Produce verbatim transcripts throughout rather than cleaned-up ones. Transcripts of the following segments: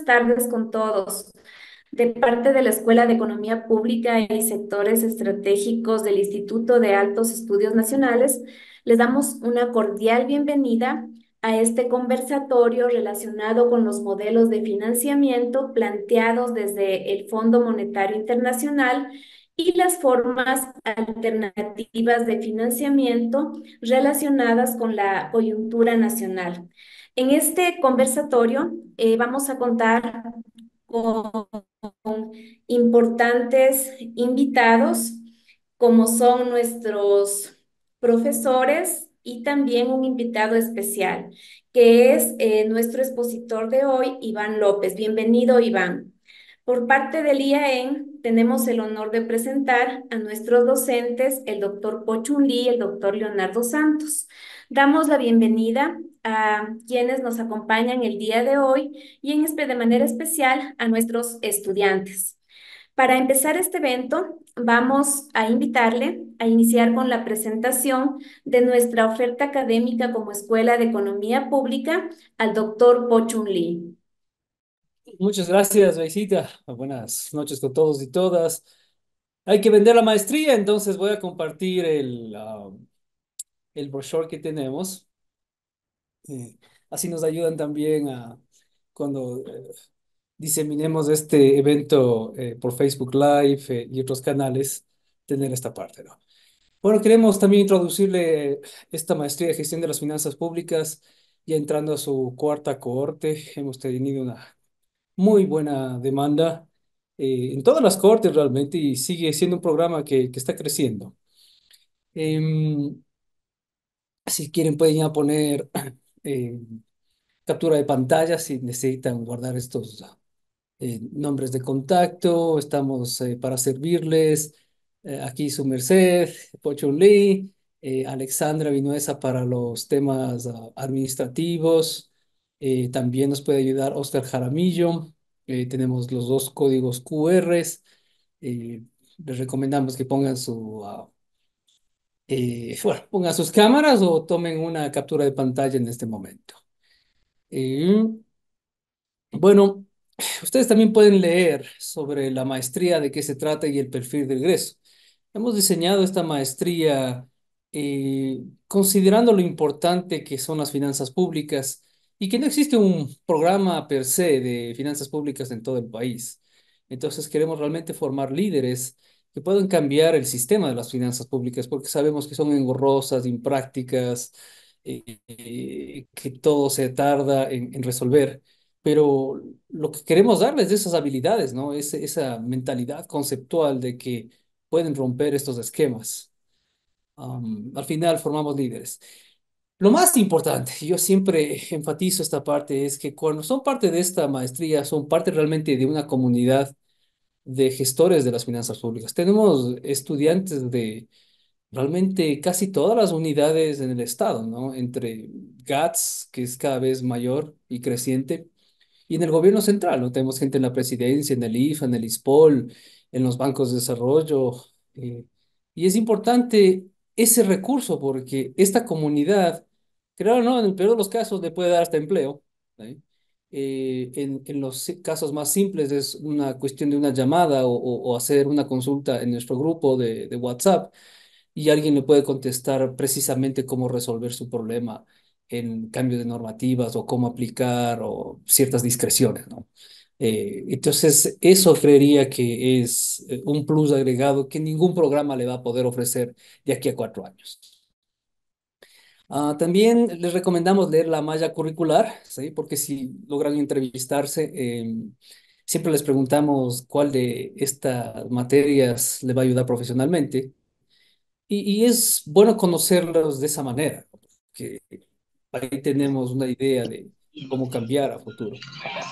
tardes con todos. De parte de la Escuela de Economía Pública y Sectores Estratégicos del Instituto de Altos Estudios Nacionales, les damos una cordial bienvenida a este conversatorio relacionado con los modelos de financiamiento planteados desde el Fondo Monetario Internacional y las formas alternativas de financiamiento relacionadas con la coyuntura nacional. En este conversatorio eh, vamos a contar con importantes invitados, como son nuestros profesores y también un invitado especial, que es eh, nuestro expositor de hoy, Iván López. Bienvenido, Iván. Por parte del I A E N, tenemos el honor de presentar a nuestros docentes, el doctor Pochun Lee y el doctor Leonardo Santos. Damos la bienvenida a quienes nos acompañan el día de hoy y en, espe- de manera especial a nuestros estudiantes. Para empezar este evento, vamos a invitarle a iniciar con la presentación de nuestra oferta académica como Escuela de Economía Pública al doctor Pochun Lee. Muchas gracias, Beisita. Buenas noches con todos y todas. Hay que vender la maestría, entonces voy a compartir el, ah, el brochure que tenemos. Eh, Así nos ayudan también a cuando eh, diseminemos este evento eh, por Facebook Live eh, y otros canales, tener esta parte, ¿no? Bueno, queremos también introducirle esta maestría de gestión de las finanzas públicas, ya entrando a su cuarta cohorte. Hemos tenido una muy buena demanda eh, en todas las cortes realmente y sigue siendo un programa que, que está creciendo. Em, si quieren pueden ya poner eh, captura de pantalla si necesitan guardar estos eh, nombres de contacto. Estamos eh, para servirles. Eh, aquí su merced, Pocho Lee, eh, Alexandra Vinuesa para los temas ah, administrativos. Eh, también nos puede ayudar Oscar Jaramillo. Eh, tenemos los dos códigos Q Rs. Eh, Les recomendamos que pongan su, ah, eh, bueno, pongan sus cámaras o tomen una captura de pantalla en este momento. Eh, bueno, ustedes también pueden leer sobre la maestría, de qué se trata y el perfil de egreso. Hemos diseñado esta maestría eh, considerando lo importante que son las finanzas públicas y que no existe un programa per se de finanzas públicas en todo el país. Entonces queremos realmente formar líderes que puedan cambiar el sistema de las finanzas públicas porque sabemos que son engorrosas, imprácticas, eh, eh, que todo se tarda en en resolver, pero lo que queremos darles es esas habilidades, ¿no? Es, esa mentalidad conceptual de que pueden romper estos esquemas. Am, al final formamos líderes. Lo más importante, yo siempre enfatizo esta parte, es que cuando son parte de esta maestría, son parte realmente de una comunidad de gestores de las finanzas públicas. Tenemos estudiantes de realmente casi todas las unidades en el estado, ¿no? Entre GATS, que es cada vez mayor y creciente, y en el gobierno central, ¿no? Tenemos gente en la presidencia, en el I F A, en el ISPOL, en los bancos de desarrollo. eh, y es importante ese recurso porque esta comunidad, claro, ¿no? En el peor de los casos le puede dar hasta empleo. ¿Sí? Eh, en, en los si- casos más simples es una cuestión de una llamada o, o- o hacer una consulta en nuestro grupo de, de WhatsApp y alguien le puede contestar precisamente cómo resolver su problema en cambio de normativas o cómo aplicar o ciertas discreciones, ¿no? Eh, entonces, eso creería que es eh, un plus agregado que ningún programa le va a poder ofrecer de aquí a cuatro años. Ah, también les recomendamos leer la malla curricular, ¿sí? Porque si logran entrevistarse, eh, siempre les preguntamos cuál de estas materias le va a ayudar profesionalmente. Y, y es bueno conocerlos de esa manera, ¿no? Que ahí tenemos una idea de cómo cambiar a futuro.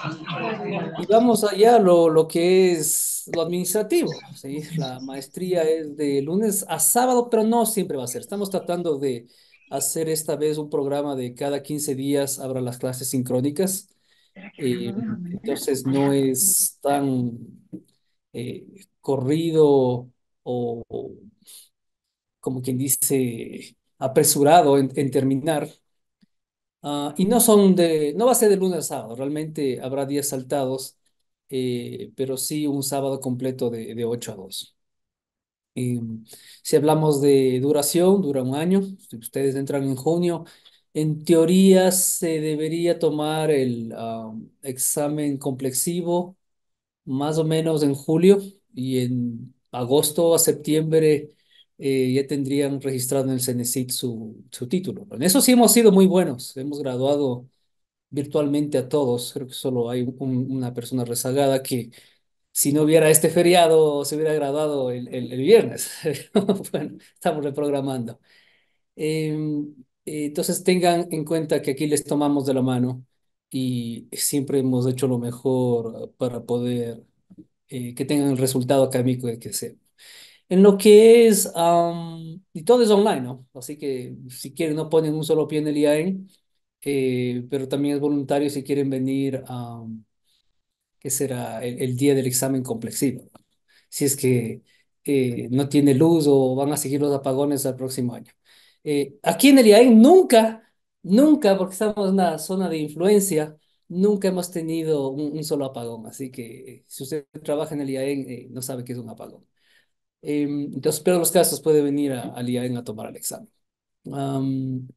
Y vamos allá a lo, lo que es lo administrativo, ¿sí? La maestría es de lunes a sábado, pero no siempre va a ser. Estamos tratando de hacer esta vez un programa de cada quince días habrá las clases sincrónicas. Eh, entonces no es tan eh, corrido o, o como quien dice, apresurado en, en terminar. Ah, y no son de, no va a ser de lunes a sábado, realmente habrá días saltados, eh, pero sí un sábado completo de, de ocho a dos. Y si hablamos de duración, dura un año. Si ustedes entran en junio, en teoría se debería tomar el ah, examen complexivo más o menos en julio y en agosto a septiembre eh, ya tendrían registrado en el Cenecit su, su título. En eso sí hemos sido muy buenos. Hemos graduado virtualmente a todos. Creo que solo hay un- una persona rezagada que si no hubiera este feriado se hubiera graduado el, el, el viernes. Bueno, estamos reprogramando. Em, eh, entonces tengan en cuenta que aquí les tomamos de la mano y siempre hemos hecho lo mejor para poder eh, que tengan el resultado académico que sea. En lo que es, am, y todo es online, ¿no? Así que si quieren no ponen un solo pie en el I A E, eh, pero también es voluntario si quieren venir a, que será el, el día del examen complexivo, si es que eh, no tiene luz o van a seguir los apagones al próximo año. Eh, aquí en el I A E nunca, nunca, porque estamos en una zona de influencia, nunca hemos tenido un, un solo apagón, así que eh, si usted trabaja en el I A E eh, no sabe qué es un apagón. Eh, entonces, pero los casos puede venir a- al I A E a tomar el examen. Am,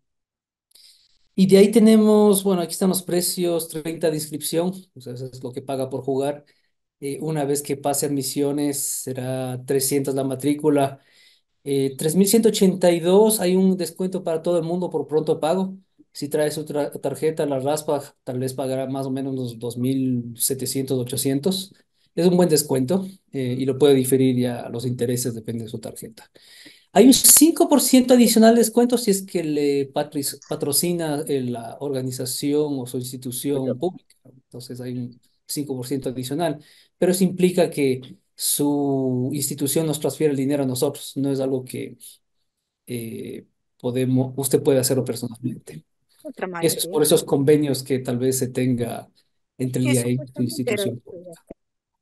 y de ahí tenemos, bueno, aquí están los precios, treinta de inscripción, o sea, eso es lo que paga por jugar. Eh, una vez que pase admisiones será trescientos la matrícula. Eh, tres mil ciento ochenta y dos hay un descuento para todo el mundo por pronto pago. Si trae su tra- tarjeta, la raspa, tal vez pagará más o menos unos dos mil setecientos ochocientos. Es un buen descuento eh, y lo puede diferir ya a los intereses, depende de su tarjeta. Hay un cinco por ciento adicional de descuento si es que le patri- patrocina eh, la organización o su institución pública. Entonces hay un cinco por ciento adicional, pero eso implica que su institución nos transfiere el dinero a nosotros. No es algo que eh, podemos, usted puede hacerlo personalmente. Otra Eso es maestría. por esos convenios que tal vez se tenga entre el Sí, I A E y su supuestamente era institución estudiar. pública.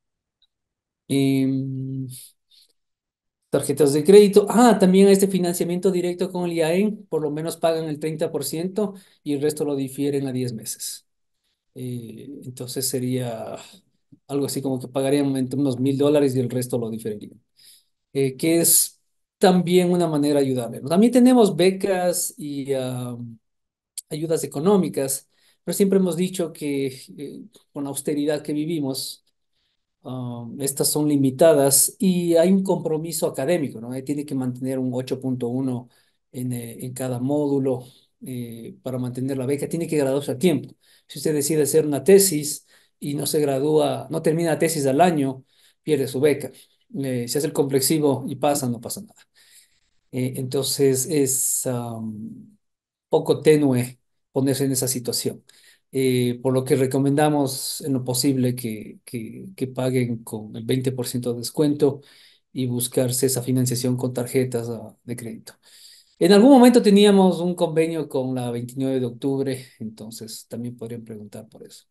Em, Tarjetas de crédito. Ah, también este financiamiento directo con el I A E, por lo menos pagan el treinta por ciento y el resto lo difieren a diez meses. Eh, entonces sería algo así como que pagarían entre unos mil dólares y el resto lo diferirían. Eh, que es también una manera de ayudarle. También tenemos becas y ah, ayudas económicas, pero siempre hemos dicho que eh, con la austeridad que vivimos, Um, estas son limitadas y hay un compromiso académico, ¿no? Eh, Tiene que mantener un ocho punto uno en, eh, en cada módulo eh, para mantener la beca. Tiene que graduarse a tiempo. Si usted decide hacer una tesis y no se gradúa, no termina la tesis al año, pierde su beca. Eh, si hace el complexivo y pasa, no pasa nada. Eh, entonces es am, poco tenue ponerse en esa situación. Eh, por lo que recomendamos en lo posible que, que, que paguen con el veinte por ciento de descuento y buscarse esa financiación con tarjetas ah, de crédito. En algún momento teníamos un convenio con la veintinueve de octubre, entonces también podrían preguntar por eso.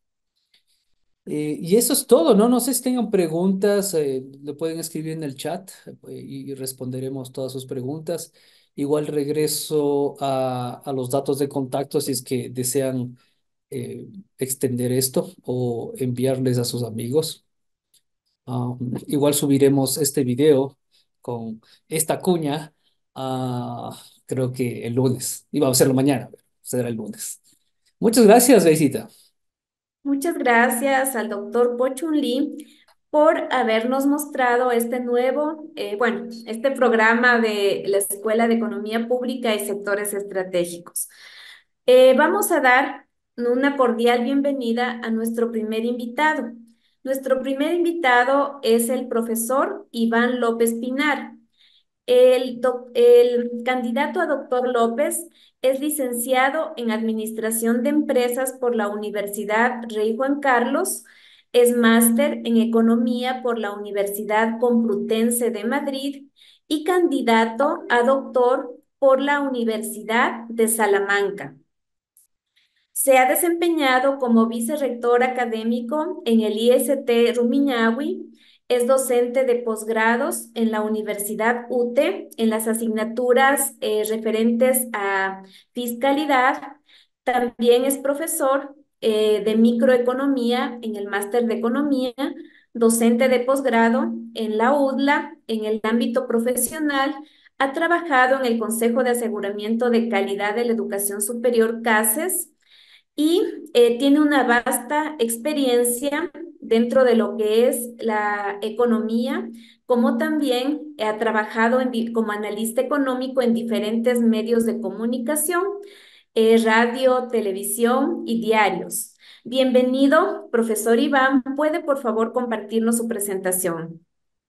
Eh, y eso es todo, ¿no? No sé si tengan preguntas, eh, lo pueden escribir en el chat eh, y responderemos todas sus preguntas. Igual regreso a, a los datos de contacto si es que desean eh, extender esto o enviarles a sus amigos. Ah, igual subiremos este video con esta cuña, ah, creo que el lunes. Iba a hacerlo mañana, pero será el lunes. Muchas gracias, Visita. Muchas gracias al doctor Pochun Lee por habernos mostrado este nuevo, eh, bueno, este programa de la Escuela de Economía Pública y Sectores Estratégicos. Eh, vamos a dar una cordial bienvenida a nuestro primer invitado. Nuestro primer invitado es el profesor Iván López Pinar. El, doc- el candidato a doctor López es licenciado en Administración de Empresas por la Universidad Rey Juan Carlos, es máster en Economía por la Universidad Complutense de Madrid y candidato a doctor por la Universidad de Salamanca. Se ha desempeñado como vicerrector académico en el I S T Rumiñahui, es docente de posgrados en la Universidad U T E en las asignaturas eh, referentes a fiscalidad, También es profesor eh, de microeconomía en el máster de economía, docente de posgrado en la U D L A en el ámbito profesional. Ha trabajado en el Consejo de Aseguramiento de Calidad de la Educación Superior, CASES, y eh, tiene una vasta experiencia dentro de lo que es la economía, como también ha trabajado en di- como analista económico en diferentes medios de comunicación, eh, radio, televisión y diarios. Bienvenido, profesor Iván. ¿Puede por favor compartirnos su presentación?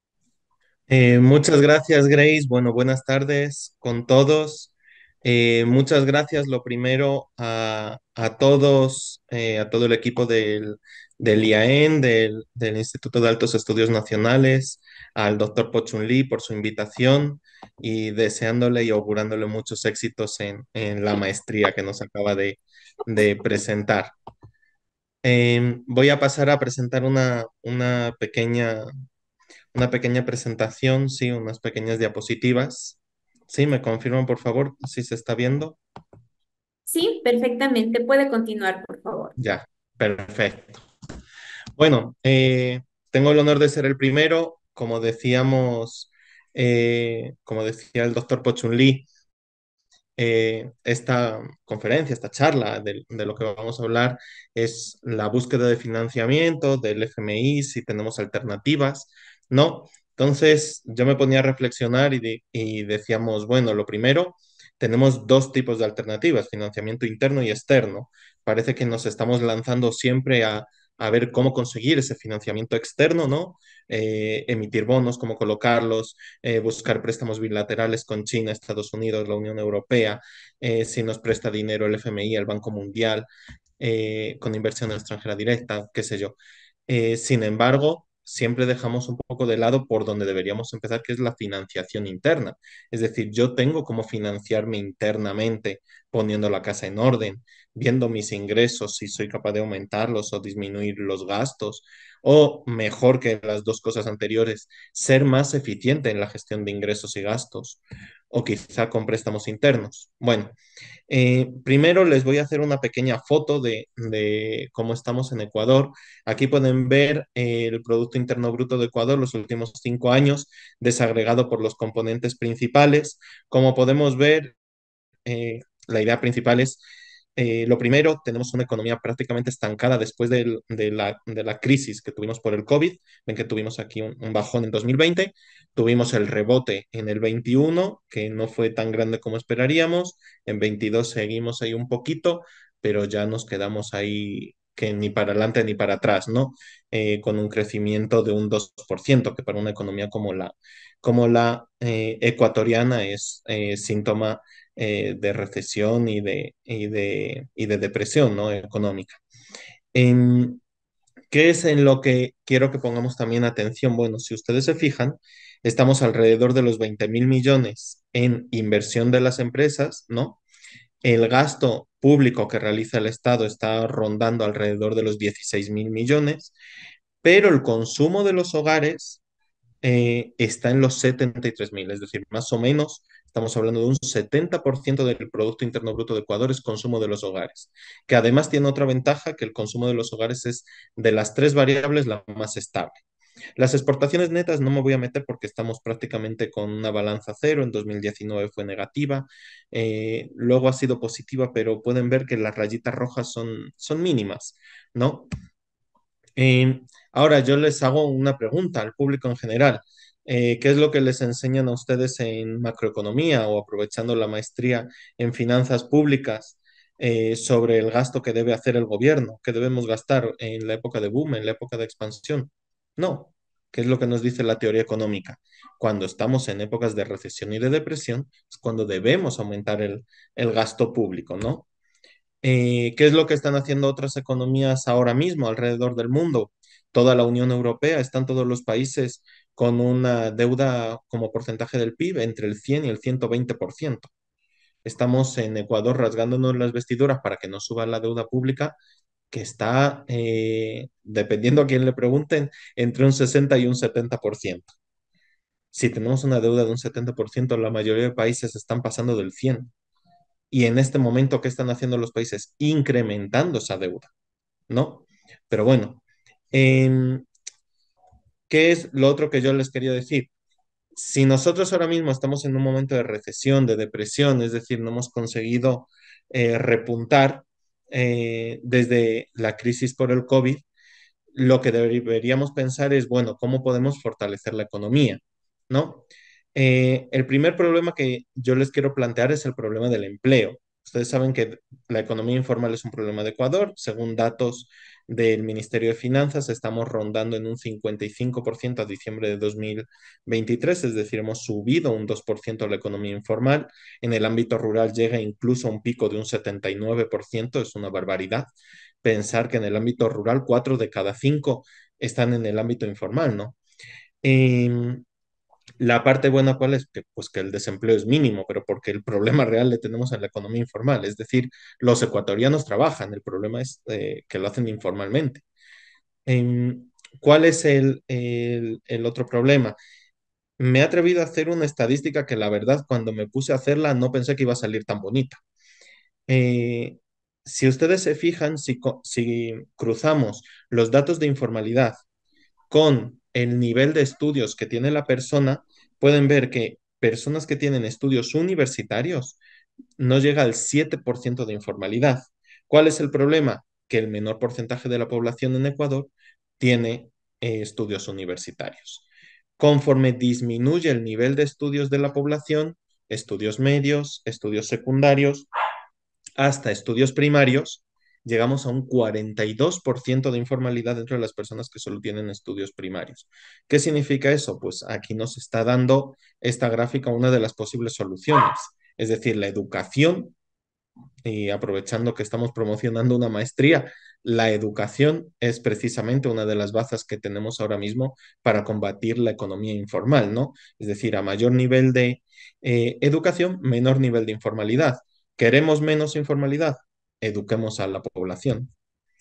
Eh, muchas gracias, Grace. Bueno, buenas tardes con todos. Eh, muchas gracias, lo primero, a, a todos, eh, a todo el equipo del, del I A E N, del, del Instituto de Altos Estudios Nacionales, al doctor Pochunli por su invitación y deseándole y augurándole muchos éxitos en, en la maestría que nos acaba de, de presentar. Eh, voy a pasar a presentar una, una pequeña una pequeña presentación, sí, unas pequeñas diapositivas. Sí, me confirman, por favor, si se está viendo. Sí, perfectamente. Puede continuar, por favor. Ya, perfecto. Bueno, eh, tengo el honor de ser el primero. Como decíamos, eh, como decía el doctor Pochunli, eh, esta conferencia, esta charla de, de lo que vamos a hablar es la búsqueda de financiamiento del F M I, si tenemos alternativas, ¿no? Entonces yo me ponía a reflexionar y, de- y decíamos, bueno, lo primero, tenemos dos tipos de alternativas, financiamiento interno y externo. Parece que nos estamos lanzando siempre a, a ver cómo conseguir ese financiamiento externo, ¿no? Eh, emitir bonos, cómo colocarlos, eh, buscar préstamos bilaterales con China, Estados Unidos, la Unión Europea, eh, si nos presta dinero el F M I, el Banco Mundial, eh, con inversión extranjera directa, qué sé yo. Eh, sin embargo, siempre dejamos un poco de lado por donde deberíamos empezar, que es la financiación interna. Es decir, yo tengo cómo financiarme internamente poniendo la casa en orden, viendo mis ingresos, si soy capaz de aumentarlos o disminuir los gastos, o mejor que las dos cosas anteriores, ser más eficiente en la gestión de ingresos y gastos, o quizá con préstamos internos. Bueno, eh, primero les voy a hacer una pequeña foto de, de cómo estamos en Ecuador. Aquí pueden ver eh, el Producto Interno Bruto de Ecuador los últimos cinco años, desagregado por los componentes principales. Como podemos ver, eh, la idea principal es, eh, lo primero, tenemos una economía prácticamente estancada después del- de la, de la crisis que tuvimos por el COVID. Ven que tuvimos aquí un, un bajón en dos mil veinte, tuvimos el rebote en el veintiuno, que no fue tan grande como esperaríamos, en veintidós seguimos ahí un poquito, pero ya nos quedamos ahí que ni para adelante ni para atrás, ¿no? Eh, con un crecimiento de un dos por ciento, que para una economía como la, como la eh, ecuatoriana es eh, síntoma eh, de recesión y de, y de, y de depresión, ¿no? Económica. En, ¿qué es en lo que quiero que pongamos también atención? Bueno, si ustedes se fijan, estamos alrededor de los veinte mil millones en inversión de las empresas, ¿no? El gasto público que realiza el Estado está rondando alrededor de los dieciséis mil millones, pero el consumo de los hogares eh, está en los setenta y tres mil, es decir, más o menos estamos hablando de un setenta por ciento del Producto Interno Bruto de Ecuador es consumo de los hogares, que además tiene otra ventaja, que el consumo de los hogares es de las tres variables la más estable. Las exportaciones netas no me voy a meter porque estamos prácticamente con una balanza cero, en dos mil diecinueve fue negativa, eh, luego ha sido positiva, pero pueden ver que las rayitas rojas son, son mínimas, ¿no? Eh, ahora yo les hago una pregunta al público en general. Eh, ¿qué es lo que les enseñan a ustedes en macroeconomía o aprovechando la maestría en finanzas públicas eh, sobre el gasto que debe hacer el gobierno, que debemos gastar en la época de boom, en la época de expansión? No. ¿Qué es lo que nos dice la teoría económica? Cuando estamos en épocas de recesión y de depresión, es cuando debemos aumentar el, el gasto público, ¿no? Eh, ¿qué es lo que están haciendo otras economías ahora mismo alrededor del mundo? Toda la Unión Europea, están todos los países con una deuda como porcentaje del P I B entre el cien y el ciento veinte por ciento. Estamos en Ecuador rasgándonos las vestiduras para que no suba la deuda pública, que está, eh, dependiendo a quién le pregunten, entre un sesenta y un setenta por ciento. Si tenemos una deuda de un setenta por ciento, la mayoría de países están pasando del cien por ciento. Y en este momento, ¿qué están haciendo los países? Incrementando esa deuda, ¿no? Pero bueno, em, ¿qué es lo otro que yo les quería decir? Si nosotros ahora mismo estamos en un momento de recesión, de depresión, es decir, no hemos conseguido eh, repuntar eh, desde la crisis por el COVID, lo que deberíamos pensar es, bueno, ¿cómo podemos fortalecer la economía? ¿No? Eh, el primer problema que yo les quiero plantear es el problema del empleo. Ustedes saben que la economía informal es un problema de Ecuador. Según datos del Ministerio de Finanzas, estamos rondando en un cincuenta y cinco por ciento a diciembre de dos mil veintitrés, es decir, hemos subido un dos por ciento la economía informal. En el ámbito rural llega incluso a un pico de un setenta y nueve por ciento, es una barbaridad pensar que en el ámbito rural cuatro de cada cinco están en el ámbito informal, ¿no? Eh, la parte buena, ¿cuál es? Que, pues que el desempleo es mínimo, pero porque el problema real le tenemos en la economía informal, es decir, los ecuatorianos trabajan, el problema es eh, que lo hacen informalmente. Eh, ¿Cuál es el, el, el otro problema? Me he atrevido a hacer una estadística que la verdad cuando me puse a hacerla no pensé que iba a salir tan bonita. Eh, si ustedes se fijan, si, co- si cruzamos los datos de informalidad con el nivel de estudios que tiene la persona, pueden ver que personas que tienen estudios universitarios no llega al siete por ciento de informalidad. ¿Cuál es el problema? Que el menor porcentaje de la población en Ecuador tiene eh, estudios universitarios. Conforme disminuye el nivel de estudios de la población, estudios medios, estudios secundarios, hasta estudios primarios, llegamos a un cuarenta y dos por ciento de informalidad dentro de las personas que solo tienen estudios primarios. ¿Qué significa eso? Pues aquí nos está dando esta gráfica una de las posibles soluciones, es decir, la educación, y aprovechando que estamos promocionando una maestría, la educación es precisamente una de las bazas que tenemos ahora mismo para combatir la economía informal, ¿no? Es decir, a mayor nivel de eh, educación, menor nivel de informalidad. ¿Queremos menos informalidad? Eduquemos a la población.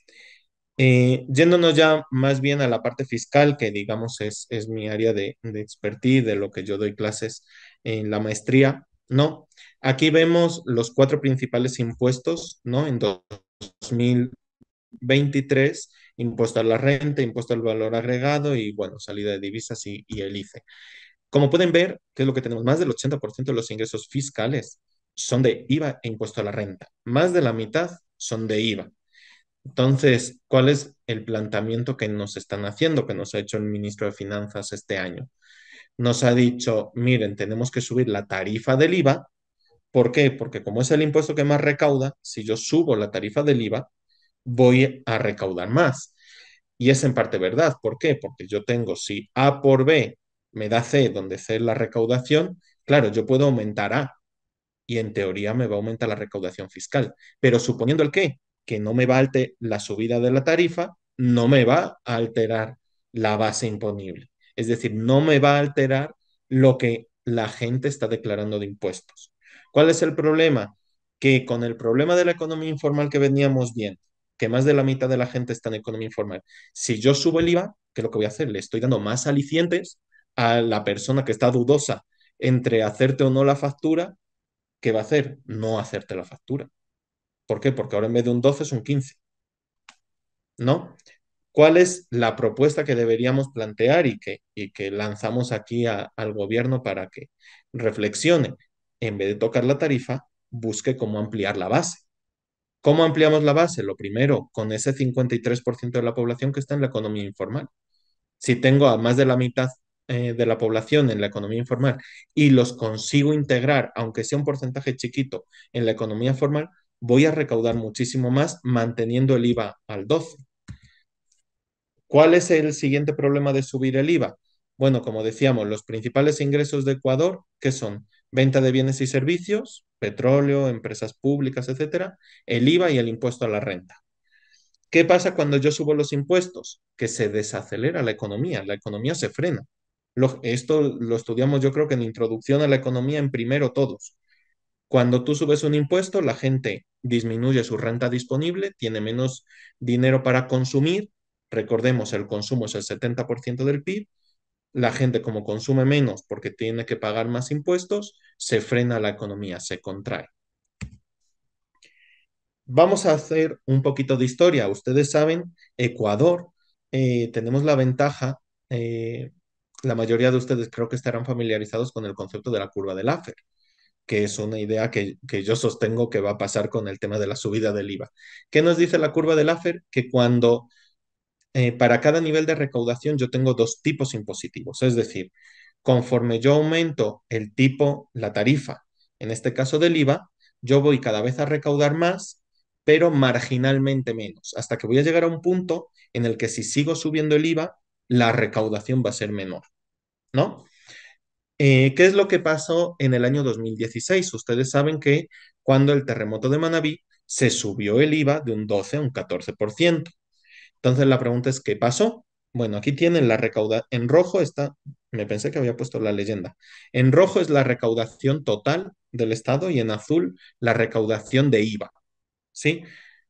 Eh, yéndonos ya más bien a la parte fiscal, que digamos es, es mi área de, de expertise, de lo que yo doy clases en la maestría, ¿no? Aquí vemos los cuatro principales impuestos, ¿no? En dos mil veintitrés, impuesto a la renta, impuesto al valor agregado y, bueno, salida de divisas y, y el IFE. Como pueden ver, ¿qué es lo que tenemos? Más del ochenta por ciento de los ingresos fiscales son de IVA e impuesto a la renta. Más de la mitad son de IVA. Entonces, ¿cuál es el planteamiento que nos están haciendo, que nos ha hecho el ministro de Finanzas este año? Nos ha dicho, miren, tenemos que subir la tarifa del IVA. ¿Por qué? Porque como es el impuesto que más recauda, si yo subo la tarifa del IVA, voy a recaudar más. Y es en parte verdad. ¿Por qué? Porque yo tengo, si A por B me da C, donde C es la recaudación, claro, yo puedo aumentar A y en teoría me va a aumentar la recaudación fiscal. Pero suponiendo el qué, que no me va a alterar la subida de la tarifa, no me va a alterar la base imponible. Es decir, no me va a alterar lo que la gente está declarando de impuestos. ¿Cuál es el problema? Que con el problema de la economía informal que veníamos bien, que más de la mitad de la gente está en economía informal, si yo subo el IVA, ¿qué es lo que voy a hacer? Le estoy dando más alicientes a la persona que está dudosa entre hacerte o no la factura. ¿Qué va a hacer? No hacerte la factura. ¿Por qué? Porque ahora en vez de un doce es un quince, ¿no? ¿Cuál es la propuesta que deberíamos plantear y que, y que lanzamos aquí a, al gobierno para que reflexione? En vez de tocar la tarifa, busque cómo ampliar la base. ¿Cómo ampliamos la base? Lo primero, con ese cincuenta y tres por ciento de la población que está en la economía informal. Si tengo a más de la mitad eh, de la población en la economía informal y los consigo integrar, aunque sea un porcentaje chiquito, en la economía formal, voy a recaudar muchísimo más manteniendo el IVA al doce. ¿Cuál es el siguiente problema de subir el IVA? Bueno, como decíamos, los principales ingresos de Ecuador, ¿qué son? Venta de bienes y servicios, petróleo, empresas públicas, etcétera, el IVA y el impuesto a la renta. ¿Qué pasa cuando yo subo los impuestos? Que se desacelera la economía, la economía se frena. Lo- esto lo estudiamos yo creo que en Introducción a la Economía en primero todos. Cuando tú subes un impuesto, la gente disminuye su renta disponible, tiene menos dinero para consumir. Recordemos, el consumo es el setenta por ciento del P I B. La gente como consume menos porque tiene que pagar más impuestos, se frena la economía, se contrae. Vamos a hacer un poquito de historia. Ustedes saben, Ecuador, eh, tenemos la ventaja, eh, la mayoría de ustedes creo que estarán familiarizados con el concepto de la curva de Laffer, que es una idea que, que yo sostengo que va a pasar con el tema de la subida del IVA. ¿Qué nos dice la curva de Laffer? Que cuando eh, para cada nivel de recaudación yo tengo dos tipos impositivos, es decir, conforme yo aumento el tipo, la tarifa, en este caso del IVA, yo voy cada vez a recaudar más, pero marginalmente menos, hasta que voy a llegar a un punto en el que si sigo subiendo el IVA, la recaudación va a ser menor, ¿no? Eh, ¿qué es lo que pasó en el año dos mil dieciséis? Ustedes saben que cuando el terremoto de Manabí se subió el IVA de un doce a un catorce por ciento. Entonces la pregunta es, ¿qué pasó? Bueno, aquí tienen la recaudación. En rojo está, me pensé que había puesto la leyenda. En rojo es la recaudación total del Estado y en azul la recaudación de IVA, ¿sí?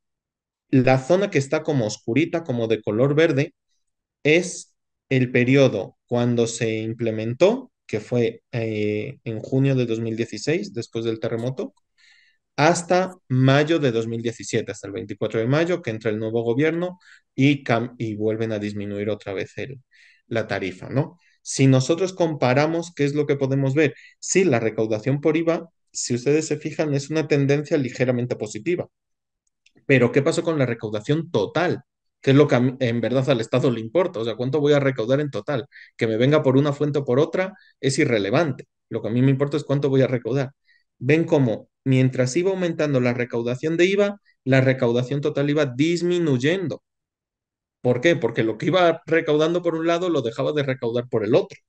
La zona que está como oscurita, como de color verde, es el periodo cuando se implementó, que fue eh, en junio de dos mil dieciséis, después del terremoto, hasta mayo de dos mil diecisiete, hasta el veinticuatro de mayo, que entra el nuevo gobierno y, y vuelven a disminuir otra vez el, la tarifa, ¿no? Si nosotros comparamos, ¿qué es lo que podemos ver? Sí, la recaudación por IVA, si ustedes se fijan, es una tendencia ligeramente positiva. Pero ¿qué pasó con la recaudación total? ¿Qué es lo que a mí- en verdad al Estado le importa? O sea, ¿cuánto voy a recaudar en total? Que me venga por una fuente o por otra es irrelevante. Lo que a mí me importa es cuánto voy a recaudar. Ven cómo mientras iba aumentando la recaudación de IVA, la recaudación total iba disminuyendo. ¿Por qué? Porque lo que iba recaudando por un lado lo dejaba de recaudar por el otro.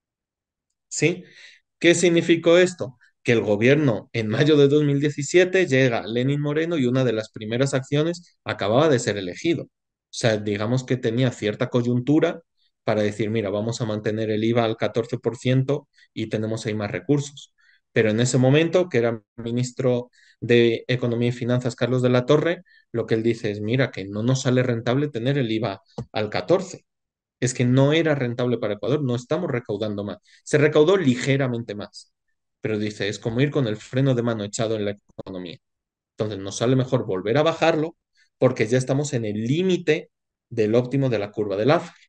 ¿Sí? ¿Qué significó esto? Que el gobierno en mayo de dos mil diecisiete llega Lenin Moreno y una de las primeras acciones acababa de ser elegido. O sea, digamos que tenía cierta coyuntura para decir, mira, vamos a mantener el IVA al catorce por ciento y tenemos ahí más recursos. Pero en ese momento, que era ministro de Economía y Finanzas Carlos de la Torre, lo que él dice es, mira, que no nos sale rentable tener el IVA al catorce, es que no era rentable para Ecuador, no estamos recaudando más. Se recaudó ligeramente más, pero dice, es como ir con el freno de mano echado en la economía. Entonces nos sale mejor volver a bajarlo porque ya estamos en el límite del óptimo de la curva del Laffer.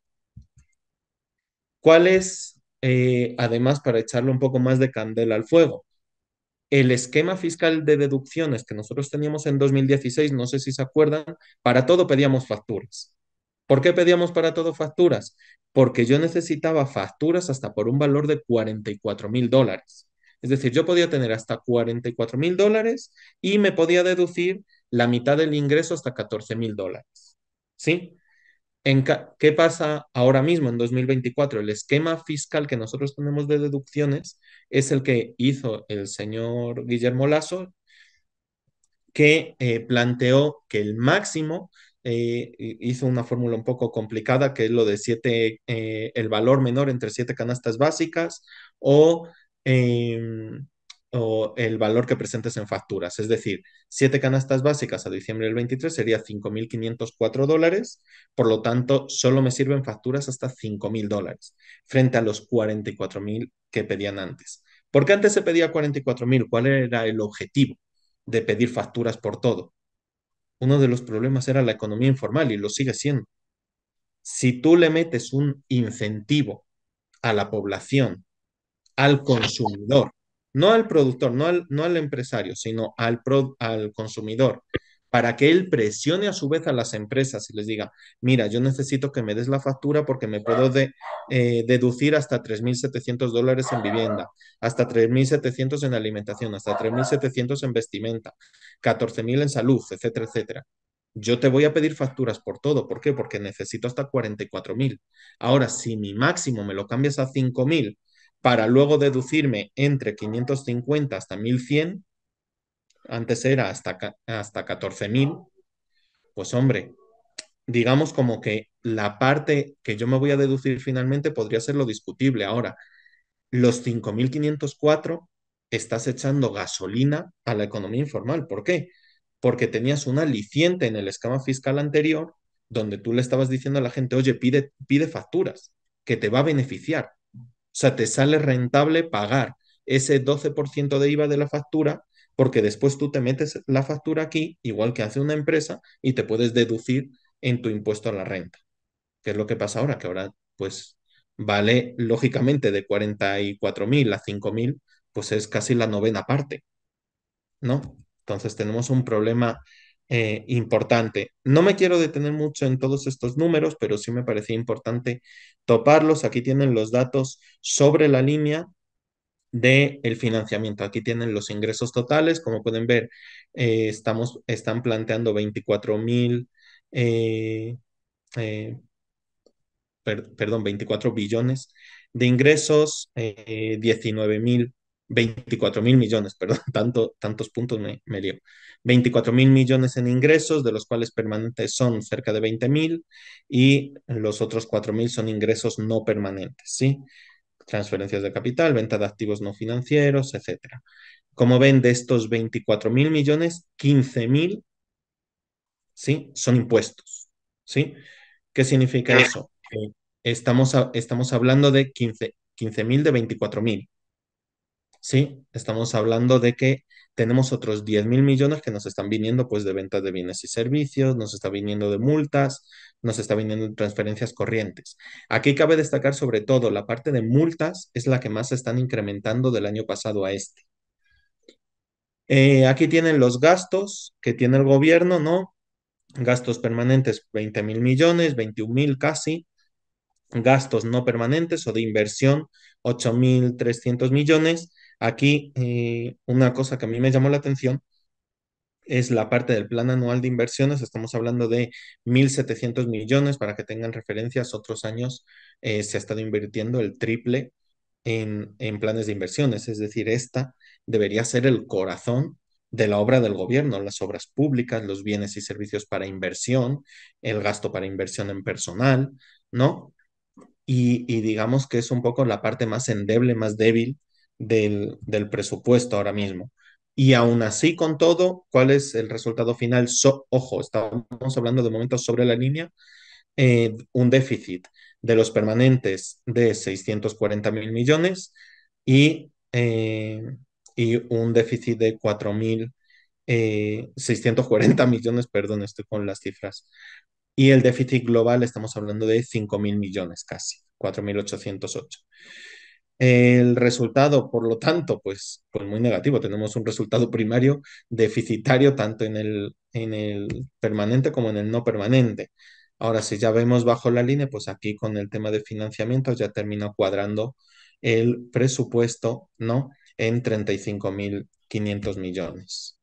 ¿Cuál es, eh, además, para echarle un poco más de candela al fuego? El esquema fiscal de deducciones que nosotros teníamos en dos mil dieciséis, no sé si se acuerdan, para todo pedíamos facturas. ¿Por qué pedíamos para todo facturas? Porque yo necesitaba facturas hasta por un valor de cuarenta y cuatro mil dólares. Es decir, yo podía tener hasta cuarenta y cuatro mil dólares y me podía deducir la mitad del ingreso hasta catorce mil dólares. ¿Sí? En ¿Qué pasa ahora mismo en dos mil veinticuatro? El esquema fiscal que nosotros tenemos de deducciones es el que hizo el señor Guillermo Lasso, que eh, planteó que el máximo, eh, hizo una fórmula un poco complicada, que es lo de siete, eh, el valor menor entre siete canastas básicas o, eh, o el valor que presentes en facturas. Es decir, siete canastas básicas a diciembre del veintitrés sería cinco mil quinientos cuatro dólares, por lo tanto, solo me sirven facturas hasta cinco mil dólares, frente a los cuarenta y cuatro mil que pedían antes. ¿Por qué antes se pedía cuarenta y cuatro mil? ¿Cuál era el objetivo de pedir facturas por todo? Uno de los problemas era la economía informal y lo sigue siendo. Si tú le metes un incentivo a la población, al consumidor, no al productor, no al, no al empresario, sino al, pro, al consumidor, para que él presione a su vez a las empresas y les diga, mira, yo necesito que me des la factura porque me puedo de, eh, deducir hasta tres mil setecientos dólares en vivienda, hasta tres mil setecientos en alimentación, hasta tres mil setecientos en vestimenta, catorce mil en salud, etcétera, etcétera. Yo te voy a pedir facturas por todo. ¿Por qué? Porque necesito hasta cuarenta y cuatro mil. Ahora, si mi máximo me lo cambias a cinco mil para luego deducirme entre quinientos cincuenta hasta mil cien, antes era hasta, hasta catorce mil, pues hombre, digamos como que la parte que yo me voy a deducir finalmente podría ser lo discutible. Ahora, los cinco mil quinientos cuatro estás echando gasolina a la economía informal. ¿Por qué? Porque tenías un aliciente en el esquema fiscal anterior donde tú le estabas diciendo a la gente, oye, pide, pide facturas, que te va a beneficiar. O sea, te sale rentable pagar ese doce por ciento de IVA de la factura porque después tú te metes la factura aquí, igual que hace una empresa, y te puedes deducir en tu impuesto a la renta. ¿Qué es lo que pasa ahora? Que ahora, pues, vale, lógicamente, de cuarenta y cuatro mil a cinco mil, pues es casi la novena parte, ¿no? Entonces tenemos un problema eh, importante. No me quiero detener mucho en todos estos números, pero sí me parecía importante toparlos. Aquí tienen los datos sobre la línea del financiamiento. Aquí tienen los ingresos totales. Como pueden ver, eh, estamos, están planteando veinticuatro mil eh, eh, per- perdón, veinticuatro billones de ingresos, eh, diecinueve mil, veinticuatro mil millones, perdón, tanto, tantos puntos me, me lío. veinticuatro mil millones en ingresos, de los cuales permanentes son cerca de veinte mil y los otros cuatro mil son ingresos no permanentes, ¿sí? Transferencias de capital, venta de activos no financieros, etcétera. Como ven, de estos veinticuatro mil millones, quince mil, ¿sí? Son impuestos, ¿sí? ¿Qué significa eso? Que estamos, a- estamos hablando de quince quince mil de veinticuatro mil, ¿sí? Estamos hablando de que tenemos otros diez mil millones que nos están viniendo pues de ventas de bienes y servicios, nos está viniendo de multas, nos está viniendo de transferencias corrientes. Aquí cabe destacar sobre todo la parte de multas es la que más se están incrementando del año pasado a este. Eh, aquí tienen los gastos que tiene el gobierno, ¿no? Gastos permanentes veinte mil millones, veintiún mil casi, gastos no permanentes o de inversión, ocho mil trescientos millones. Aquí eh, una cosa que a mí me llamó la atención es la parte del plan anual de inversiones. Estamos hablando de mil setecientos millones para que tengan referencias. Otros años eh, se ha estado invirtiendo el triple en, en planes de inversiones. Es decir, esta debería ser el corazón de la obra del gobierno, las obras públicas, los bienes y servicios para inversión, el gasto para inversión en personal, ¿no? y, y digamos que es un poco la parte más endeble, más débil del, del presupuesto ahora mismo. Y aún así, con todo, ¿cuál es el resultado final? So- ojo, estamos hablando de momentos sobre la línea, eh, un déficit de los permanentes de seiscientos cuarenta mil millones y, eh, y un déficit de cuatro mil eh, seiscientos cuarenta millones, perdón, estoy con las cifras, y el déficit global estamos hablando de cinco mil millones casi, cuatro mil ochocientos ocho. El resultado, por lo tanto, pues, pues muy negativo. Tenemos un resultado primario deficitario tanto en el, en el permanente como en el no permanente. Ahora, si ya vemos bajo la línea, pues aquí con el tema de financiamiento ya termina cuadrando el presupuesto, ¿no? En treinta y cinco mil quinientos millones.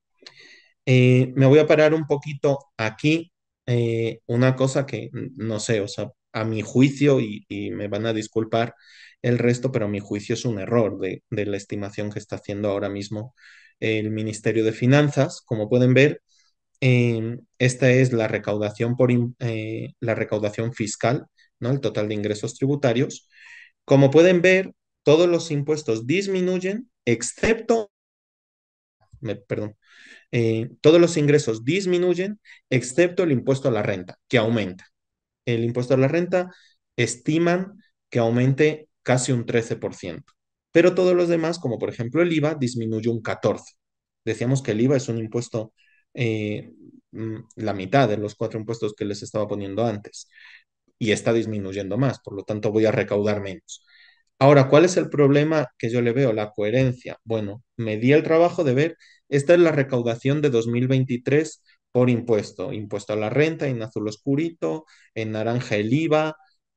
Eh, me voy a parar un poquito aquí. Eh, una cosa que n- no sé, o sea, a mi juicio, y, y me van a disculpar el resto, pero a mi juicio es un error de, de la estimación que está haciendo ahora mismo el Ministerio de Finanzas. Como pueden ver, eh, esta es la recaudación por im- eh, la recaudación fiscal, ¿no? El total de ingresos tributarios. Como pueden ver, todos los impuestos disminuyen, excepto, me- perdón, eh, todos los ingresos disminuyen excepto el impuesto a la renta, que aumenta. El impuesto a la renta estiman que aumente casi un trece por ciento, pero todos los demás, como por ejemplo el IVA, disminuye un catorce por ciento. Decíamos que el IVA es un impuesto, eh, mm, la mitad de los cuatro impuestos que les estaba poniendo antes y está disminuyendo más, por lo tanto voy a recaudar menos. Ahora, ¿cuál es el problema que yo le veo? La coherencia. Bueno, me di el trabajo de ver, esta es la recaudación de dos mil veintitrés por impuesto. Impuesto a la renta en azul oscurito, en naranja el IVA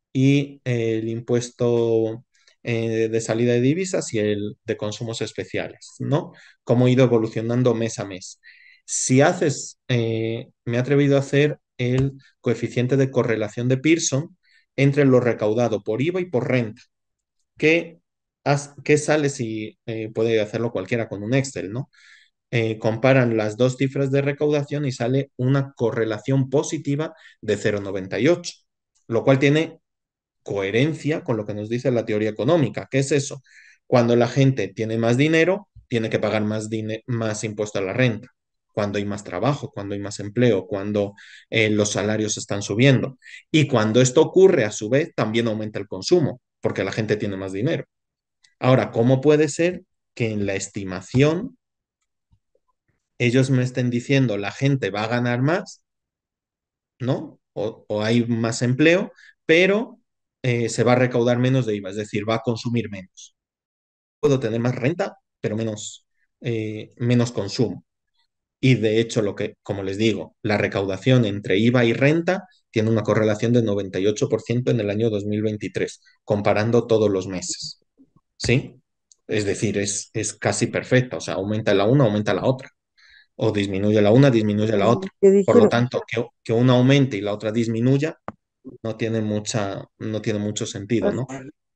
y el impuesto eh, de salida de divisas y el de consumos especiales, ¿no? Cómo ha ido evolucionando mes a mes. Si haces, eh, me he atrevido a hacer el coeficiente de correlación de Pearson entre lo recaudado por IVA y por renta. ¿Qué, has- qué sale si eh, puede hacerlo cualquiera con un Excel, ¿no? Eh, comparan las dos cifras de recaudación y sale una correlación positiva de cero coma noventa y ocho, lo cual tiene coherencia con lo que nos dice la teoría económica. ¿Qué es eso? Cuando la gente tiene más dinero, tiene que pagar más, dine- más impuesto a la renta. Cuando hay más trabajo, cuando hay más empleo, cuando eh, los salarios están subiendo. Y cuando esto ocurre, a su vez, también aumenta el consumo, porque la gente tiene más dinero. Ahora, ¿cómo puede ser que en la estimación ellos me estén diciendo la gente va a ganar más, ¿no? O, o hay más empleo, pero eh, se va a recaudar menos de IVA, es decir, va a consumir menos. Puedo tener más renta, pero menos, eh, menos consumo. Y de hecho, lo que, como les digo, la recaudación entre IVA y renta tiene una correlación del noventa y ocho por ciento en el año dos mil veintitrés, comparando todos los meses. ¿Sí? Es decir, es, es casi perfecta, o sea, aumenta la una, aumenta la otra, o disminuye la una, disminuye la Mm, otra. ¿qué Por lo dijeron? tanto, que, que una aumente y la otra disminuya no tiene mucha, no tiene mucho sentido, ¿no?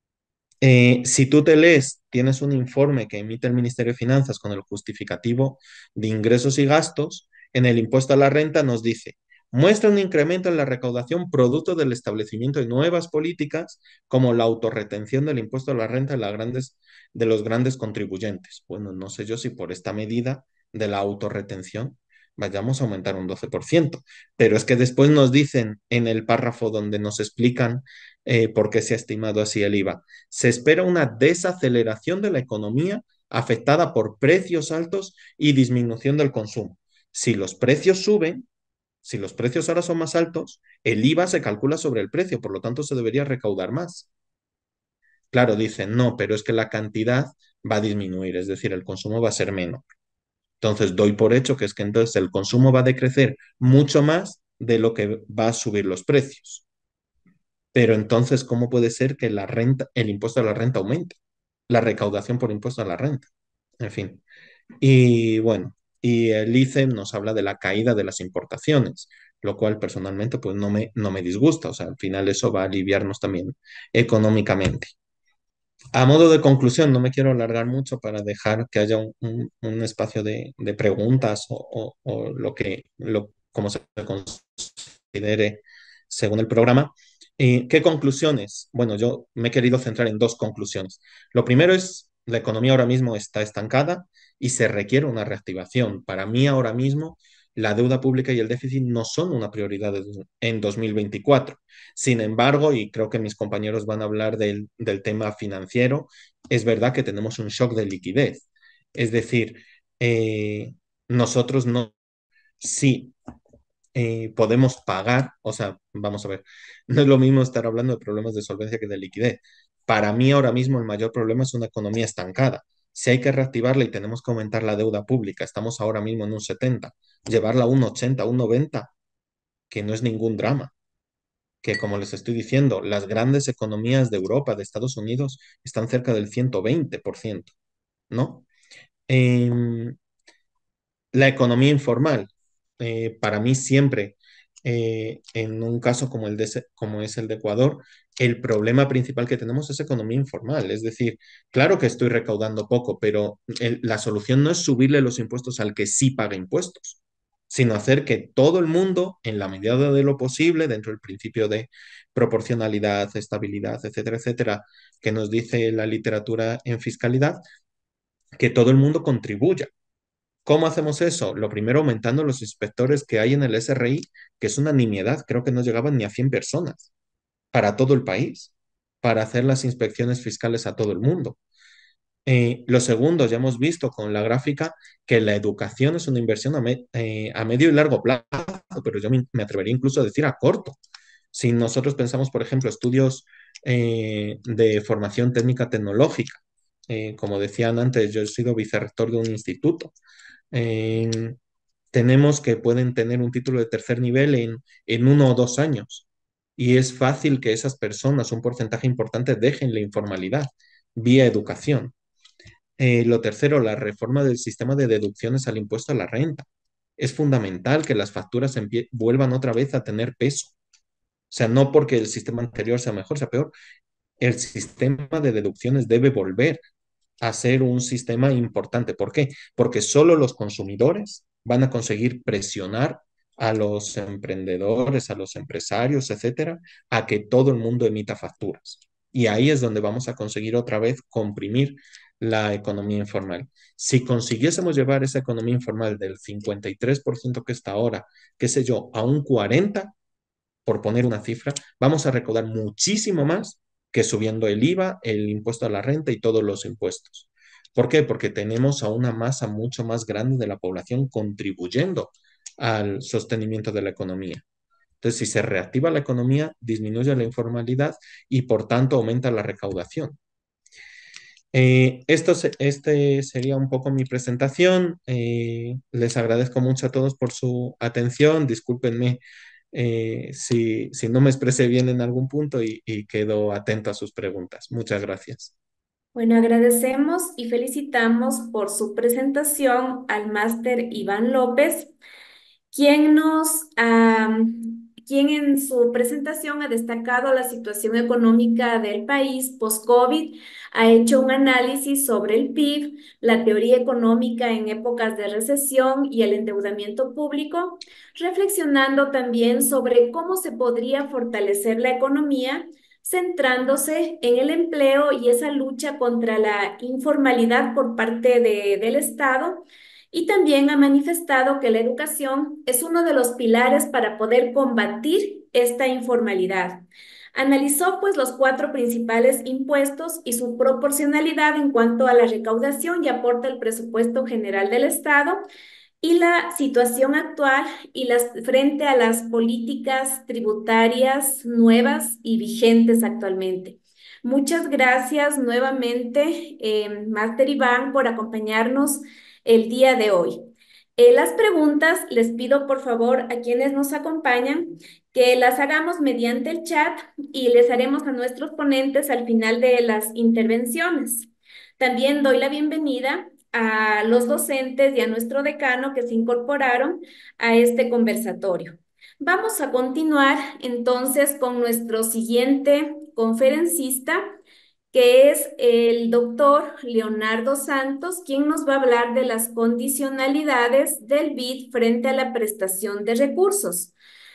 Eh, si tú te lees, tienes un informe que emite el Ministerio de Finanzas con el justificativo de ingresos y gastos, en el impuesto a la renta nos dice, muestra un incremento en la recaudación producto del establecimiento de nuevas políticas como la autorretención del impuesto a la renta de, las grandes, de los grandes contribuyentes. Bueno, no sé yo si por esta medida de la autorretención vayamos a aumentar un doce por ciento, pero es que después nos dicen en el párrafo donde nos explican eh, por qué se ha estimado así el IVA. Se espera una desaceleración de la economía afectada por precios altos y disminución del consumo. Si los precios suben, si los precios ahora son más altos, el IVA se calcula sobre el precio, por lo tanto se debería recaudar más. Claro, dicen, no, pero es que la cantidad va a disminuir, es decir, el consumo va a ser menos. Entonces doy por hecho que es que entonces el consumo va a decrecer mucho más de lo que va a subir los precios. Pero entonces, ¿cómo puede ser que la renta, el impuesto a la renta aumente? La recaudación por impuesto a la renta. En fin. Y bueno, y el I C E M nos habla de la caída de las importaciones, lo cual personalmente pues no me, no me disgusta. O sea, al final eso va a aliviarnos también económicamente. A modo de conclusión, no me quiero alargar mucho para dejar que haya un, un- un espacio de, de preguntas o, o- o lo que, lo, como se considere según el programa. Eh, ¿qué conclusiones? Bueno, yo me he querido centrar en dos conclusiones. Lo primero es, la economía ahora mismo está estancada y se requiere una reactivación. Para mí ahora mismo la deuda pública y el déficit no son una prioridad en dos mil veinticuatro. Sin embargo, y creo que mis compañeros van a hablar del, del tema financiero, es verdad que tenemos un shock de liquidez. Es decir, eh, nosotros no, sí eh, podemos pagar, o sea, vamos a ver, no es lo mismo estar hablando de problemas de solvencia que de liquidez. Para mí ahora mismo el mayor problema es una economía estancada. Si hay que reactivarla y tenemos que aumentar la deuda pública, estamos ahora mismo en un setenta, llevarla a un ochenta, un noventa, que no es ningún drama, que como les estoy diciendo, las grandes economías de Europa, de Estados Unidos, están cerca del ciento veinte por ciento, ¿no? Em, la economía informal, eh, para mí siempre, eh, en un caso como, el de ese- como es el de Ecuador, el problema principal que tenemos es economía informal. Es decir, claro que estoy recaudando poco, pero el- la solución no es subirle los impuestos al que sí paga impuestos, sino hacer que todo el mundo, en la medida de lo posible, dentro del principio de proporcionalidad, estabilidad, etcétera, etcétera, que nos dice la literatura en fiscalidad, que todo el mundo contribuya. ¿Cómo hacemos eso? Lo primero, aumentando los inspectores que hay en el S R I, que es una nimiedad, creo que no llegaban ni a cien personas para todo el país, para hacer las inspecciones fiscales a todo el mundo. Eh, lo segundo, ya hemos visto con la gráfica que la educación es una inversión a, me- eh, a medio y largo plazo, pero yo me, me atrevería incluso a decir a corto. Si nosotros pensamos, por ejemplo, estudios eh, de formación técnica tecnológica, eh, como decían antes, yo he sido vicerrector de un instituto. Eh, tenemos que pueden tener un título de tercer nivel en, en uno o dos años. Y es fácil que esas personas, un porcentaje importante, dejen la informalidad vía educación. Eh, lo tercero, la reforma del sistema de deducciones al impuesto a la renta. Es fundamental que las facturas empie- vuelvan otra vez a tener peso. O sea, no porque el sistema anterior sea mejor, sea peor. El sistema de deducciones debe volver a ser un sistema importante. ¿Por qué? Porque solo los consumidores van a conseguir presionar a los emprendedores, a los empresarios, etcétera, a que todo el mundo emita facturas. Y ahí es donde vamos a conseguir otra vez comprimir la economía informal. Si consiguiésemos llevar esa economía informal del cincuenta y tres por ciento que está ahora, qué sé yo, a un cuarenta por ciento, por poner una cifra, vamos a recaudar muchísimo más que subiendo el IVA, el impuesto a la renta y todos los impuestos. ¿Por qué? Porque tenemos a una masa mucho más grande de la población contribuyendo al sostenimiento de la economía. Entonces, si se reactiva la economía, disminuye la informalidad y por tanto aumenta la recaudación. Eh, esto se- este sería un poco mi presentación. Eh, les agradezco mucho a todos por su atención. Discúlpenme eh, si, si no me expresé bien en algún punto y, y quedo atento a sus preguntas. Muchas gracias. Bueno, agradecemos y felicitamos por su presentación al máster Iván López, quien nos, am, quien en su presentación ha destacado la situación económica del país post-COVID, ha hecho un análisis sobre el P I B, la teoría económica en épocas de recesión y el endeudamiento público, reflexionando también sobre cómo se podría fortalecer la economía centrándose en el empleo y esa lucha contra la informalidad por parte de- del Estado, y también ha manifestado que la educación es uno de los pilares para poder combatir esta informalidad. Analizó pues los cuatro principales impuestos y su proporcionalidad en cuanto a la recaudación y aporte al presupuesto general del Estado y la situación actual y las frente a las políticas tributarias nuevas y vigentes actualmente. Muchas gracias nuevamente, eh, Máster Iván, por acompañarnos el día de hoy. Eh, las preguntas les pido por favor a quienes nos acompañan que las hagamos mediante el chat y les haremos a nuestros ponentes al final de las intervenciones. También doy la bienvenida a los docentes y a nuestro decano que se incorporaron a este conversatorio. Vamos a continuar entonces con nuestro siguiente conferencista, que es el doctor Leonardo Santos, quien nos va a hablar de las condicionalidades del B I D frente a la prestación de recursos.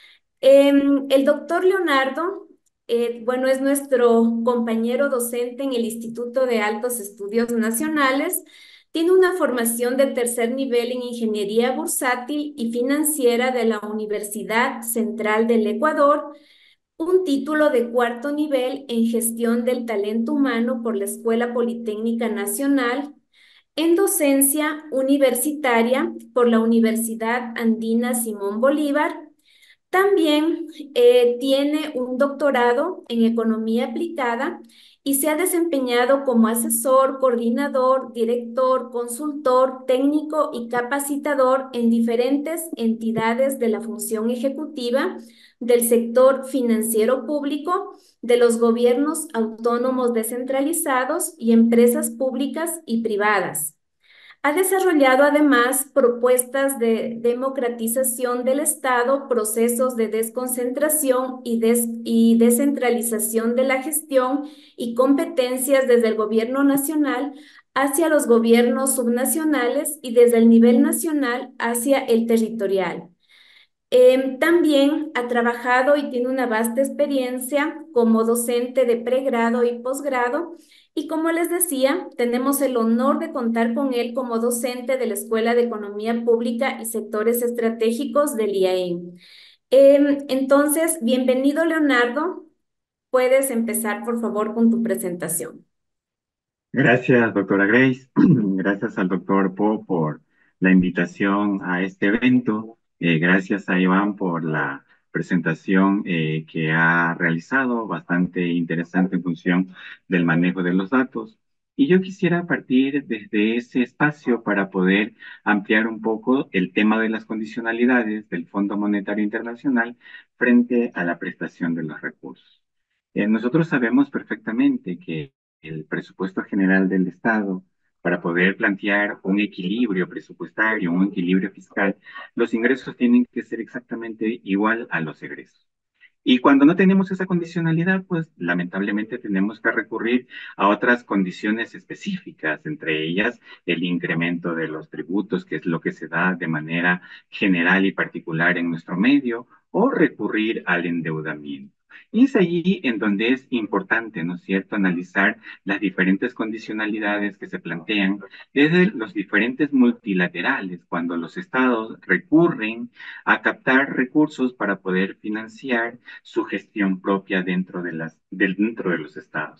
Em, el doctor Leonardo, eh, bueno, es nuestro compañero docente en el Instituto de Altos Estudios Nacionales. Tiene una formación de tercer nivel en Ingeniería Bursátil y Financiera de la Universidad Central del Ecuador, un título de cuarto nivel en Gestión del Talento Humano por la Escuela Politécnica Nacional, en docencia universitaria por la Universidad Andina Simón Bolívar. También eh, tiene un doctorado en economía aplicada y se ha desempeñado como asesor, coordinador, director, consultor, técnico y capacitador en diferentes entidades de la función ejecutiva, del sector financiero público, de los gobiernos autónomos descentralizados y empresas públicas y privadas. Ha desarrollado además propuestas de democratización del Estado, procesos de desconcentración y, des- y descentralización de la gestión y competencias desde el gobierno nacional hacia los gobiernos subnacionales y desde el nivel nacional hacia el territorial. Em, también ha trabajado y tiene una vasta experiencia como docente de pregrado y posgrado. Y como les decía, tenemos el honor de contar con él como docente de la Escuela de Economía Pública y Sectores Estratégicos del I A E. Em, entonces, bienvenido, Leonardo. Puedes empezar, por favor, con tu presentación. Gracias, doctora Grace. Gracias al doctor Po por la invitación a este evento. Eh, gracias a Iván por la presentación eh, que ha realizado, bastante interesante en función del manejo de los datos. Y yo quisiera partir desde ese espacio para poder ampliar un poco el tema de las condicionalidades del Fondo Monetario Internacional frente a la prestación de los recursos. Eh, nosotros sabemos perfectamente que el presupuesto general del Estado, para poder plantear un equilibrio presupuestario, un equilibrio fiscal, los ingresos tienen que ser exactamente igual a los egresos. Y cuando no tenemos esa condicionalidad, pues lamentablemente tenemos que recurrir a otras condiciones específicas, entre ellas el incremento de los tributos, que es lo que se da de manera general y particular en nuestro medio, o recurrir al endeudamiento. Y es allí en donde es importante, ¿no es cierto?, analizar las diferentes condicionalidades que se plantean desde los diferentes multilaterales, cuando los estados recurren a captar recursos para poder financiar su gestión propia dentro de, las, del, dentro de los estados.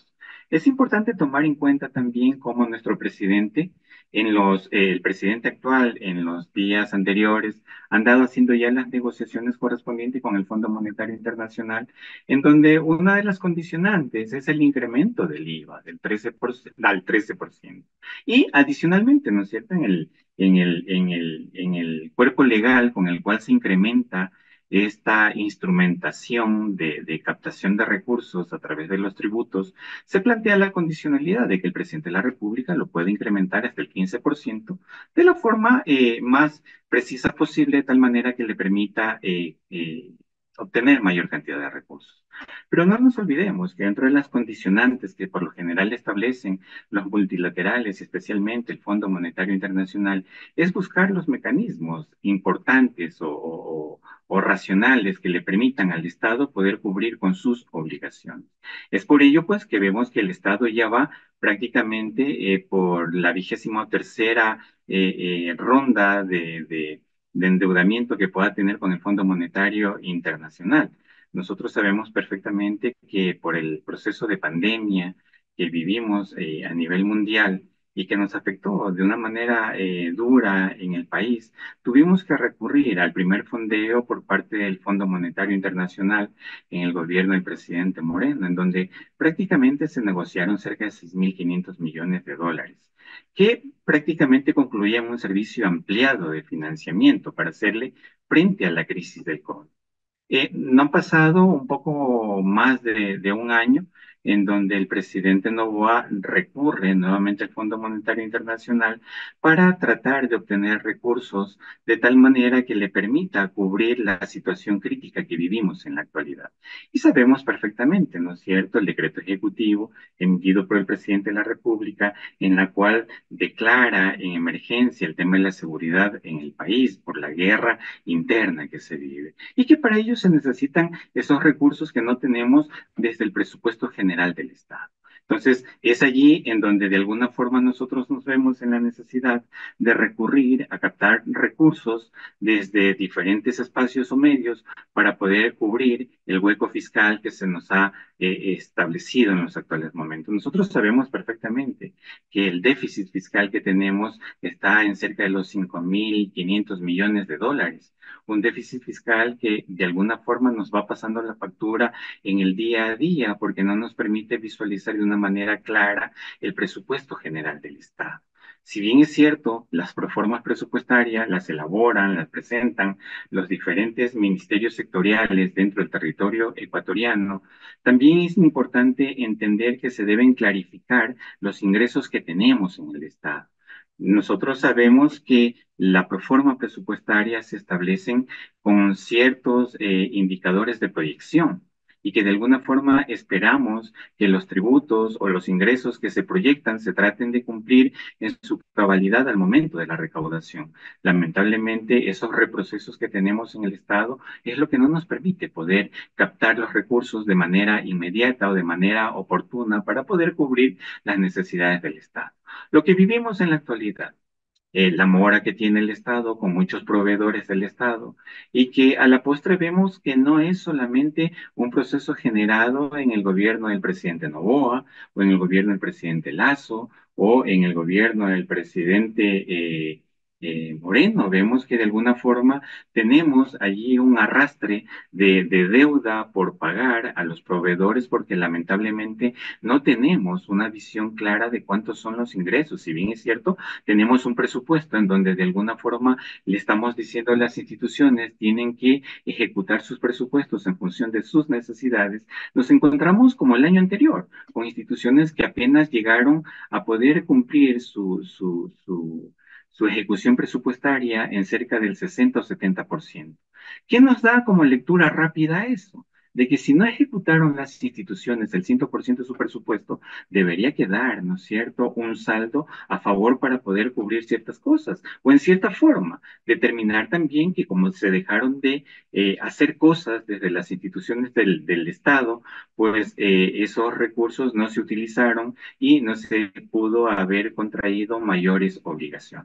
Es importante tomar en cuenta también cómo nuestro presidente, en los, eh, el presidente actual, en los días anteriores, han dado haciendo ya las negociaciones correspondientes con el Fondo Monetario Internacional, en donde una de las condicionantes es el incremento del I V A del trece por ciento al trece por ciento. Y adicionalmente, ¿no es cierto?, en el, en el, en el, en el cuerpo legal con el cual se incrementa esta instrumentación de, de captación de recursos a través de los tributos, se plantea la condicionalidad de que el presidente de la República lo puede incrementar hasta el quince por ciento de la forma eh, más precisa posible, de tal manera que le permita eh, eh, obtener mayor cantidad de recursos. Pero no nos olvidemos que dentro de las condicionantes que por lo general establecen los multilaterales, especialmente el Fondo Monetario Internacional, es buscar los mecanismos importantes o, o, o racionales que le permitan al Estado poder cubrir con sus obligaciones. Es por ello, pues, que vemos que el Estado ya va prácticamente eh, por la vigésima tercera eh, eh, ronda de, de, de endeudamiento que pueda tener con el Fondo Monetario Internacional. Nosotros sabemos perfectamente que por el proceso de pandemia que vivimos eh, a nivel mundial y que nos afectó de una manera eh, dura en el país, tuvimos que recurrir al primer fondeo por parte del Fondo Monetario Internacional en el gobierno del presidente Moreno, en donde prácticamente se negociaron cerca de seis mil quinientos millones de dólares, que prácticamente concluían un servicio ampliado de financiamiento para hacerle frente a la crisis del COVID. Eh, no han pasado un poco más de, de un año en donde el presidente Noboa recurre nuevamente al Fondo Monetario Internacional para tratar de obtener recursos de tal manera que le permita cubrir la situación crítica que vivimos en la actualidad. Y sabemos perfectamente, ¿no es cierto?, el decreto ejecutivo emitido por el presidente de la República, en la cual declara en emergencia el tema de la seguridad en el país por la guerra interna que se vive, y que para ello se necesitan esos recursos que no tenemos desde el presupuesto general del Estado. Entonces, es allí en donde de alguna forma nosotros nos vemos en la necesidad de recurrir a captar recursos desde diferentes espacios o medios para poder cubrir el hueco fiscal que se nos ha eh, establecido en los actuales momentos. Nosotros sabemos perfectamente que el déficit fiscal que tenemos está en cerca de los cinco mil quinientos millones de dólares, un déficit fiscal que de alguna forma nos va pasando la factura en el día a día porque no nos permite visualizar de una manera clara el presupuesto general del Estado. Si bien es cierto, las proformas presupuestarias las elaboran, las presentan los diferentes ministerios sectoriales dentro del territorio ecuatoriano, también es importante entender que se deben clarificar los ingresos que tenemos en el Estado. Nosotros sabemos que la proforma presupuestaria se establecen con ciertos eh, indicadores de proyección y que de alguna forma esperamos que los tributos o los ingresos que se proyectan se traten de cumplir en su cabalidad al momento de la recaudación. Lamentablemente, esos reprocesos que tenemos en el Estado es lo que no nos permite poder captar los recursos de manera inmediata o de manera oportuna para poder cubrir las necesidades del Estado. Lo que vivimos en la actualidad, eh, la mora que tiene el Estado con muchos proveedores del Estado y que a la postre vemos que no es solamente un proceso generado en el gobierno del presidente Noboa o en el gobierno del presidente Lazo o en el gobierno del presidente eh, eh, Moreno. Vemos que de alguna forma tenemos allí un arrastre de, de deuda por pagar a los proveedores porque lamentablemente no tenemos una visión clara de cuántos son los ingresos. Si bien es cierto, tenemos un presupuesto en donde de alguna forma le estamos diciendo a las instituciones tienen que ejecutar sus presupuestos en función de sus necesidades, nos encontramos como el año anterior, con instituciones que apenas llegaron a poder cumplir su, su, su, su ejecución presupuestaria en cerca del sesenta o setenta por ciento. ¿Qué nos da como lectura rápida eso? De que si no ejecutaron las instituciones el cien por ciento de su presupuesto, debería quedar, ¿no es cierto?, un saldo a favor para poder cubrir ciertas cosas, o en cierta forma, determinar también que como se dejaron de eh, hacer cosas desde las instituciones del, del Estado, pues eh, esos recursos no se utilizaron y no se pudo haber contraído mayores obligaciones.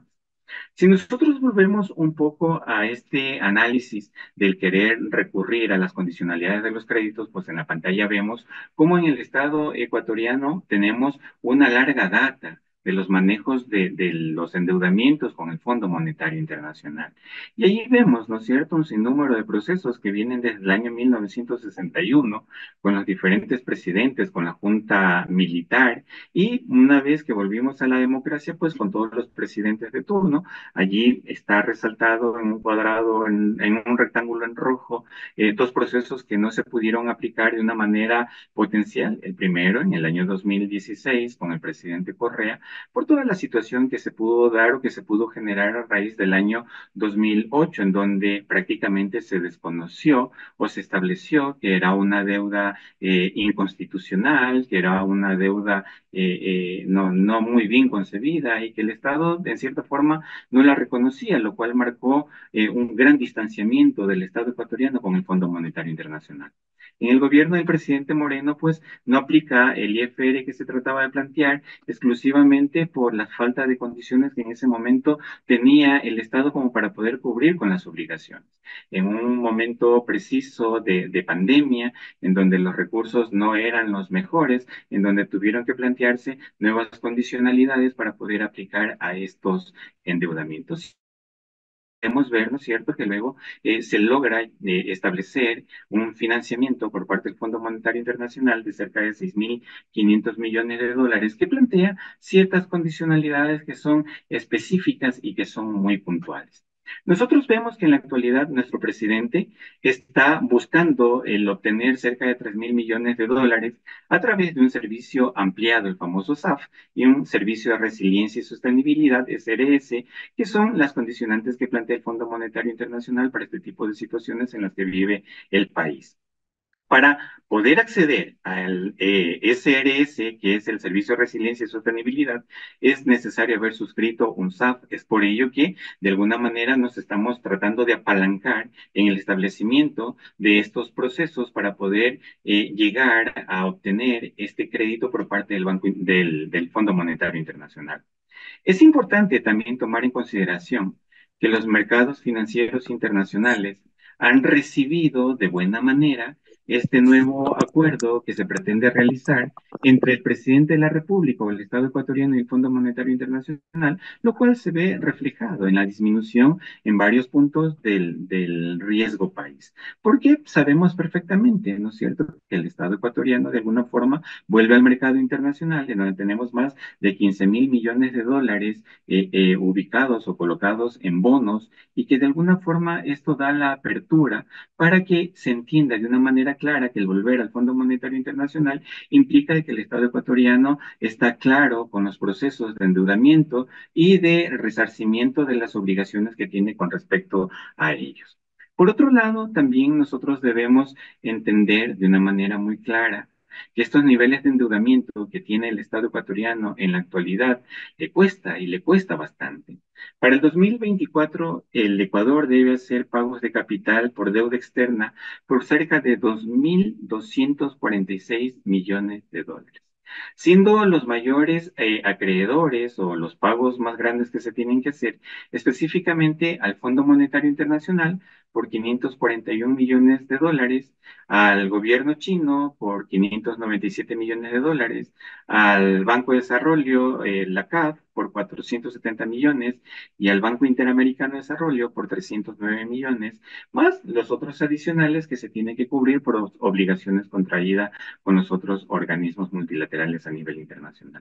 Si nosotros volvemos un poco a este análisis del querer recurrir a las condicionalidades de los créditos, pues en la pantalla vemos cómo en el Estado ecuatoriano tenemos una larga data de los manejos de, de los endeudamientos con el Fondo Monetario Internacional. Y ahí vemos, ¿no es cierto?, un sinnúmero de procesos que vienen desde el año mil novecientos sesenta y uno, con los diferentes presidentes, con la Junta Militar, y una vez que volvimos a la democracia, pues con todos los presidentes de turno. Allí está resaltado en un cuadrado, en, en un rectángulo en rojo, eh, dos procesos que no se pudieron aplicar de una manera potencial. El primero, en el año dos mil dieciséis, con el presidente Correa, por toda la situación que se pudo dar o que se pudo generar a raíz del año dos mil ocho, en donde prácticamente se desconoció o se estableció que era una deuda eh, inconstitucional, que era una deuda eh, eh, no, no muy bien concebida y que el Estado, en cierta forma, no la reconocía, lo cual marcó eh, un gran distanciamiento del Estado ecuatoriano con el Fondo Monetario Internacional. En el gobierno del presidente Moreno, pues no aplica el I F R que se trataba de plantear exclusivamente por la falta de condiciones que en ese momento tenía el Estado como para poder cubrir con las obligaciones. En un momento preciso de, de pandemia, en donde los recursos no eran los mejores, en donde tuvieron que plantearse nuevas condicionalidades para poder aplicar a estos endeudamientos. Podemos ver, ¿no es cierto?, que luego eh, se logra eh, establecer un financiamiento por parte del Fondo Monetario Internacional de cerca de seis mil quinientos millones de dólares que plantea ciertas condicionalidades que son específicas y que son muy puntuales. Nosotros vemos que en la actualidad nuestro presidente está buscando el obtener cerca de tres mil millones de dólares a través de un servicio ampliado, el famoso S A F, y un servicio de resiliencia y sostenibilidad, S R S, que son las condicionantes que plantea el Fondo Monetario Internacional para este tipo de situaciones en las que vive el país. Para poder acceder al eh, S R S, que es el Servicio de Resiliencia y Sostenibilidad, es necesario haber suscrito un S A F. Es por ello que, de alguna manera, nos estamos tratando de apalancar en el establecimiento de estos procesos para poder eh, llegar a obtener este crédito por parte del, Banco, del, del Fondo Monetario Internacional. Es importante también tomar en consideración que los mercados financieros internacionales han recibido de buena manera este nuevo acuerdo que se pretende realizar entre el presidente de la República o el Estado ecuatoriano y el Fondo Monetario Internacional, lo cual se ve reflejado en la disminución en varios puntos del, del riesgo país. Porque sabemos perfectamente, ¿no es cierto?, que el Estado ecuatoriano de alguna forma vuelve al mercado internacional, en donde tenemos más de quince mil millones de dólares eh, eh, ubicados o colocados en bonos, y que de alguna forma esto da la apertura para que se entienda de una manera clara que el volver al Fondo Monetario Internacional implica que el Estado ecuatoriano está claro con los procesos de endeudamiento y de resarcimiento de las obligaciones que tiene con respecto a ellos. Por otro lado, también nosotros debemos entender de una manera muy clara que estos niveles de endeudamiento que tiene el Estado ecuatoriano en la actualidad le cuesta y le cuesta bastante. Para el dos mil veinticuatro, el Ecuador debe hacer pagos de capital por deuda externa por cerca de dos mil doscientos cuarenta y seis millones de dólares, siendo los mayores eh, acreedores o los pagos más grandes que se tienen que hacer específicamente al Fondo Monetario Internacional por quinientos cuarenta y un millones de dólares, al gobierno chino por quinientos noventa y siete millones de dólares, al Banco de Desarrollo, eh, la C A F, por cuatrocientos setenta millones, y al Banco Interamericano de Desarrollo por trescientos nueve millones, más los otros adicionales que se tienen que cubrir por obligaciones contraídas con los otros organismos multilaterales a nivel internacional.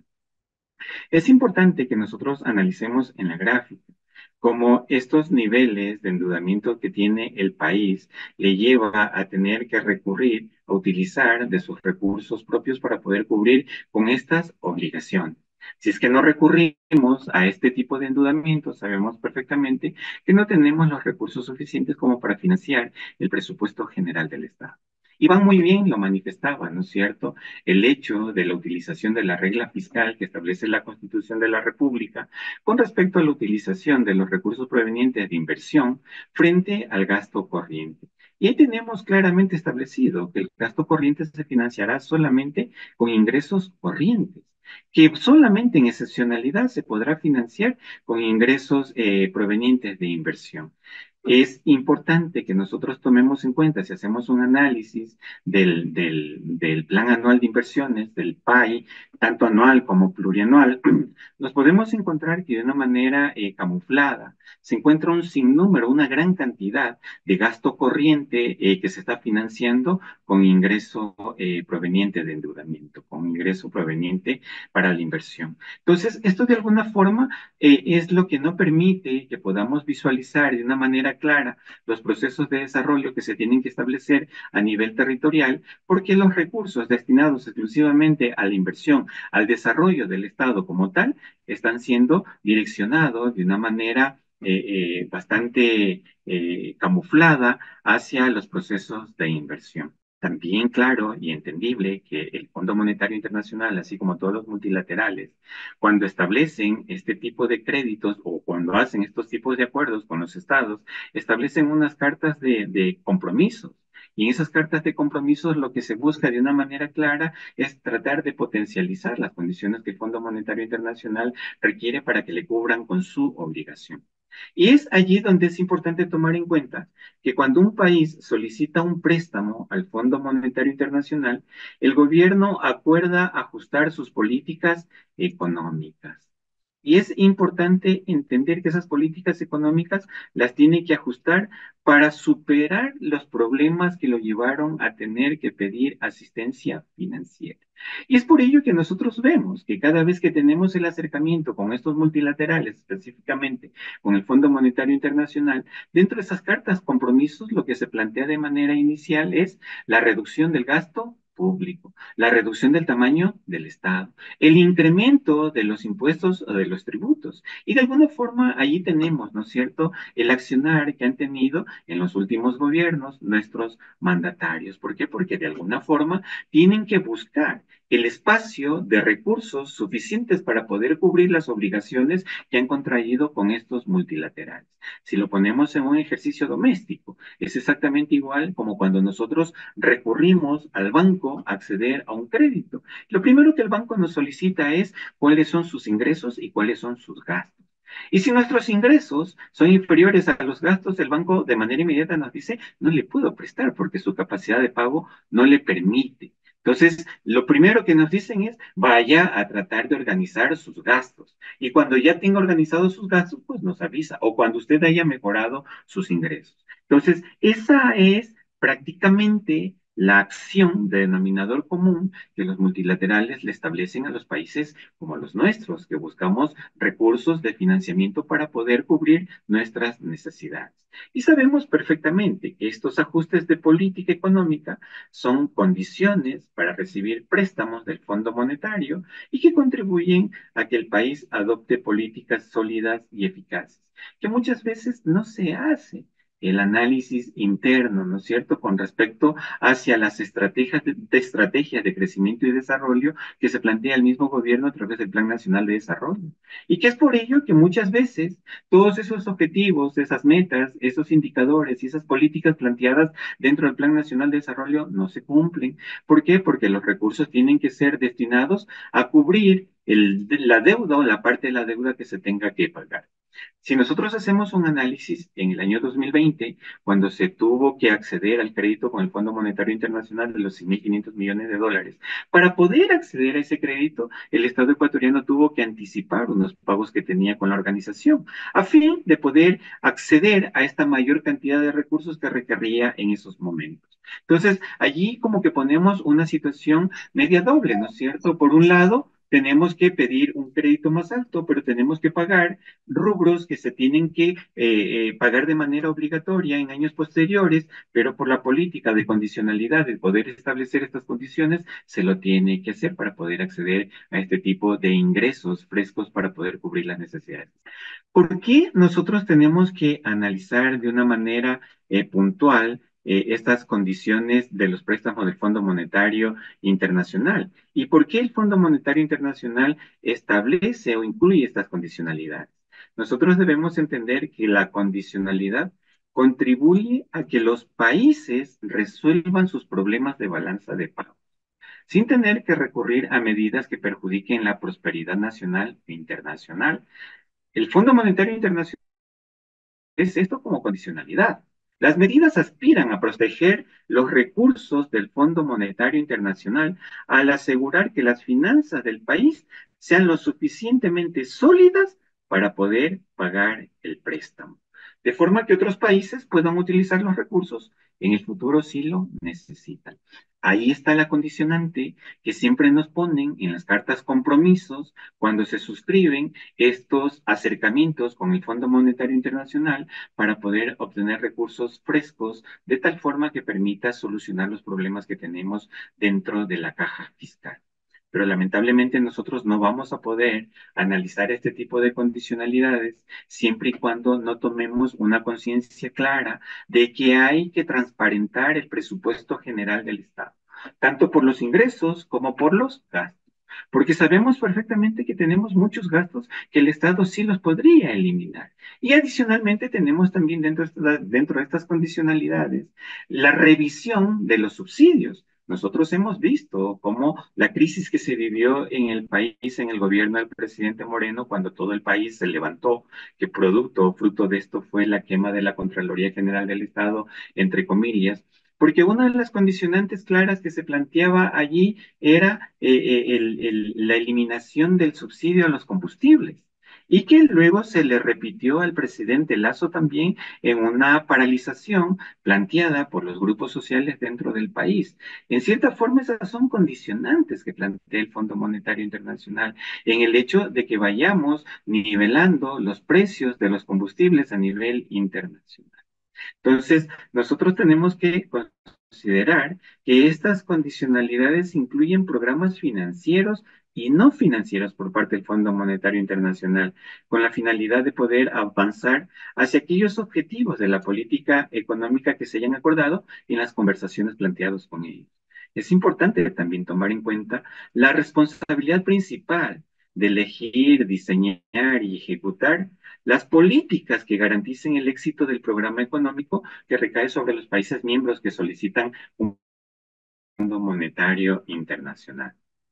Es importante que nosotros analicemos en la gráfica cómo estos niveles de endeudamiento que tiene el país le lleva a tener que recurrir a utilizar de sus recursos propios para poder cubrir con estas obligaciones. Si es que no recurrimos a este tipo de endeudamiento, sabemos perfectamente que no tenemos los recursos suficientes como para financiar el presupuesto general del Estado. Iván muy bien lo manifestaba, ¿no es cierto? El hecho de la utilización de la regla fiscal que establece la Constitución de la República con respecto a la utilización de los recursos provenientes de inversión frente al gasto corriente. Y ahí tenemos claramente establecido que el gasto corriente se financiará solamente con ingresos corrientes. que solamente en excepcionalidad se podrá financiar con ingresos eh, provenientes de inversión. Es importante que nosotros tomemos en cuenta, si hacemos un análisis del, del, del plan anual de inversiones, del P A I, tanto anual como plurianual, nos podemos encontrar que de una manera eh, camuflada se encuentra un sinnúmero, una gran cantidad de gasto corriente eh, que se está financiando con ingreso eh, proveniente de endeudamiento, con ingreso proveniente para la inversión. Entonces, esto de alguna forma eh, es lo que no permite que podamos visualizar de una manera clara los procesos de desarrollo que se tienen que establecer a nivel territorial, porque los recursos destinados exclusivamente a la inversión, al desarrollo del Estado como tal, están siendo direccionados de una manera eh, eh, bastante eh, camuflada hacia los procesos de inversión. También claro y entendible que el Fondo Monetario Internacional, así como todos los multilaterales, cuando establecen este tipo de créditos o cuando hacen estos tipos de acuerdos con los estados, establecen unas cartas de, de compromisos. Y en esas cartas de compromisos lo que se busca de una manera clara es tratar de potencializar las condiciones que el Fondo Monetario Internacional requiere para que le cubran con su obligación. Y es allí donde es importante tomar en cuenta que cuando un país solicita un préstamo al Fondo Monetario Internacional, el gobierno acuerda ajustar sus políticas económicas. Y es importante entender que esas políticas económicas las tiene que ajustar para superar los problemas que lo llevaron a tener que pedir asistencia financiera. Y es por ello que nosotros vemos que cada vez que tenemos el acercamiento con estos multilaterales, específicamente con el Fondo Monetario Internacional, dentro de esas cartas compromisos lo que se plantea de manera inicial es la reducción del gasto público, la reducción del tamaño del Estado, el incremento de los impuestos o de los tributos. Y de alguna forma allí tenemos, ¿no es cierto?, el accionar que han tenido en los últimos gobiernos nuestros mandatarios. ¿Por qué? Porque de alguna forma tienen que buscar el espacio de recursos suficientes para poder cubrir las obligaciones que han contraído con estos multilaterales. Si lo ponemos en un ejercicio doméstico, es exactamente igual como cuando nosotros recurrimos al banco a acceder a un crédito. Lo primero que el banco nos solicita es cuáles son sus ingresos y cuáles son sus gastos. Y si nuestros ingresos son inferiores a los gastos, el banco de manera inmediata nos dice, no le puedo prestar porque su capacidad de pago no le permite. Entonces, lo primero que nos dicen es, vaya a tratar de organizar sus gastos. Y cuando ya tenga organizados sus gastos, pues nos avisa. O cuando usted haya mejorado sus ingresos. Entonces, esa es prácticamente la acción de denominador común que los multilaterales le establecen a los países como los nuestros, que buscamos recursos de financiamiento para poder cubrir nuestras necesidades. Y sabemos perfectamente que estos ajustes de política económica son condiciones para recibir préstamos del Fondo Monetario y que contribuyen a que el país adopte políticas sólidas y eficaces, que muchas veces no se hace el análisis interno, ¿no es cierto?, con respecto hacia las estrategias de, de, estrategias de crecimiento y desarrollo que se plantea el mismo gobierno a través del Plan Nacional de Desarrollo. Y que es por ello que muchas veces todos esos objetivos, esas metas, esos indicadores y esas políticas planteadas dentro del Plan Nacional de Desarrollo no se cumplen. ¿Por qué? Porque los recursos tienen que ser destinados a cubrir el, la deuda o la parte de la deuda que se tenga que pagar. Si nosotros hacemos un análisis en el año dos mil veinte, cuando se tuvo que acceder al crédito con el Fondo Monetario Internacional de los seis mil quinientos millones de dólares, para poder acceder a ese crédito, el Estado ecuatoriano tuvo que anticipar unos pagos que tenía con la organización, a fin de poder acceder a esta mayor cantidad de recursos que requería en esos momentos. Entonces, allí como que ponemos una situación media doble, ¿no es cierto? Por un lado, tenemos que pedir un crédito más alto, pero tenemos que pagar rubros que se tienen que eh, eh, pagar de manera obligatoria en años posteriores, pero por la política de condicionalidad de poder establecer estas condiciones, se lo tiene que hacer para poder acceder a este tipo de ingresos frescos para poder cubrir las necesidades. ¿Por qué nosotros tenemos que analizar de una manera eh, puntual eh, estas condiciones de los préstamos del Fondo Monetario Internacional? ¿Y por qué el Fondo Monetario Internacional establece o incluye estas condicionalidades? Nosotros debemos entender que la condicionalidad contribuye a que los países resuelvan sus problemas de balanza de pago. sin tener que recurrir a medidas que perjudiquen la prosperidad nacional e internacional. El Fondo Monetario Internacional es esto como condicionalidad. Las medidas aspiran a proteger los recursos del Fondo Monetario Internacional al asegurar que las finanzas del país sean lo suficientemente sólidas para poder pagar el préstamo, de forma que otros países puedan utilizar los recursos en el futuro si lo necesitan. Ahí está la condicionante que siempre nos ponen en las cartas compromisos cuando se suscriben estos acercamientos con el Fondo Monetario Internacional para poder obtener recursos frescos de tal forma que permita solucionar los problemas que tenemos dentro de la caja fiscal. Pero lamentablemente nosotros no vamos a poder analizar este tipo de condicionalidades siempre y cuando no tomemos una conciencia clara de que hay que transparentar el presupuesto general del Estado, tanto por los ingresos como por los gastos. Porque sabemos perfectamente que tenemos muchos gastos que el Estado sí los podría eliminar. Y adicionalmente tenemos también dentro de, dentro de estas condicionalidades la revisión de los subsidios. Nosotros hemos visto cómo la crisis que se vivió en el país, en el gobierno del presidente Moreno, cuando todo el país se levantó, que producto o fruto de esto fue la quema de la Contraloría General del Estado, entre comillas, porque una de las condicionantes claras que se planteaba allí era eh, eh, el, el, la eliminación del subsidio a los combustibles y que luego se le repitió al presidente Lazo también en una paralización planteada por los grupos sociales dentro del país. En cierta forma, esas son condicionantes que plantea el Fondo Monetario Internacional en el hecho de que vayamos nivelando los precios de los combustibles a nivel internacional. Entonces, nosotros tenemos que considerar que estas condicionalidades incluyen programas financieros y no financieros por parte del Fondo Monetario Internacional, con la finalidad de poder avanzar hacia aquellos objetivos de la política económica que se hayan acordado en las conversaciones planteadas con ellos. Es importante también tomar en cuenta la responsabilidad principal de elegir, diseñar y ejecutar las políticas que garanticen el éxito del programa económico que recae sobre los países miembros que solicitan un Fondo Monetario Internacional.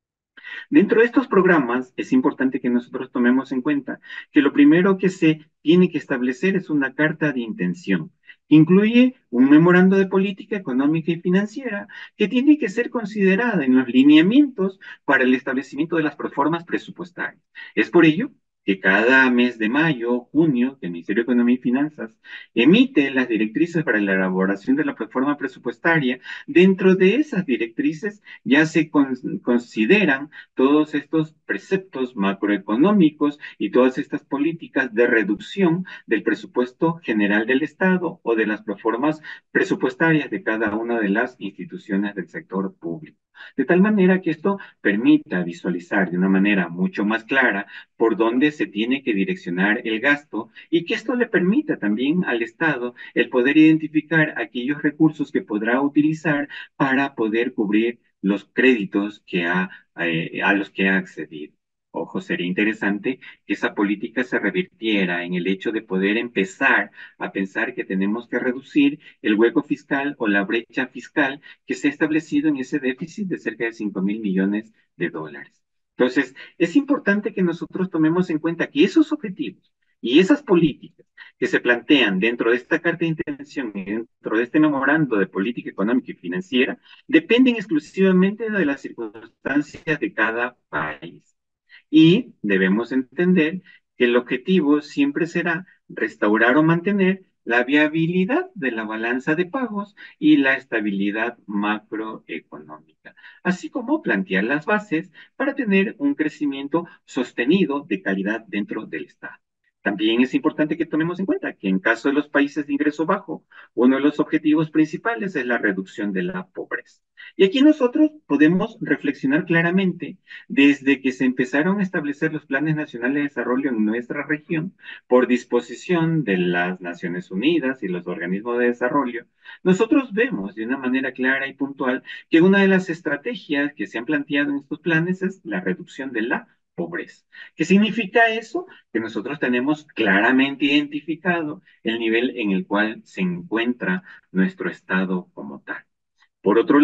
Dentro de estos programas es importante que nosotros tomemos en cuenta que lo primero que se tiene que establecer es una carta de intención. Incluye un memorando de política económica y financiera que tiene que ser considerada en los lineamientos para el establecimiento de las reformas presupuestarias. Es por ello que cada mes de mayo, junio, el Ministerio de Economía y Finanzas emite las directrices para la elaboración de la reforma presupuestaria. Dentro de esas directrices ya se con, consideran todos estos preceptos macroeconómicos y todas estas políticas de reducción del presupuesto general del Estado o de las reformas presupuestarias de cada una de las instituciones del sector público. De tal manera que esto permita visualizar de una manera mucho más clara por dónde se tiene que direccionar el gasto y que esto le permita también al Estado el poder identificar aquellos recursos que podrá utilizar para poder cubrir los créditos que ha, eh, a los que ha accedido. Ojo, sería interesante que esa política se revirtiera en el hecho de poder empezar a pensar que tenemos que reducir el hueco fiscal o la brecha fiscal que se ha establecido en ese déficit de cerca de cinco mil millones de dólares. Entonces, es importante que nosotros tomemos en cuenta que esos objetivos y esas políticas que se plantean dentro de esta carta de intención y dentro de este memorando de política económica y financiera dependen exclusivamente de las circunstancias de cada país. Y debemos entender que el objetivo siempre será restaurar o mantener la viabilidad de la balanza de pagos y la estabilidad macroeconómica, así como plantear las bases para tener un crecimiento sostenido de calidad dentro del Estado. También es importante que tomemos en cuenta que en caso de los países de ingreso bajo, uno de los objetivos principales es la reducción de la pobreza. Y aquí nosotros podemos reflexionar claramente desde que se empezaron a establecer los planes nacionales de desarrollo en nuestra región por disposición de las Naciones Unidas y los organismos de desarrollo. Nosotros vemos de una manera clara y puntual que una de las estrategias que se han planteado en estos planes es la reducción de la pobreza. ¿Qué significa eso? Que nosotros tenemos claramente identificado el nivel en el cual se encuentra nuestro Estado como tal. Por otro lado,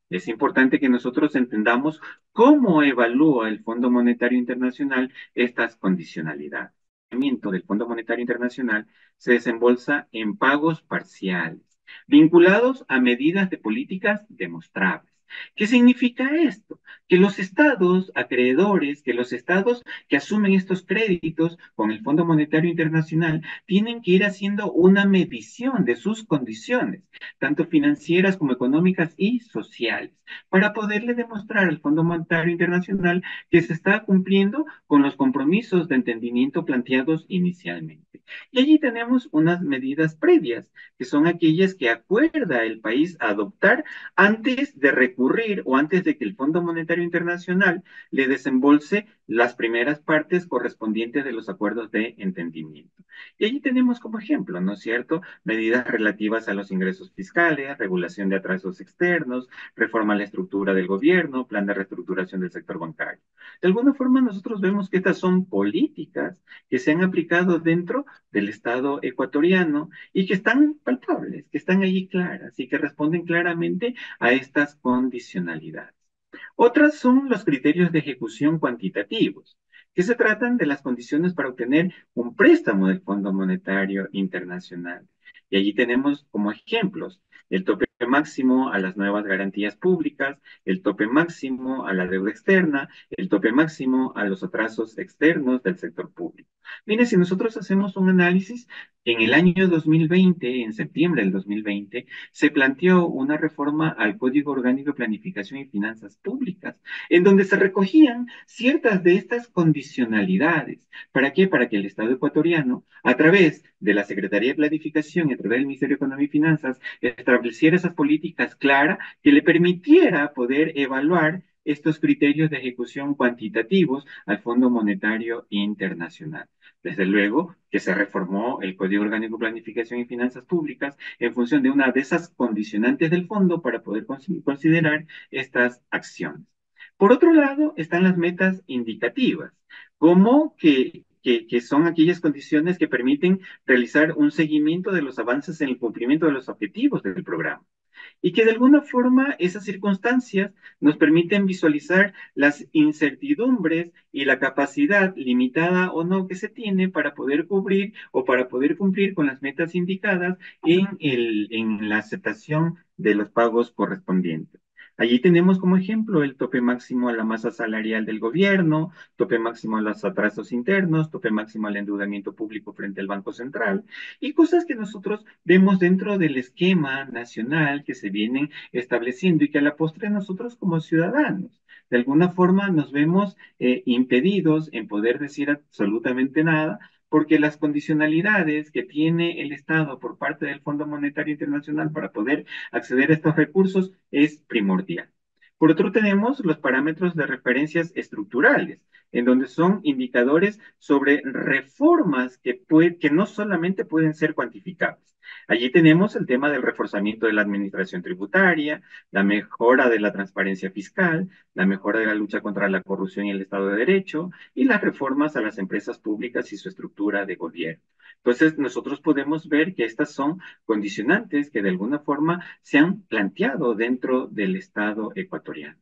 Es importante que nosotros entendamos cómo evalúa el Fondo Monetario Internacional estas condicionalidades. El financiamiento del Fondo Monetario Internacional se desembolsa en pagos parciales, vinculados a medidas de políticas demostrables. ¿Qué significa esto? Que los estados acreedores, que los estados que asumen estos créditos con el Fondo Monetario Internacional, tienen que ir haciendo una medición de sus condiciones, tanto financieras como económicas y sociales, para poderle demostrar al Fondo Monetario Internacional que se está cumpliendo con los compromisos de entendimiento planteados inicialmente. Y allí tenemos unas medidas previas, que son aquellas que acuerda el país adoptar antes de recurrir o antes de que el Fondo Monetario Internacional le desembolse las primeras partes correspondientes de los acuerdos de entendimiento. Y allí tenemos como ejemplo, ¿no es cierto?, medidas relativas a los ingresos fiscales, regulación de atrasos externos, reforma a la estructura del gobierno, plan de reestructuración del sector bancario. De alguna forma nosotros vemos que estas son políticas que se han aplicado dentro del Estado ecuatoriano y que están palpables, que están allí claras y que responden claramente a estas condicionalidades. Otras son los criterios de ejecución cuantitativos, que se tratan de las condiciones para obtener un préstamo del Fondo Monetario Internacional. Y allí tenemos como ejemplos el tope máximo a las nuevas garantías públicas, el tope máximo a la deuda externa, el tope máximo a los atrasos externos del sector público. Mire, si nosotros hacemos un análisis, en el año dos mil veinte, en septiembre del dos mil veinte, se planteó una reforma al Código Orgánico de Planificación y Finanzas Públicas, en donde se recogían ciertas de estas condicionalidades. ¿Para qué? Para que el Estado ecuatoriano, a través de la Secretaría de Planificación y a través del Ministerio de Economía y Finanzas, estableciera esas políticas claras que le permitiera poder evaluar estos criterios de ejecución cuantitativos al Fondo Monetario Internacional. Desde luego que se reformó el Código Orgánico de Planificación y Finanzas Públicas en función de una de esas condicionantes del fondo para poder considerar estas acciones. Por otro lado, están las metas indicativas, como que, que, que son aquellas condiciones que permiten realizar un seguimiento de los avances en el cumplimiento de los objetivos del programa y que de alguna forma esas circunstancias nos permiten visualizar las incertidumbres y la capacidad limitada o no que se tiene para poder cubrir o para poder cumplir con las metas indicadas en, el, en la aceptación de los pagos correspondientes. Allí tenemos como ejemplo el tope máximo a la masa salarial del gobierno, tope máximo a los atrasos internos, tope máximo al endeudamiento público frente al Banco Central y cosas que nosotros vemos dentro del esquema nacional que se vienen estableciendo y que a la postre nosotros como ciudadanos de alguna forma nos vemos eh, impedidos en poder decir absolutamente nada porque las condicionalidades que tiene el Estado por parte del Fondo Monetario Internacional para poder acceder a estos recursos es primordial. Por otro, tenemos los parámetros de referencias estructurales, en donde son indicadores sobre reformas que, puede, que no solamente pueden ser cuantificables. Allí tenemos el tema del reforzamiento de la administración tributaria, la mejora de la transparencia fiscal, la mejora de la lucha contra la corrupción y el Estado de Derecho, y las reformas a las empresas públicas y su estructura de gobierno. Entonces, nosotros podemos ver que estas son condicionantes que de alguna forma se han planteado dentro del Estado ecuatoriano.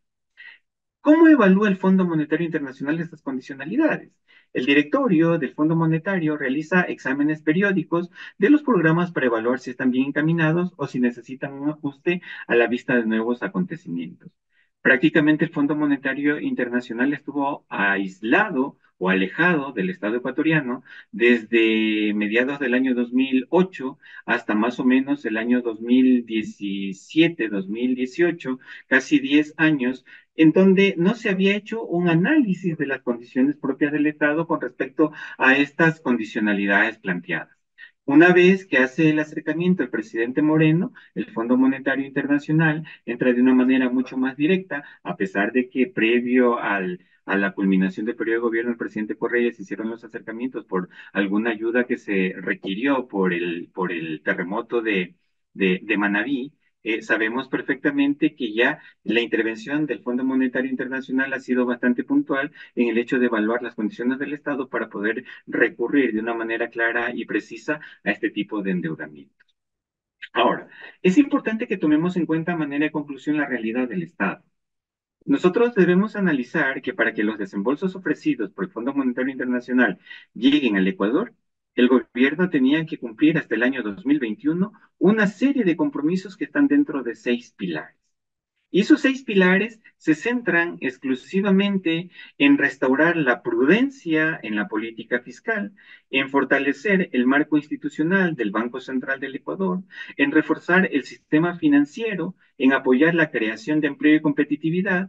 ¿Cómo evalúa el Fondo Monetario Internacional estas condicionalidades? El directorio del Fondo Monetario realiza exámenes periódicos de los programas para evaluar si están bien encaminados o si necesitan un ajuste a la vista de nuevos acontecimientos. Prácticamente el Fondo Monetario Internacional estuvo aislado o alejado del Estado ecuatoriano desde mediados del año dos mil ocho hasta más o menos el año dos mil diecisiete, dos mil dieciocho, casi diez años, en donde no se había hecho un análisis de las condiciones propias del Estado con respecto a estas condicionalidades planteadas. Una vez que hace el acercamiento el presidente Moreno, el Fondo Monetario Internacional entra de una manera mucho más directa, a pesar de que previo al, a la culminación del periodo de gobierno del presidente Correa se hicieron los acercamientos por alguna ayuda que se requirió por el, por el terremoto de, de, de Manabí. Eh, sabemos perfectamente que ya la intervención del Fondo Monetario Internacional ha sido bastante puntual en el hecho de evaluar las condiciones del Estado para poder recurrir de una manera clara y precisa a este tipo de endeudamiento. Ahora, es importante que tomemos en cuenta a manera de conclusión la realidad del Estado. Nosotros debemos analizar que para que los desembolsos ofrecidos por el Fondo Monetario Internacional lleguen al Ecuador, el gobierno tenía que cumplir hasta el año dos mil veintiuno una serie de compromisos que están dentro de seis pilares. Y esos seis pilares se centran exclusivamente en restaurar la prudencia en la política fiscal, en fortalecer el marco institucional del Banco Central del Ecuador, en reforzar el sistema financiero, en apoyar la creación de empleo y competitividad,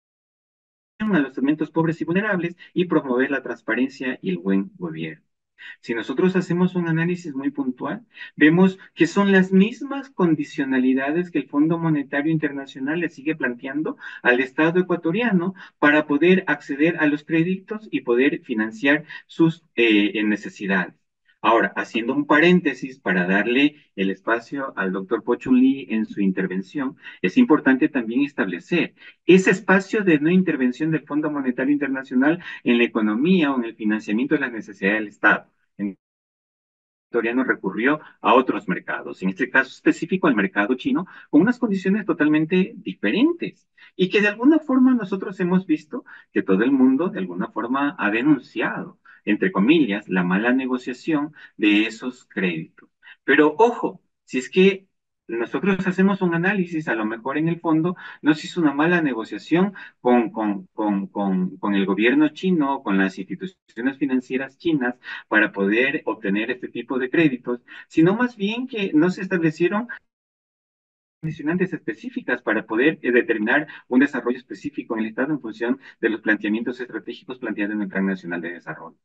a los segmentos pobres y vulnerables y promover la transparencia y el buen gobierno. Si nosotros hacemos un análisis muy puntual, vemos que son las mismas condicionalidades que el Fondo Monetario Internacional le sigue planteando al Estado ecuatoriano para poder acceder a los créditos y poder financiar sus eh, necesidades. Ahora, haciendo un paréntesis para darle el espacio al doctor Pochunli en su intervención, es importante también establecer ese espacio de no intervención del Fondo Monetario Internacional en la economía o en el financiamiento de las necesidades del Estado. El ecuatoriano recurrió a otros mercados, en este caso específico al mercado chino, con unas condiciones totalmente diferentes y que de alguna forma nosotros hemos visto que todo el mundo de alguna forma ha denunciado, entre comillas, la mala negociación de esos créditos. Pero ojo, si es que nosotros hacemos un análisis, a lo mejor en el fondo no se hizo una mala negociación con, con, con, con, con el gobierno chino, con las instituciones financieras chinas, para poder obtener este tipo de créditos, sino más bien que no se establecieron condicionantes específicas para poder eh, determinar un desarrollo específico en el Estado en función de los planteamientos estratégicos planteados en el Plan Nacional de Desarrollo.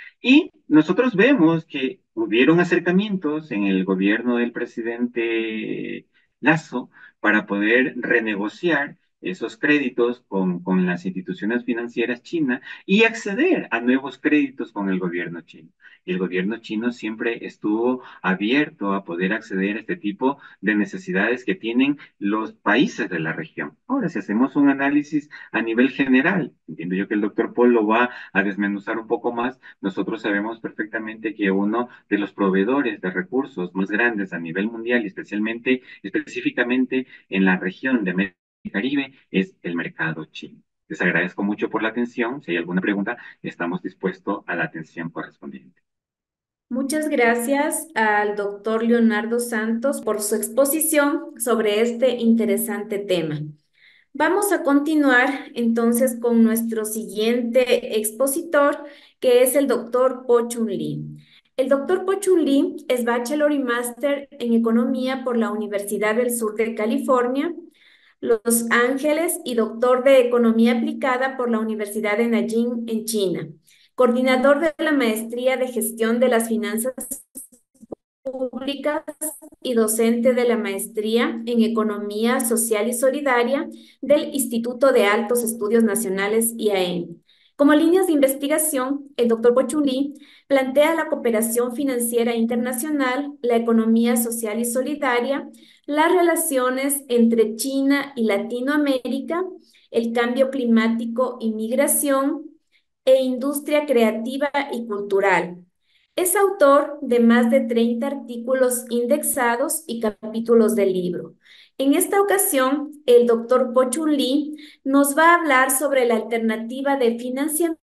Y nosotros vemos que hubieron acercamientos en el gobierno del presidente Lazo para poder renegociar esos créditos con, con las instituciones financieras chinas y acceder a nuevos créditos con el gobierno chino. Y el gobierno chino siempre estuvo abierto a poder acceder a este tipo de necesidades que tienen los países de la región. Ahora, si hacemos un análisis a nivel general, entiendo yo que el doctor Paul lo va a desmenuzar un poco más, nosotros sabemos perfectamente que uno de los proveedores de recursos más grandes a nivel mundial y especialmente, específicamente en la región de América y Caribe es el mercado chino. Les agradezco mucho por la atención. Si hay alguna pregunta, estamos dispuestos a la atención correspondiente. Muchas gracias al doctor Leonardo Santos por su exposición sobre este interesante tema. Vamos a continuar entonces con nuestro siguiente expositor, que es el doctor Po Chun Lee. El doctor Po Chun Lee es bachelor y máster en economía por la Universidad del Sur de California, Los Ángeles, y doctor de economía aplicada por la Universidad de Nanjing en China. Coordinador de la maestría de gestión de las finanzas públicas y docente de la maestría en Economía Social y Solidaria del Instituto de Altos Estudios Nacionales I A E. Como líneas de investigación, el doctor Pochunli plantea la cooperación financiera internacional, la economía social y solidaria, las relaciones entre China y Latinoamérica, el cambio climático y migración, e industria creativa y cultural. Es autor de más de treinta artículos indexados y capítulos del libro. En esta ocasión, el doctor Po Chun Lee nos va a hablar sobre la alternativa de financiamiento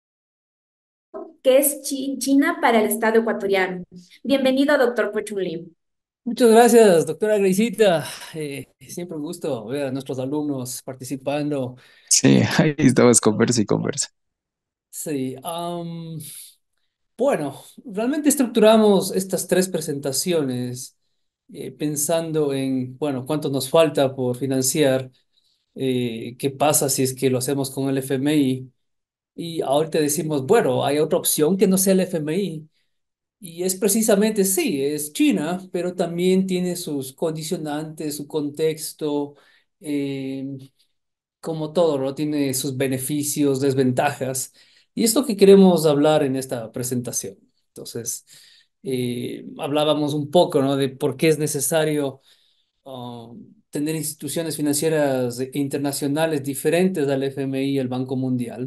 que es China para el Estado ecuatoriano. Bienvenido, doctor Po Chun Lee. Muchas gracias, doctora Greisita. Eh, siempre un gusto ver a nuestros alumnos participando. Sí, ahí estabas conversa y conversa. Sí, am, bueno, realmente estructuramos estas tres presentaciones eh, pensando en, bueno, cuánto nos falta por financiar, eh, qué pasa si es que lo hacemos con el F M I. Y ahorita decimos, bueno, hay otra opción que no sea el F M I. Y es precisamente, sí, es China, pero también tiene sus condicionantes, su contexto, eh, como todo, ¿no? Tiene sus beneficios, desventajas. Y es lo que queremos hablar en esta presentación. Entonces, eh, hablábamos un poco, ¿no? De por qué es necesario um, tener instituciones financieras internacionales diferentes al F M I y al Banco Mundial.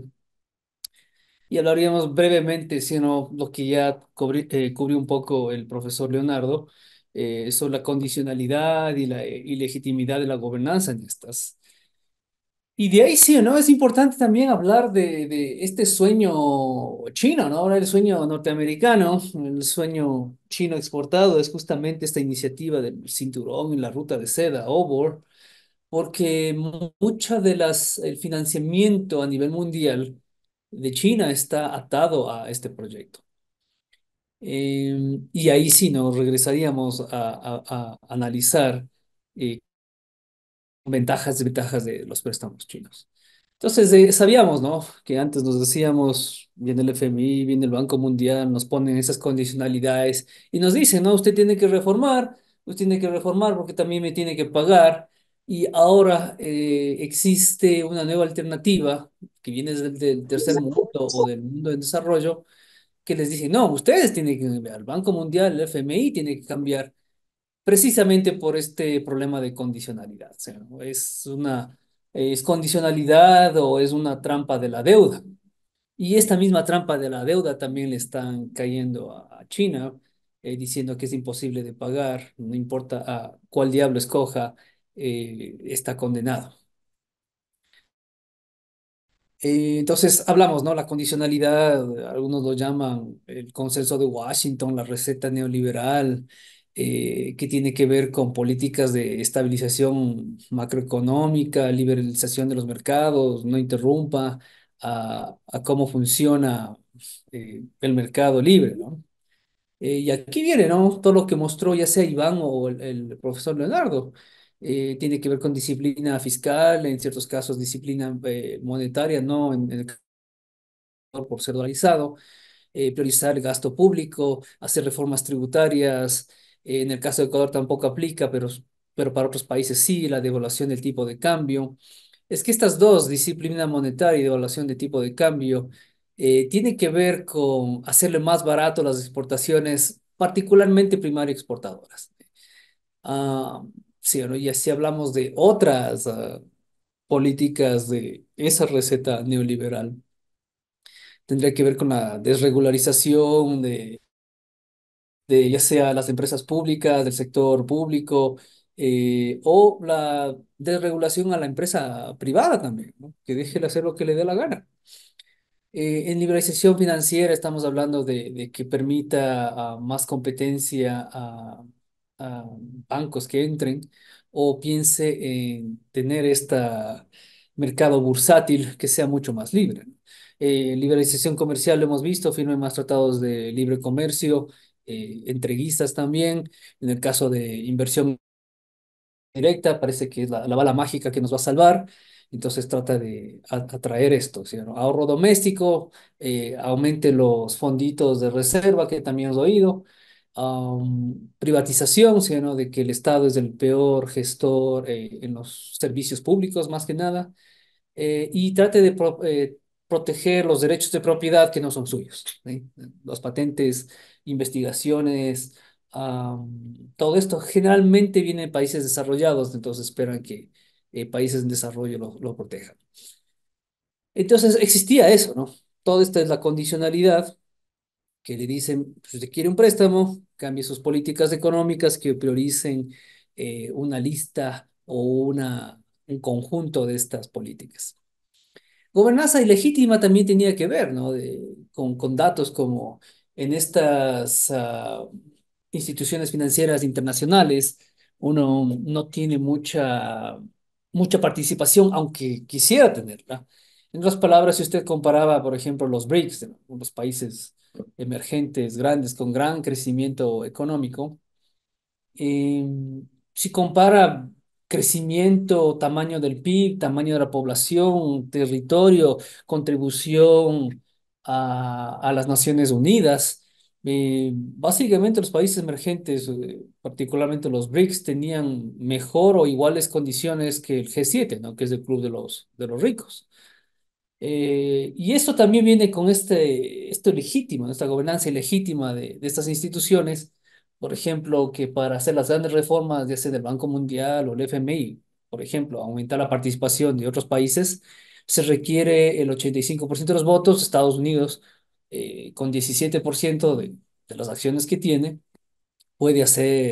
Y hablaríamos brevemente, sino lo que ya cubrí- eh, cubrió un poco el profesor Leonardo, eh, sobre la condicionalidad y la ilegitimidad de la gobernanza en estas. Y de ahí sí, ¿no? Es importante también hablar de, de este sueño chino, ¿no? Ahora el sueño norteamericano, el sueño chino exportado es justamente esta iniciativa del cinturón y la ruta de seda, O B O R, porque mu- mucha de las, el financiamiento a nivel mundial de China está atado a este proyecto. Eh, y ahí sí nos regresaríamos a, a- a analizar eh, ventajas y desventajas de los préstamos chinos. Entonces, eh, sabíamos, ¿no? Que antes nos decíamos, viene el F M I, viene el Banco Mundial, nos ponen esas condicionalidades y nos dicen, no, usted tiene que reformar, usted tiene que reformar porque también me tiene que pagar. Y ahora eh, existe una nueva alternativa que viene del, del tercer mundo o del mundo en desarrollo, que les dicen, no, ustedes tienen que cambiar, el Banco Mundial, el F M I tiene que cambiar precisamente por este problema de condicionalidad. O sea, ¿no? Es una es condicionalidad o es una trampa de la deuda. Y esta misma trampa de la deuda también le están cayendo a, a China, eh, diciendo que es imposible de pagar, no importa a cuál diablo escoja, eh, está condenado. Eh, entonces hablamos, ¿no? La condicionalidad, algunos lo llaman el consenso de Washington, la receta neoliberal, eh, que tiene que ver con políticas de estabilización macroeconómica, liberalización de los mercados, no interrumpa a, a cómo funciona eh, el mercado libre, ¿no? Eh, y aquí viene, ¿no? Todo lo que mostró ya sea Iván o el, el profesor Leonardo. Eh, tiene que ver con disciplina fiscal, en ciertos casos disciplina eh, monetaria, no en, en el caso por ser dolarizado, eh, priorizar el gasto público, hacer reformas tributarias. Eh, en el caso de Ecuador tampoco aplica, pero, pero para otros países sí, la devaluación del tipo de cambio. Es que estas dos, disciplina monetaria y devaluación de tipo de cambio, eh, tienen que ver con hacerle más barato las exportaciones, particularmente primario exportadoras. Ah, sí, ¿no? Y así hablamos de otras ah, políticas de esa receta neoliberal. Tendría que ver con la desregularización de, de ya sea las empresas públicas, del sector público, eh, o la desregulación a la empresa privada también, ¿no? Que deje de hacer lo que le dé la gana. Eh, en liberalización financiera estamos hablando de, de que permita ah, más competencia a, a bancos que entren o piense en tener este mercado bursátil que sea mucho más libre, ¿no? Eh, liberalización comercial lo hemos visto, firme más tratados de libre comercio, eh, entreguistas también. En el caso de inversión directa, parece que es la, la bala mágica que nos va a salvar. Entonces trata de a- atraer esto, ¿sí, no? Ahorro doméstico, eh, aumente los fonditos de reserva, que también has oído. Am, privatización, ¿sí, no? De que el Estado es el peor gestor eh, en los servicios públicos, más que nada, eh, y trate de pro- eh, proteger los derechos de propiedad que no son suyos, ¿sí? Los patentes, investigaciones, am, todo esto generalmente viene de países desarrollados, entonces esperan que eh, países en desarrollo lo, lo protejan. Entonces existía eso, ¿no? Toda esta es la condicionalidad que le dicen, si usted quiere un préstamo, cambie sus políticas económicas que prioricen eh, una lista o una, un conjunto de estas políticas. Gobernanza ilegítima también tenía que ver, ¿no? De- con, con datos como en estas ah, instituciones financieras internacionales, uno no tiene mucha, mucha participación, aunque quisiera tenerla. En otras palabras, si usted comparaba, por ejemplo, los BRICS, ¿no? Los países emergentes, grandes, con gran crecimiento económico, eh, si compara crecimiento, tamaño del P I B, tamaño de la población, territorio, contribución a, a las Naciones Unidas, eh, básicamente los países emergentes, eh, particularmente los BRICS, tenían mejor o iguales condiciones que el G siete, ¿no? Que es el club de los, de los ricos. Eh, y esto también viene con este, esto legítimo, esta gobernanza ilegítima de, de estas instituciones, por ejemplo, que para hacer las grandes reformas, ya sea del Banco Mundial o el F M I, por ejemplo, aumentar la participación de otros países, se requiere el ochenta y cinco por ciento de los votos. Estados Unidos, eh, con diecisiete por ciento de, de las acciones que tiene, puede hacer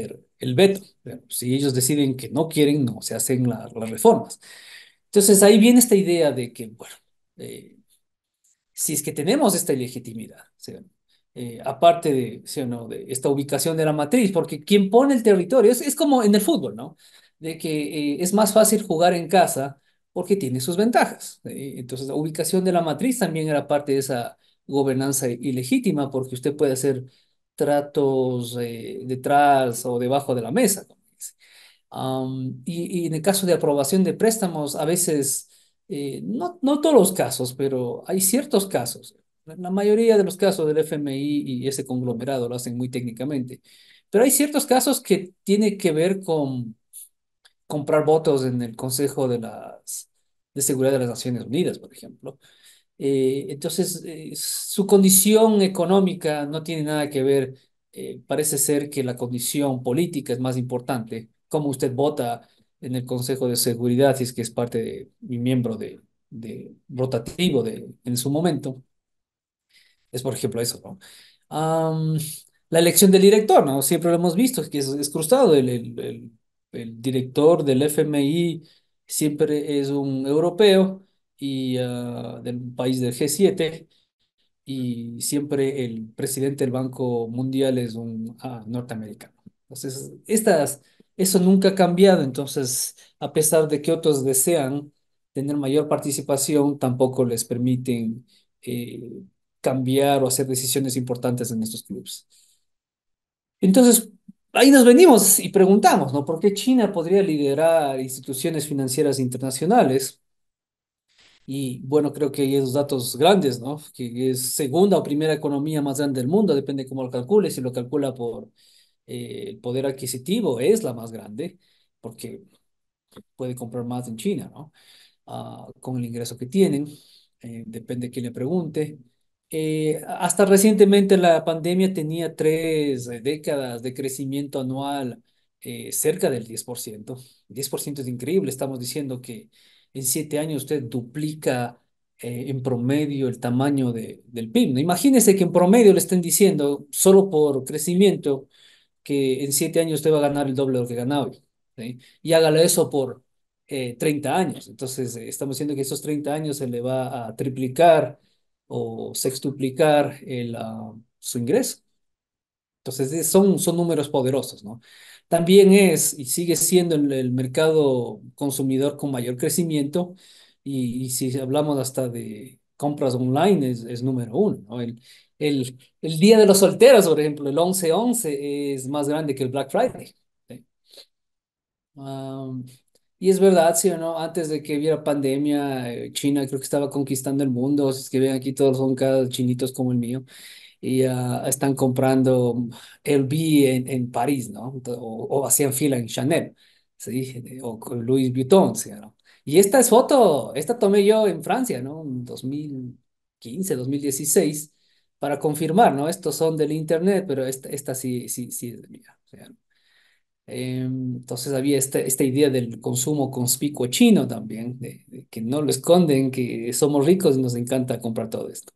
el veto. Pero si ellos deciden que no quieren, no se hacen la- las reformas. Entonces ahí viene esta idea de que, bueno, eh, si es que tenemos esta ilegitimidad, ¿sí o no? Eh, aparte de, ¿sí o no? De esta ubicación de la matriz, porque quien pone el territorio es, es como en el fútbol, ¿no? De que eh, es más fácil jugar en casa porque tiene sus ventajas. ¿Sí? Entonces, la ubicación de la matriz también era parte de esa gobernanza ilegítima, porque usted puede hacer tratos eh, detrás o debajo de la mesa, como dice. Am, y, y en el caso de aprobación de préstamos, a veces, eh, no, no todos los casos, pero hay ciertos casos. La mayoría de los casos del F M I y ese conglomerado lo hacen muy técnicamente. Pero hay ciertos casos que tiene que ver con comprar votos en el Consejo de las, de Seguridad de las Naciones Unidas, por ejemplo. Eh, entonces, eh, su condición económica no tiene nada que ver. Eh, parece ser que la condición política es más importante. Cómo usted vota en el Consejo de Seguridad, si es que es parte de, y miembro de, de rotativo de, en su momento. Es, por ejemplo, eso, ¿no? Am, la elección del director, ¿no? Siempre lo hemos visto, que es, es cruzado. El, el, el, el director del F M I siempre es un europeo y ah, del país del G siete, y siempre el presidente del Banco Mundial es un ah, norteamericano. Entonces, estas, eso nunca ha cambiado. Entonces, a pesar de que otros desean tener mayor participación, tampoco les permiten eh, cambiar o hacer decisiones importantes en estos clubes. Entonces, ahí nos venimos y preguntamos, ¿no? ¿Por qué China podría liderar instituciones financieras internacionales? Y bueno, creo que hay esos datos grandes, ¿no? Que es segunda o primera economía más grande del mundo, depende cómo lo calcule. Si lo calcula por eh, el poder adquisitivo, es la más grande, porque puede comprar más en China, ¿no? Ah, con el ingreso que tienen, eh, depende de quién le pregunte. Eh, hasta recientemente la pandemia tenía tres eh, décadas de crecimiento anual eh, cerca del diez por ciento. diez por ciento es increíble. Estamos diciendo que en siete años usted duplica eh, en promedio el tamaño de, del P I B, ¿no? Imagínese que en promedio le estén diciendo, solo por crecimiento, que en siete años usted va a ganar el doble de lo que gana hoy. ¿Sí? Y hágalo eso por eh, treinta años. Entonces, eh, estamos diciendo que esos treinta años se le va a triplicar o sextuplicar el, ah, su ingreso. Entonces, eh, son, son números poderosos, ¿no? También es y sigue siendo el, el mercado consumidor con mayor crecimiento, y, y si hablamos hasta de compras online, es, es número uno, ¿no? El, el, el Día de los Solteros, por ejemplo, el once once es más grande que el Black Friday. ¿Sí? Am, y es verdad, sí o no, antes de que hubiera pandemia, eh, China creo que estaba conquistando el mundo. Si es que ven aquí, todos son cada chinitos como el mío, y ah, están comprando L V en, en París, ¿no? Ento- O, o hacían fila en Chanel, ¿sí? O con Louis Vuitton, ¿sí? ¿No? Y esta es foto, esta tomé yo en Francia, ¿no? En dos mil quince, dos mil dieciséis, para confirmar, ¿no? Estos son del internet, pero esta, esta sí, sí, sí es de mía. ¿Sí? Eh, entonces había esta, esta idea del consumo conspicuo chino también, de, de que no lo esconden, que somos ricos y nos encanta comprar todo esto.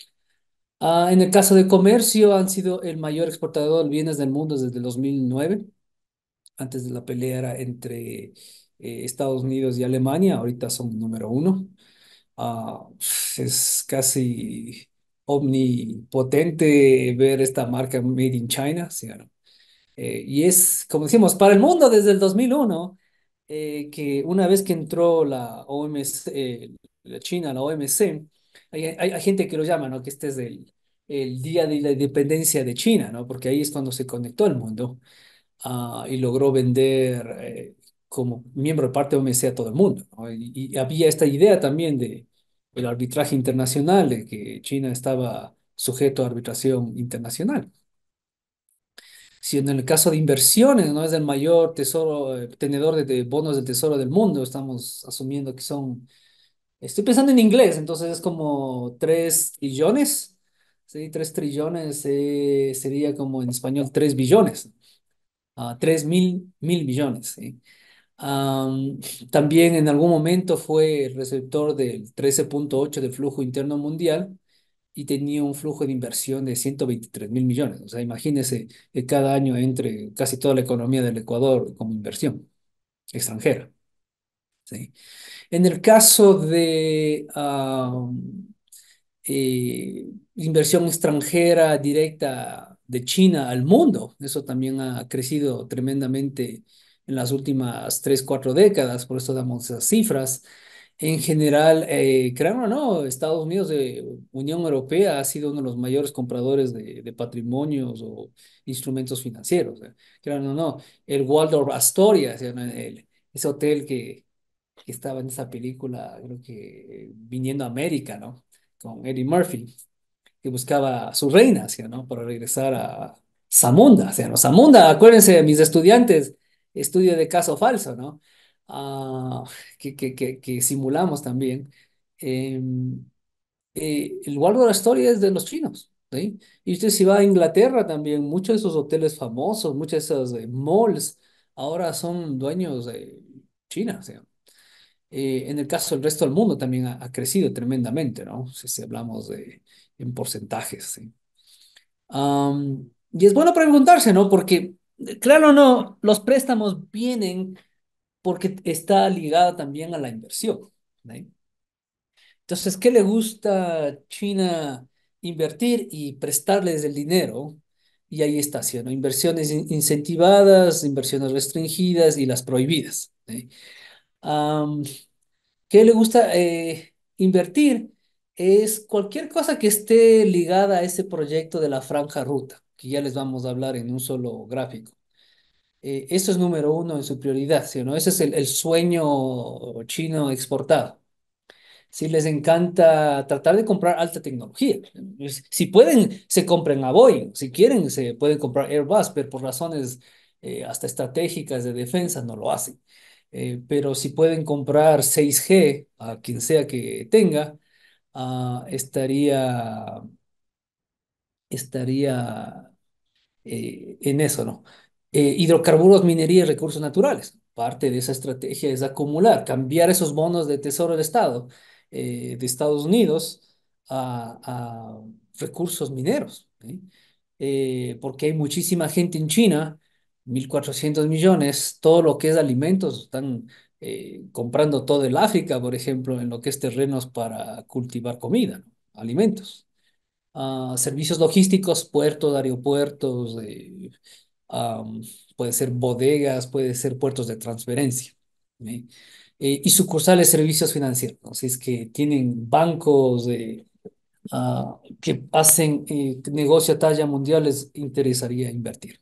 Ah, en el caso de comercio, han sido el mayor exportador de bienes del mundo desde el dos mil nueve. Antes de la pelea era entre eh, Estados Unidos y Alemania, ahorita son número uno. Ah, es casi omnipotente ver esta marca Made in China, ¿sí o no? Eh, y es, como decimos, para el mundo desde el dos mil uno, eh, que una vez que entró la O M C, eh, la China, la O M C, hay, hay, hay gente que lo llama, ¿no? Que este es el, el día de la independencia de China, ¿no? Porque ahí es cuando se conectó el mundo, ah, y logró vender eh, como miembro de parte de O M C a todo el mundo, ¿no? Y, y había esta idea también de el arbitraje internacional, de que China estaba sujeto a arbitración internacional. Si en el caso de inversiones, ¿no? Es el mayor tesoro, eh, tenedor de, de bonos del tesoro del mundo, estamos asumiendo que son, estoy pensando en inglés, entonces es como tres trillones, ¿sí? Tres trillones eh, sería como en español tres billones, ah, tres mil, mil millones, ¿sí? Am, también en algún momento fue el receptor del trece punto ocho del flujo interno mundial, y tenía un flujo de inversión de ciento veintitrés mil millones. O sea, imagínese que cada año entre casi toda la economía del Ecuador como inversión extranjera. ¿Sí? En el caso de ah, eh, inversión extranjera directa de China al mundo, eso también ha crecido tremendamente en las últimas tres, cuatro décadas, por eso damos esas cifras. En general, eh, crean o no, Estados Unidos de Unión Europea ha sido uno de los mayores compradores de, de patrimonios o instrumentos financieros. Eh. Crean o no, el Waldorf Astoria, o sea, ¿no? el- ese hotel que que estaba en esa película, creo que eh, Viniendo a América, ¿no? Con Eddie Murphy, que buscaba a su reina, ¿sí, no? Para regresar a Zamunda, ¿sí, no? Zamunda, acuérdense de mis estudiantes, estudio de caso falso, ¿no? Ah, que, que, que, que simulamos también. Eh, eh, el Waldorf Astoria es de los chinos, ¿sí? Y usted si va a Inglaterra también, muchos de esos hoteles famosos, muchas de esas eh, malls, ahora son dueños de China, ¿sí? Eh, en el caso del resto del mundo también ha, ha crecido tremendamente, ¿no? Si, si hablamos de en porcentajes, ¿sí? Am, y es bueno preguntarse, ¿no? Porque, eh, claro o no, los préstamos vienen porque está ligada también a la inversión, ¿sí? Entonces, ¿qué le gusta a China invertir y prestarles el dinero? Y ahí está, ¿sí, no? Inversiones in- incentivadas, inversiones restringidas y las prohibidas, ¿sí? Am, ¿Qué le gusta eh, invertir? Es cualquier cosa que esté ligada a ese proyecto de la franja ruta, que ya les vamos a hablar en un solo gráfico. Eh, eso es número uno en su prioridad, ¿sí o no? Ese es el, el sueño chino exportado. Si les encanta tratar de comprar alta tecnología. Pues, si pueden, se compren a Boeing. Si quieren, se pueden comprar Airbus, pero por razones eh, hasta estratégicas de defensa no lo hacen. Eh, pero si pueden comprar seis G a quien sea que tenga, ah, estaría, estaría eh, en eso, ¿no? Eh, hidrocarburos, minería y recursos naturales. Parte de esa estrategia es acumular, cambiar esos bonos de tesoro del Estado eh, de Estados Unidos a, a recursos mineros, ¿sí? Eh, porque hay muchísima gente en China, mil cuatrocientos millones, todo lo que es alimentos, están eh, comprando todo el África, por ejemplo, en lo que es terrenos para cultivar comida, ¿no? Alimentos. Ah, servicios logísticos, puertos, aeropuertos, eh, am, puede ser bodegas, puede ser puertos de transferencia. ¿Sí? Eh, y sucursales servicios financieros, ¿no? Si es que tienen bancos eh, ah, que hacen eh, negocio a talla mundial, les interesaría invertir.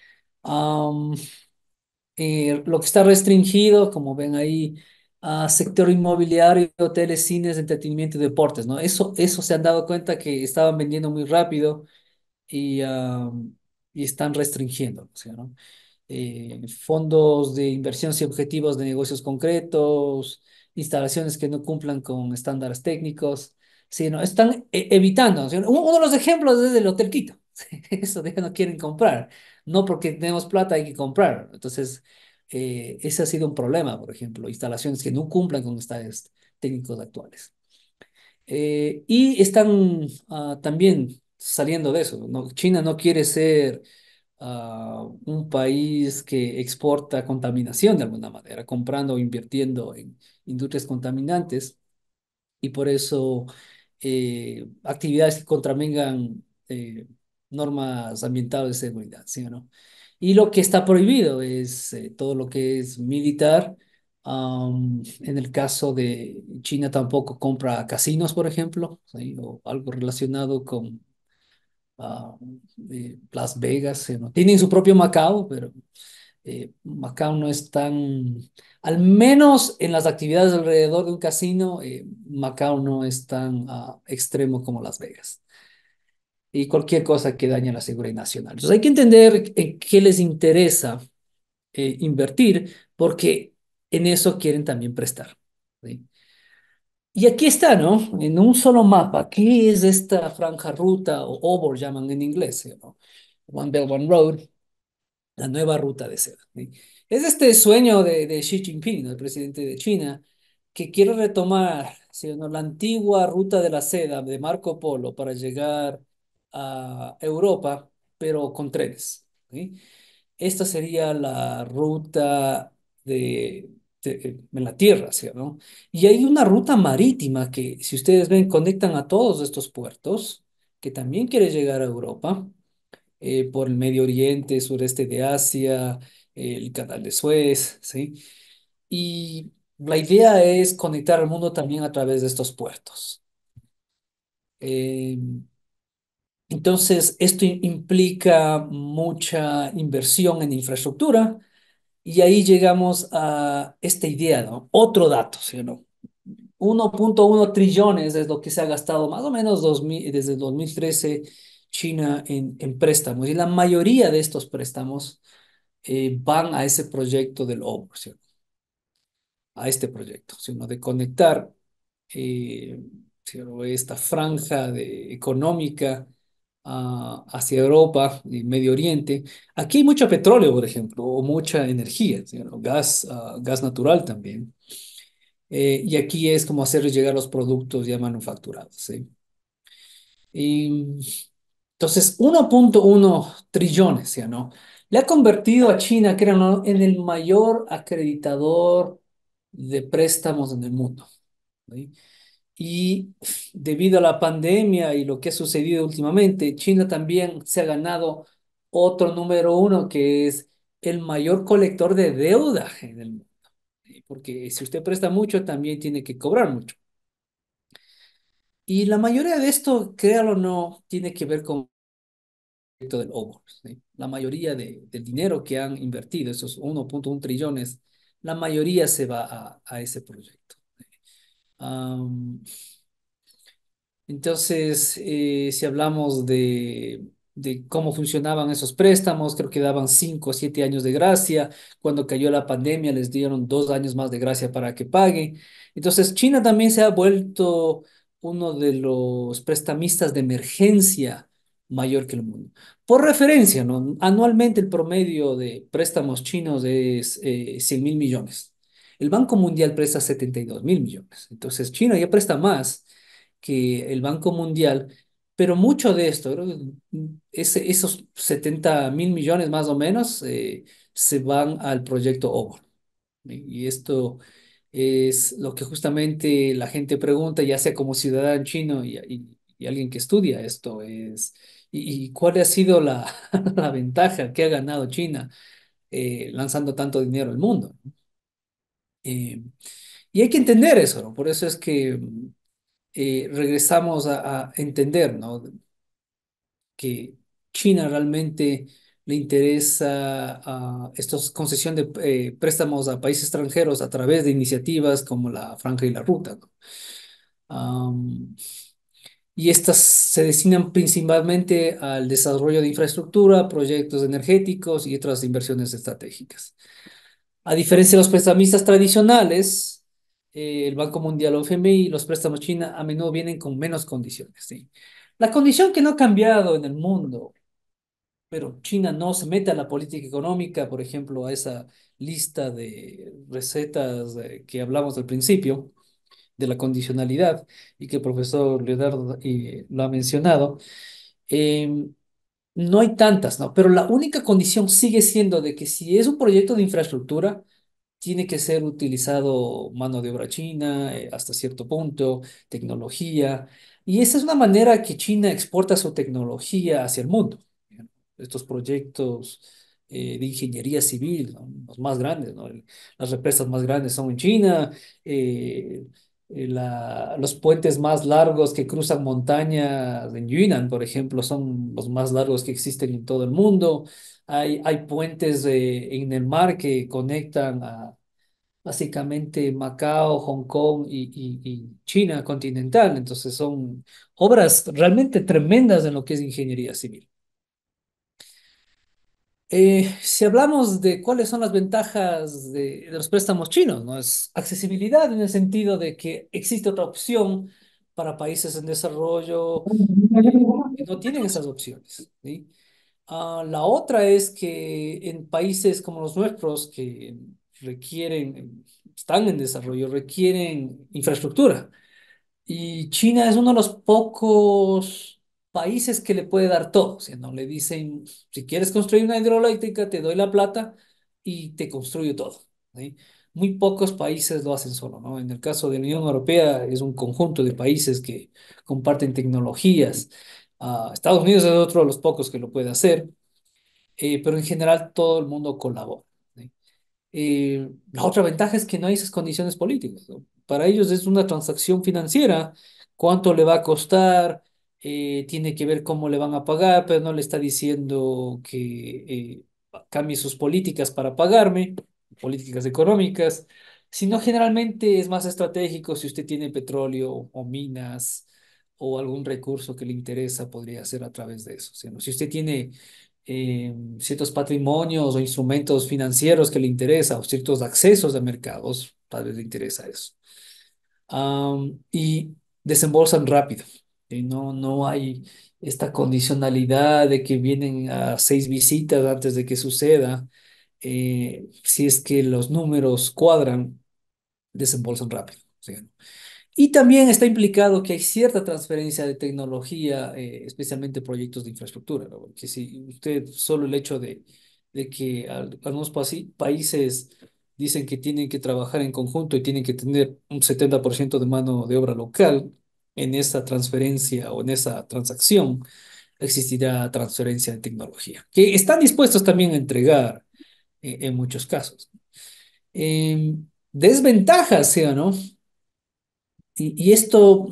Am, eh, lo que está restringido, como ven ahí, a sector inmobiliario, hoteles, cines, entretenimiento y deportes, ¿no? Eso, eso se han dado cuenta que estaban vendiendo muy rápido y, ah, y están restringiendo, ¿sí, no? Eh, fondos de inversión sin objetivos de negocios concretos, instalaciones que no cumplan con estándares técnicos, ¿sí, no? Están e- evitando, ¿sí? Uno uno de los ejemplos es el Hotel Quito. Eso de que no quieren comprar, no porque tenemos plata hay que comprar. Entonces, eh, ese ha sido un problema, por ejemplo, instalaciones que no cumplan con estándares técnicos actuales. Eh, y están ah, también saliendo de eso, ¿no? China no quiere ser ah, un país que exporta contaminación de alguna manera, comprando o invirtiendo en industrias contaminantes y por eso eh, actividades que contravengan eh, normas ambientales de seguridad, ¿sí o no? Y lo que está prohibido es eh, todo lo que es militar. Am, en el caso de China tampoco compra casinos, por ejemplo, ¿sí? O algo relacionado con ah, eh, Las Vegas, ¿sí, no? Tienen su propio Macao, pero eh, Macao no es tan, al menos en las actividades alrededor de un casino, eh, Macao no es tan ah, extremo como Las Vegas. Y cualquier cosa que dañe la seguridad nacional. Entonces hay que entender en qué les interesa eh, invertir, porque en eso quieren también prestar. ¿Sí? Y aquí está, ¿no? En un solo mapa, ¿qué es esta franja ruta o O B O R llaman en inglés, ¿sí, no? One Belt, One Road, la nueva ruta de seda. ¿Sí? Es este sueño de, de Xi Jinping, el presidente de China, que quiere retomar, ¿sí o no?, la antigua ruta de la seda de Marco Polo para llegar a Europa, pero con trenes, ¿sí? Esta sería la ruta de, de- en la tierra, ¿sí o no? Y hay una ruta marítima que, si ustedes ven, conectan a todos estos puertos, que también quiere llegar a Europa, eh, por el Medio Oriente, sureste de Asia, el Canal de Suez, ¿sí? Y la idea es conectar al mundo también a través de estos puertos. Eh, entonces, esto i- implica mucha inversión en infraestructura y ahí llegamos a esta idea, ¿no? Otro dato, ¿sí o no? uno punto uno trillones es lo que se ha gastado más o menos dos mil desde el dos mil trece China en, en préstamos y la mayoría de estos préstamos eh, van a ese proyecto del O B O R, ¿sí? A este proyecto, sino de conectar eh, ¿sí? o esta franja de, económica ah, hacia Europa y Medio Oriente. Aquí hay mucho petróleo, por ejemplo, o mucha energía, ¿sí? o gas, ah, gas natural también. Eh, y aquí es como hacer llegar los productos ya manufacturados, ¿sí? Y entonces, uno punto uno trillones, ¿sí o no? Le ha convertido a China, que era, ¿no?, en el mayor acreditador de préstamos en el mundo, ¿sí? Y debido a la pandemia y lo que ha sucedido últimamente, China también se ha ganado otro número uno, que es el mayor colector de deuda en el mundo, ¿sí? Porque si usted presta mucho, también tiene que cobrar mucho. Y la mayoría de esto, créalo o no, tiene que ver con el proyecto del O B O R, ¿sí? La mayoría de, del dinero que han invertido, esos uno punto uno trillones, la mayoría se va a, a ese proyecto. Am, entonces, eh, si hablamos de, de cómo funcionaban esos préstamos, creo que daban cinco o siete años de gracia. Cuando cayó la pandemia, les dieron dos años más de gracia para que paguen. Entonces, China también se ha vuelto uno de los prestamistas de emergencia mayor que el mundo. Por referencia, ¿no? Anualmente el promedio de préstamos chinos es eh, cien mil millones. El Banco Mundial presta setenta y dos mil millones. Entonces, China ya presta más que el Banco Mundial, pero mucho de esto, creo que ese- esos setenta mil millones más o menos, eh, se van al proyecto O B O R. Y esto es lo que justamente la gente pregunta, ya sea como ciudadano chino y, y- y alguien que estudia esto, es, ¿y, y cuál ha sido la, la ventaja que ha ganado China eh, lanzando tanto dinero al mundo? Eh, y hay que entender eso, ¿no? Por eso es que eh, regresamos a, a entender, ¿no?, que China realmente le interesa a estos concesión de eh, préstamos a países extranjeros a través de iniciativas como la Franja y la Ruta, ¿no? Am, y estas se destinan principalmente al desarrollo de infraestructura, proyectos energéticos y otras inversiones estratégicas. A diferencia de los prestamistas tradicionales, eh, el Banco Mundial o F M I, los préstamos China a menudo vienen con menos condiciones, ¿sí? La condición que no ha cambiado en el mundo, pero China no se mete a la política económica, por ejemplo, a esa lista de recetas eh, que hablamos al principio, de la condicionalidad, y que el profesor Leonardo eh, lo ha mencionado. em, no hay tantas, ¿no? Pero la única condición sigue siendo de que si es un proyecto de infraestructura, tiene que ser utilizado mano de obra china, eh, hasta cierto punto, tecnología. Y esa es una manera que China exporta su tecnología hacia el mundo. Estos proyectos eh, de ingeniería civil, ¿no?, los más grandes, ¿no? El- Las represas más grandes son en China. eh, eh, la- los puentes más largos que cruzan montañas en Yunnan, por ejemplo, son los más largos que existen en todo el mundo. Hay, hay puentes eh, en el mar que conectan a básicamente Macao, Hong Kong y, y- y China continental. Entonces son obras realmente tremendas en lo que es ingeniería civil. Eh, si hablamos de cuáles son las ventajas de, de los préstamos chinos, ¿no? Es accesibilidad en el sentido de que existe otra opción para países en desarrollo eh, que no tienen esas opciones, ¿sí? Ah, la otra es que en países como los nuestros, que requieren están en desarrollo requieren infraestructura. Y China es uno de los pocos países que le puede dar todo. O sea, no le dicen, si quieres construir una hidroeléctrica, te doy la plata y te construyo todo. ¿Sí? Muy pocos países lo hacen solo, ¿no? En el caso de la Unión Europea es un conjunto de países que comparten tecnologías. Ah, Estados Unidos es otro de los pocos que lo puede hacer, eh, pero en general todo el mundo colabora. ¿Sí? Eh, la otra ventaja es que no hay esas condiciones políticas, ¿no? Para ellos es una transacción financiera, cuánto le va a costar, eh, tiene que ver cómo le van a pagar, pero no le está diciendo que eh, cambie sus políticas para pagarme, políticas económicas, sino generalmente es más estratégico si usted tiene petróleo o minas o algún recurso que le interesa, podría ser a través de eso. ¿Sí? ¿No? Si usted tiene eh, ciertos patrimonios o instrumentos financieros que le interesa o ciertos accesos a mercados, tal vez le interesa eso. Am, y desembolsan rápido. Y no, no hay esta condicionalidad de que vienen a seis visitas antes de que suceda. Eh, si es que los números cuadran, desembolsan rápido. ¿Sí? Y también está implicado que hay cierta transferencia de tecnología, eh, especialmente proyectos de infraestructura, ¿no? Que si usted, solo el hecho de, de que al- algunos pasi- países dicen que tienen que trabajar en conjunto y tienen que tener un setenta por ciento de mano de obra local, en esa transferencia o en esa transacción existirá transferencia de tecnología, que están dispuestos también a entregar eh, en muchos casos. Em, desventajas, ¿sí o no? Y, y esto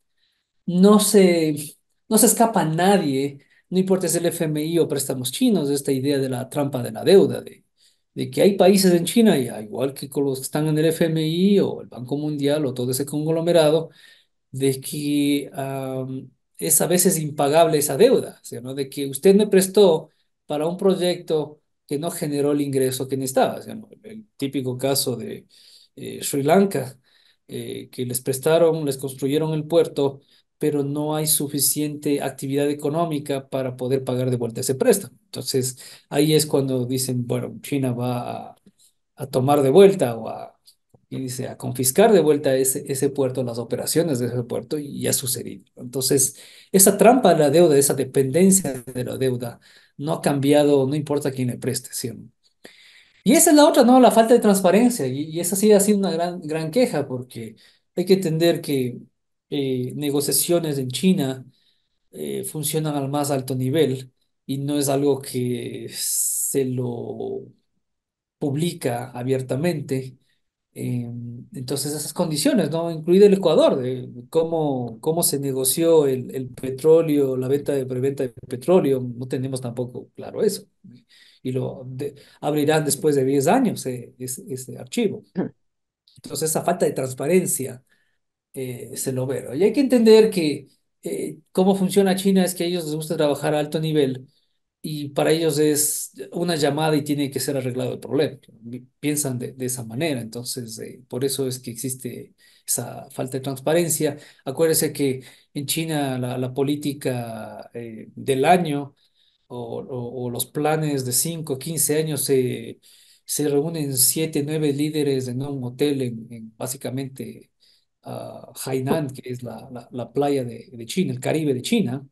no se, no se escapa a nadie, no importa si es el F M I o préstamos chinos, esta idea de la trampa de la deuda, de, de que hay países en China, ya, igual que con los que están en el F M I o el Banco Mundial o todo ese conglomerado, de que am, es a veces impagable esa deuda, o sea, ¿no? De que usted me prestó para un proyecto que no generó el ingreso que necesitaba, o sea, ¿no? El típico caso de eh, Sri Lanka, eh, que les prestaron, les construyeron el puerto, pero no hay suficiente actividad económica para poder pagar de vuelta ese préstamo. Entonces, ahí es cuando dicen, bueno, China va a, a tomar de vuelta o a y dice a confiscar de vuelta ese, ese puerto, las operaciones de ese puerto, y ha sucedido. Entonces, esa trampa de la deuda, esa dependencia de la deuda, no ha cambiado, no importa quién le preste, ¿sí? Y esa es la otra, ¿no? La falta de transparencia, y, y esa sí ha sido una gran, gran queja, porque hay que entender que eh, negociaciones en China eh, funcionan al más alto nivel y no es algo que se lo publica abiertamente. Eh, entonces, esas condiciones, ¿no? Incluido el Ecuador, de cómo, cómo se negoció el, el petróleo, la venta de preventa de petróleo, no tenemos tampoco claro eso. Y lo de- abrirán después de diez años eh, ese, ese archivo. Entonces, esa falta de transparencia eh, se lo ve, ¿no? Y hay que entender que eh, cómo funciona China es que a ellos les gusta trabajar a alto nivel y para ellos es una llamada y tiene que ser arreglado el problema. Piensan de, de esa manera, entonces eh, por eso es que existe esa falta de transparencia. Acuérdese que en China la, la política eh, del año o, o- o los planes de cinco quince años se, se reúnen siete nueve líderes en un hotel en, en básicamente ah, Hainan, que es la, la, la playa de, de China, el Caribe de China,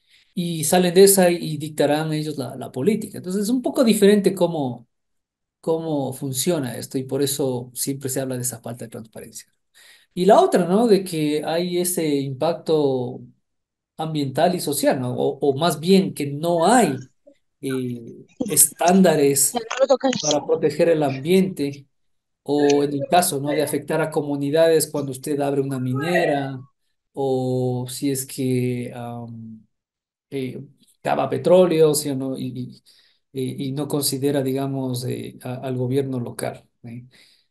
y salen de esa y dictarán ellos la, la política. Entonces es un poco diferente cómo, cómo funciona esto y por eso siempre se habla de esa falta de transparencia. Y la otra, ¿no? De que hay ese impacto ambiental y social, ¿no? O, o más bien que no hay eh, estándares para proteger el ambiente o en el caso, ¿no? De afectar a comunidades cuando usted abre una minera o si es que am, eh, cava petróleo, ¿sí o no? Y, y, y- y no considera, digamos, eh, a- al gobierno local. ¿Sí?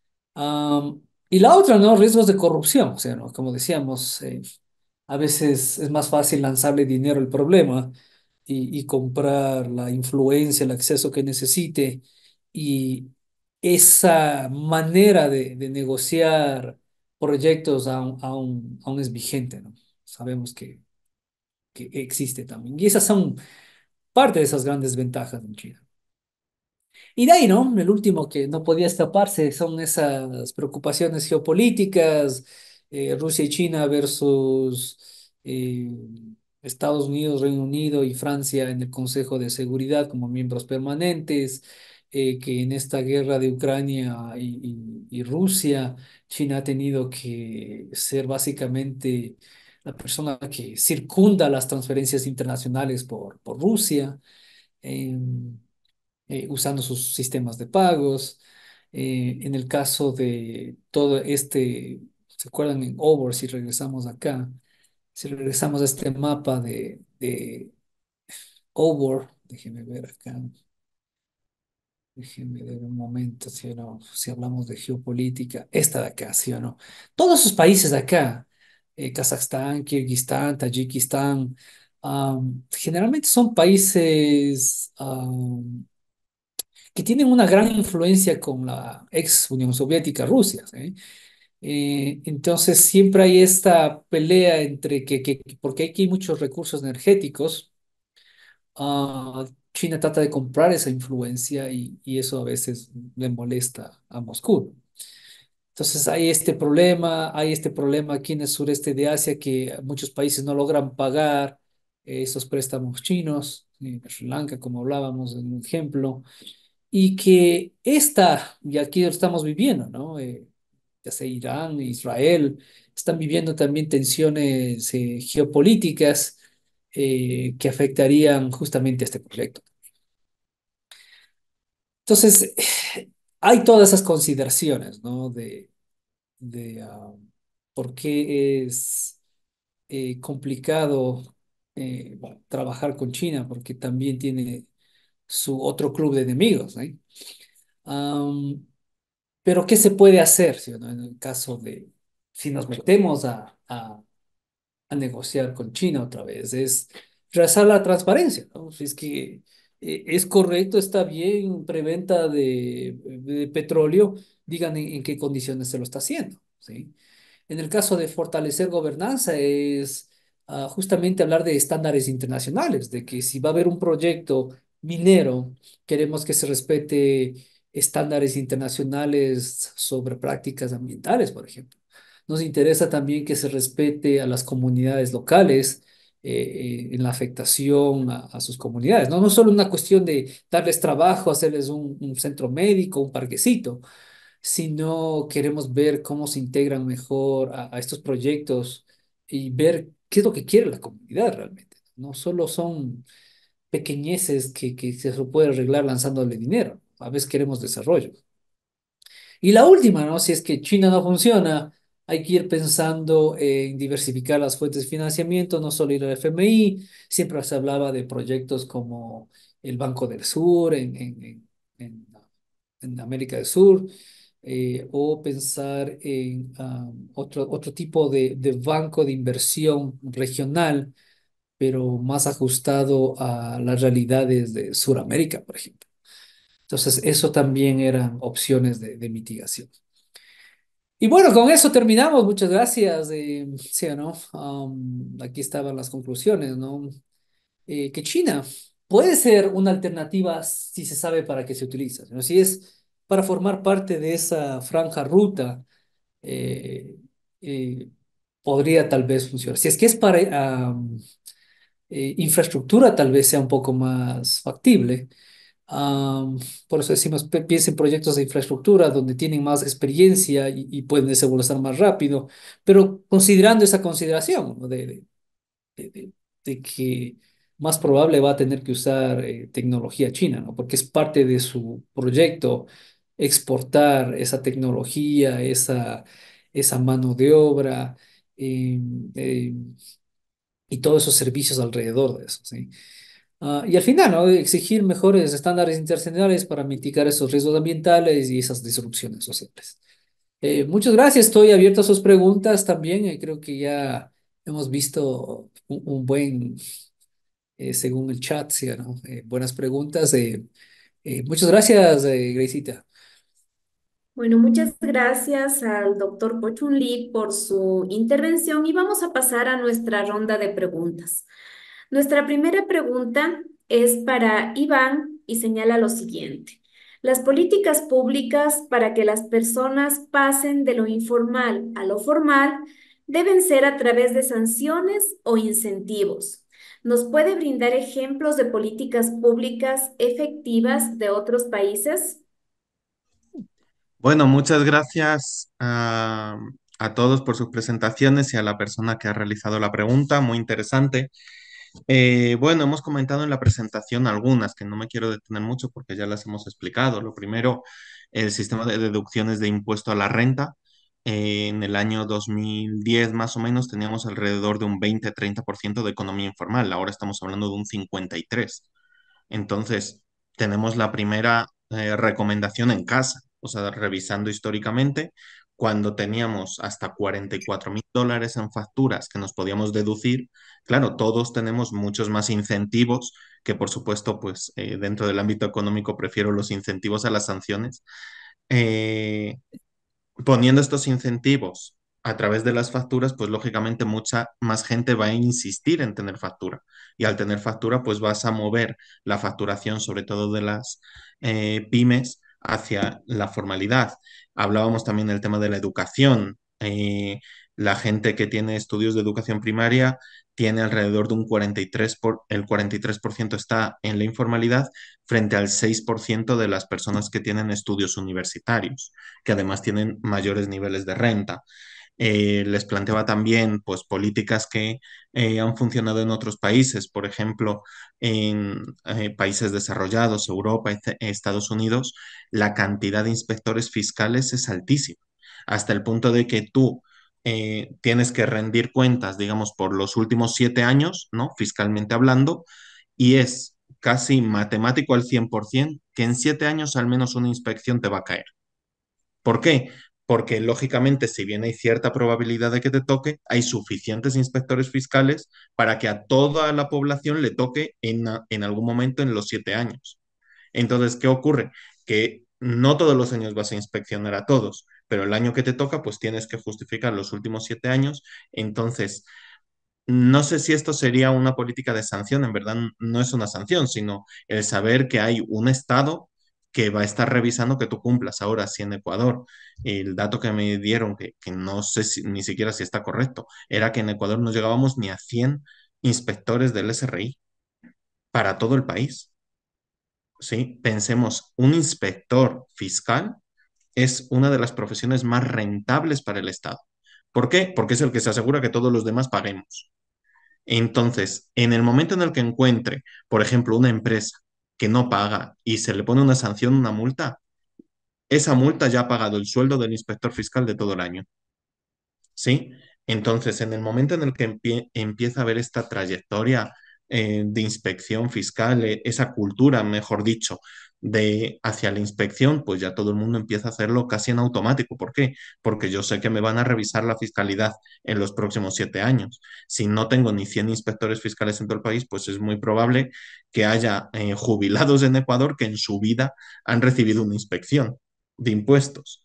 Am, y la otra, ¿no? Riesgos de corrupción, o sea, ¿no? Como decíamos, eh, a veces es más fácil lanzarle dinero al problema y, y comprar la influencia, el acceso que necesite. Y esa manera de, de negociar proyectos aún, aún, aún es vigente, ¿no? Sabemos que, que existe también. Y esas son parte de esas grandes ventajas en China. Y de ahí, ¿no? El último que no podía escaparse son esas preocupaciones geopolíticas, eh, Rusia y China versus eh, Estados Unidos, Reino Unido y Francia en el Consejo de Seguridad como miembros permanentes, eh, que en esta guerra de Ucrania y, y- y Rusia, China ha tenido que ser básicamente la persona que circunda las transferencias internacionales por, por Rusia. em, eh, Usando sus sistemas de pagos. Eh, en el caso de todo este, ¿se acuerdan en Over? Si regresamos acá, si regresamos a este mapa de, de Over, déjenme ver acá, déjenme ver un momento, si o no, si hablamos de geopolítica, esta de acá, ¿sí o no? Todos esos países de acá, eh, Kazajstán, Kirguistán, Tayikistán, am, generalmente son países que tienen una gran influencia con la ex Unión Soviética, Rusia, ¿sí? Eh, entonces siempre hay esta pelea entre que, que porque aquí hay muchos recursos energéticos, ah, China trata de comprar esa influencia y, y eso a veces le molesta a Moscú. Entonces hay este problema, hay este problema aquí en el sureste de Asia que muchos países no logran pagar eh, esos préstamos chinos, en Sri Lanka, como hablábamos en un ejemplo, y que esta, y aquí lo estamos viviendo, ¿no? Eh, ya sea Irán, Israel, están viviendo también tensiones eh, geopolíticas eh, que afectarían justamente a este proyecto. Entonces, hay todas esas consideraciones, ¿no? De, de ah, por qué es eh, complicado eh, bueno, trabajar con China, porque también tiene su otro club de enemigos, ¿no? Am, Pero, ¿qué se puede hacer, sí o no? En el caso de, si nos metemos a, a, a negociar con China otra vez? Es trazar la transparencia, ¿no? Si es que eh, es correcto, está bien, preventa de, de petróleo, digan en, en qué condiciones se lo está haciendo, ¿sí? En el caso de fortalecer gobernanza es ah, justamente hablar de estándares internacionales, de que si va a haber un proyecto minero, queremos que se respete estándares internacionales sobre prácticas ambientales, por ejemplo. Nos interesa también que se respete a las comunidades locales eh, eh, en la afectación a, a sus comunidades. No, no solo una cuestión de darles trabajo, hacerles un, un centro médico, un parquecito, sino queremos ver cómo se integran mejor a, a estos proyectos y ver qué es lo que quiere la comunidad realmente. No solo son pequeñeces que, que se lo puede arreglar lanzándole dinero. A veces queremos desarrollo. Y la última, ¿no? Si es que China no funciona, hay que ir pensando en diversificar las fuentes de financiamiento, no solo ir al F M I. Siempre se hablaba de proyectos como el Banco del Sur en, en, en, en- en América del Sur, eh, o pensar en ah, otro, otro tipo de, de banco de inversión regional, pero más ajustado a las realidades de Sudamérica, por ejemplo. Entonces, eso también eran opciones de, de mitigación. Y bueno, con eso terminamos. Muchas gracias. Eh, sí, ¿no? Am, aquí estaban las conclusiones, ¿no? Eh, que China puede ser una alternativa si se sabe para qué se utiliza, ¿no? Si es para formar parte de esa franja ruta, eh, eh, podría tal vez funcionar. Si es que es para am, eh, infraestructura, tal vez sea un poco más factible. Am, por eso decimos, pe- piensen en proyectos de infraestructura donde tienen más experiencia y, y pueden desenvolverse más rápido, pero considerando esa consideración, ¿no? de, de- de- de- de que más probable va a tener que usar eh, tecnología china, ¿no? Porque es parte de su proyecto exportar esa tecnología, esa, esa mano de obra eh, eh, y todos esos servicios alrededor de eso, ¿sí? Ah, y al final, ¿no? Exigir mejores estándares internacionales para mitigar esos riesgos ambientales y esas disrupciones sociales. Eh, muchas gracias, estoy abierto a sus preguntas también. Eh, creo que ya hemos visto un, un buen, eh, según el chat, ¿sí, no? Eh, buenas preguntas. Eh, eh, muchas gracias, eh, Graciela. Bueno, muchas gracias al doctor Pochun Lee por su intervención y vamos a pasar a nuestra ronda de preguntas. Nuestra primera pregunta es para Iván y señala lo siguiente. Las políticas públicas para que las personas pasen de lo informal a lo formal deben ser a través de sanciones o incentivos. ¿Nos puede brindar ejemplos de políticas públicas efectivas de otros países? Bueno, muchas gracias a, a todos por sus presentaciones y a la persona que ha realizado la pregunta, muy interesante. Eh, bueno, hemos comentado en la presentación algunas que no me quiero detener mucho porque ya las hemos explicado. Lo primero, el sistema de deducciones de impuesto a la renta. Eh, en el año dos mil diez más o menos teníamos alrededor de un veinte-treinta por ciento de economía informal. Ahora estamos hablando de un cincuenta y tres por ciento. Entonces, tenemos la primera eh, recomendación en casa, o sea, revisando históricamente, cuando teníamos hasta cuarenta y cuatro mil dólares en facturas que nos podíamos deducir. Claro, todos tenemos muchos más incentivos, que por supuesto, pues eh, dentro del ámbito económico prefiero los incentivos a las sanciones. Eh, Poniendo estos incentivos a través de las facturas, pues lógicamente mucha más gente va a insistir en tener factura. Y al tener factura, pues vas a mover la facturación, sobre todo de las eh, pymes, hacia la formalidad. Hablábamos también del tema de la educación. Eh, la gente que tiene estudios de educación primaria tiene alrededor de un cuarenta y tres por, el cuarenta y tres por ciento está en la informalidad frente al seis por ciento de las personas que tienen estudios universitarios, que además tienen mayores niveles de renta. Eh, les planteaba también pues, políticas que eh, han funcionado en otros países, por ejemplo, en eh, países desarrollados, Europa, Estados Unidos, la cantidad de inspectores fiscales es altísima, hasta el punto de que tú eh, tienes que rendir cuentas, digamos, por los últimos siete años, ¿no? Fiscalmente hablando, y es casi matemático al cien por ciento que en siete años al menos una inspección te va a caer. ¿Por qué? Porque lógicamente, si bien hay cierta probabilidad de que te toque, hay suficientes inspectores fiscales para que a toda la población le toque en, en algún momento en los siete años. Entonces, ¿qué ocurre? Que no todos los años vas a inspeccionar a todos, pero el año que te toca, pues tienes que justificar los últimos siete años. Entonces, no sé si esto sería una política de sanción, en verdad no es una sanción, sino el saber que hay un Estado que va a estar revisando que tú cumplas. Ahora, si en Ecuador, el dato que me dieron, que, que no sé si- ni siquiera si está correcto, era que en Ecuador no llegábamos ni a cien inspectores del S R I para todo el país. ¿Sí? Pensemos, un inspector fiscal es una de las profesiones más rentables para el Estado. ¿Por qué? Porque es el que se asegura que todos los demás paguemos. Entonces, en el momento en el que encuentre, por ejemplo, una empresa que no paga y se le pone una sanción, una multa, esa multa ya ha pagado el sueldo del inspector fiscal de todo el año. ¿Sí? Entonces, en el momento en el que empie- empieza a haber esta trayectoria eh, de inspección fiscal, eh, esa cultura, mejor dicho, de hacia la inspección, pues ya todo el mundo empieza a hacerlo casi en automático. ¿Por qué? Porque yo sé que me van a revisar la fiscalidad en los próximos siete años. Si no tengo ni cien inspectores fiscales en todo el país, pues es muy probable que haya eh, jubilados en Ecuador que en su vida han recibido una inspección de impuestos.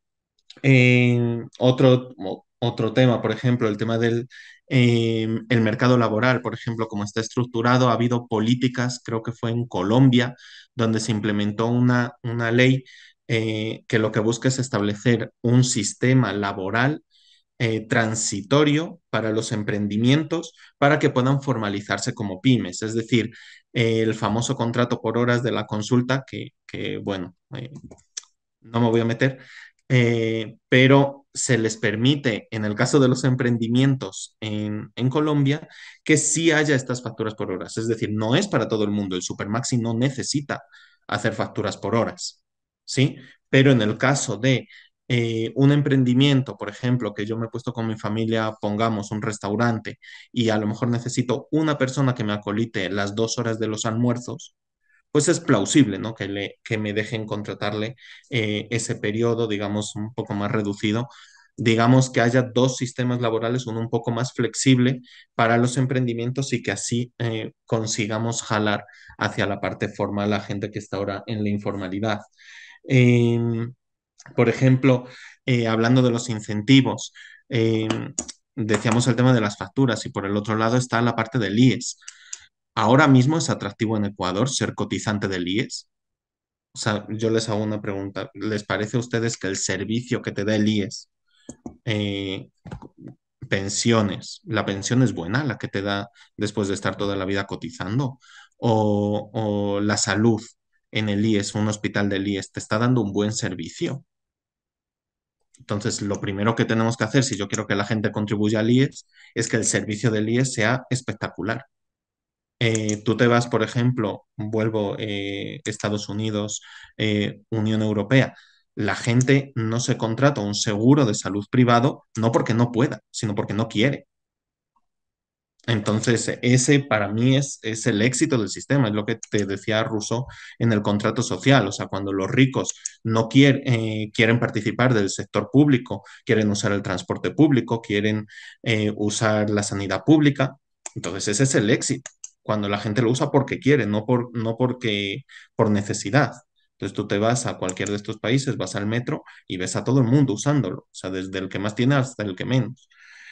Eh, otro, otro tema, por ejemplo, el tema del eh, el mercado laboral, por ejemplo, cómo está estructurado, ha habido políticas, creo que fue en Colombia, donde se implementó una, una ley eh, que lo que busca es establecer un sistema laboral eh, transitorio para los emprendimientos para que puedan formalizarse como pymes, es decir, eh, el famoso contrato por horas de la consulta que, que bueno, eh, no me voy a meter, eh, pero se les permite, en el caso de los emprendimientos en, en Colombia, que sí haya estas facturas por horas. Es decir, no es para todo el mundo. El Supermaxi no necesita hacer facturas por horas, ¿sí? Pero en el caso de eh, un emprendimiento, por ejemplo, que yo me he puesto con mi familia, pongamos un restaurante, y a lo mejor necesito una persona que me acolite las dos horas de los almuerzos, pues es plausible, ¿no? Que, le, que me dejen contratarle eh, ese periodo, digamos, un poco más reducido. Digamos que haya dos sistemas laborales, uno un poco más flexible para los emprendimientos y que así eh, consigamos jalar hacia la parte formal a gente que está ahora en la informalidad. Eh, por ejemplo, eh, hablando de los incentivos, eh, decíamos el tema de las facturas y por el otro lado está la parte del I E S. Ahora mismo es atractivo en Ecuador ser cotizante del I E S. O sea, yo les hago una pregunta. ¿Les parece a ustedes que el servicio que te da el I E S, eh, pensiones, la pensión es buena, la que te da después de estar toda la vida cotizando? ¿O, o la salud en el I E S, un hospital del I E S, te está dando un buen servicio? Entonces, lo primero que tenemos que hacer, si yo quiero que la gente contribuya al I E S, es que el servicio del I E S sea espectacular. Eh, tú te vas, por ejemplo, vuelvo, eh, Estados Unidos, eh, Unión Europea. La gente no se contrata un seguro de salud privado no porque no pueda, sino porque no quiere. Entonces, ese para mí es, es el éxito del sistema, es lo que te decía Rousseau en el contrato social. O sea, cuando los ricos no quieren, eh, quieren participar del sector público, quieren usar el transporte público, quieren eh, usar la sanidad pública, entonces ese es el éxito. Cuando la gente lo usa porque quiere, no por, no porque por necesidad. Entonces tú te vas a cualquier de estos países, vas al metro y ves a todo el mundo usándolo, o sea, desde el que más tiene hasta el que menos.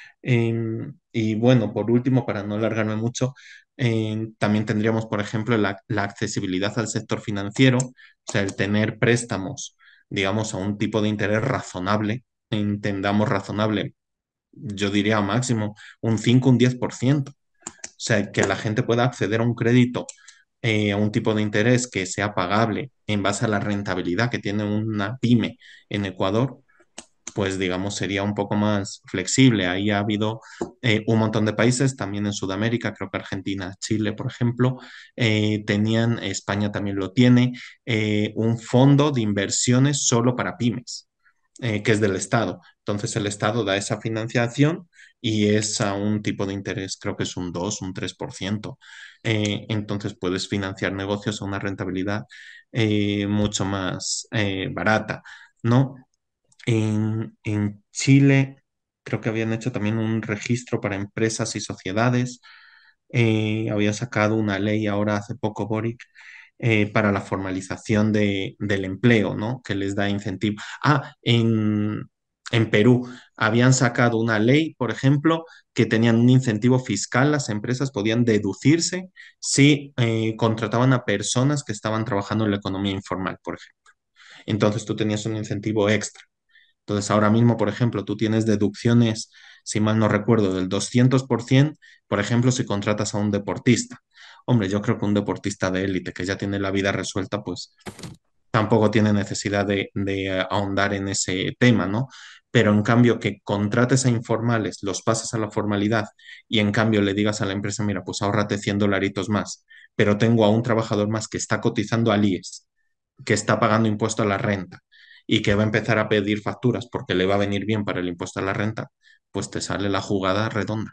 Em, y bueno, por último, para no alargarme mucho, em, también tendríamos, por ejemplo, la, la accesibilidad al sector financiero, o sea, el tener préstamos, digamos, a un tipo de interés razonable, entendamos razonable, yo diría máximo un cinco un diez por ciento. O sea, que la gente pueda acceder a un crédito, eh, a un tipo de interés que sea pagable en base a la rentabilidad que tiene una pyme en Ecuador, pues digamos sería un poco más flexible. Ahí ha habido eh, un montón de países, también en Sudamérica, creo que Argentina, Chile, por ejemplo, eh, tenían, España también lo tiene, eh, un fondo de inversiones solo para pymes, eh, que es del Estado. Entonces el Estado da esa financiación y es a un tipo de interés, creo que es un dos un tres por ciento. Eh, entonces puedes financiar negocios a una rentabilidad eh, mucho más eh, barata, ¿no? En, en Chile creo que habían hecho también un registro para empresas y sociedades. Eh, había sacado una ley ahora hace poco Boric, eh, para la formalización de- del empleo, ¿no? Que les da incentivo. Ah, en, en Perú habían sacado una ley, por ejemplo, que tenían un incentivo fiscal, las empresas podían deducirse si eh, contrataban a personas que estaban trabajando en la economía informal, por ejemplo. Entonces tú tenías un incentivo extra. Entonces, ahora mismo, por ejemplo, tú tienes deducciones, si mal no recuerdo, del doscientos por ciento, por ejemplo, si contratas a un deportista. Hombre, yo creo que un deportista de élite que ya tiene la vida resuelta, pues tampoco tiene necesidad de, de eh, ahondar en ese tema, ¿no? Pero en cambio que contrates a informales, los pases a la formalidad y en cambio le digas a la empresa, mira, pues ahórrate cien dolaritos más, pero tengo a un trabajador más que está cotizando al I E S, que está pagando impuesto a la renta y que va a empezar a pedir facturas porque le va a venir bien para el impuesto a la renta, pues te sale la jugada redonda.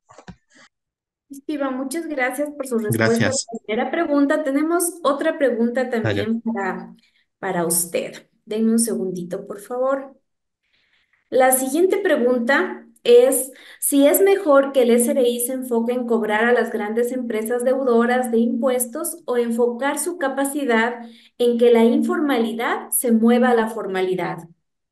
Iván, muchas gracias por su respuesta a Gracias. la primera pregunta. Tenemos otra pregunta Naya. también para, para usted. Denme un segundito, por favor. La siguiente pregunta es si es mejor que el S R I se enfoque en cobrar a las grandes empresas deudoras de impuestos o enfocar su capacidad en que la informalidad se mueva a la formalidad.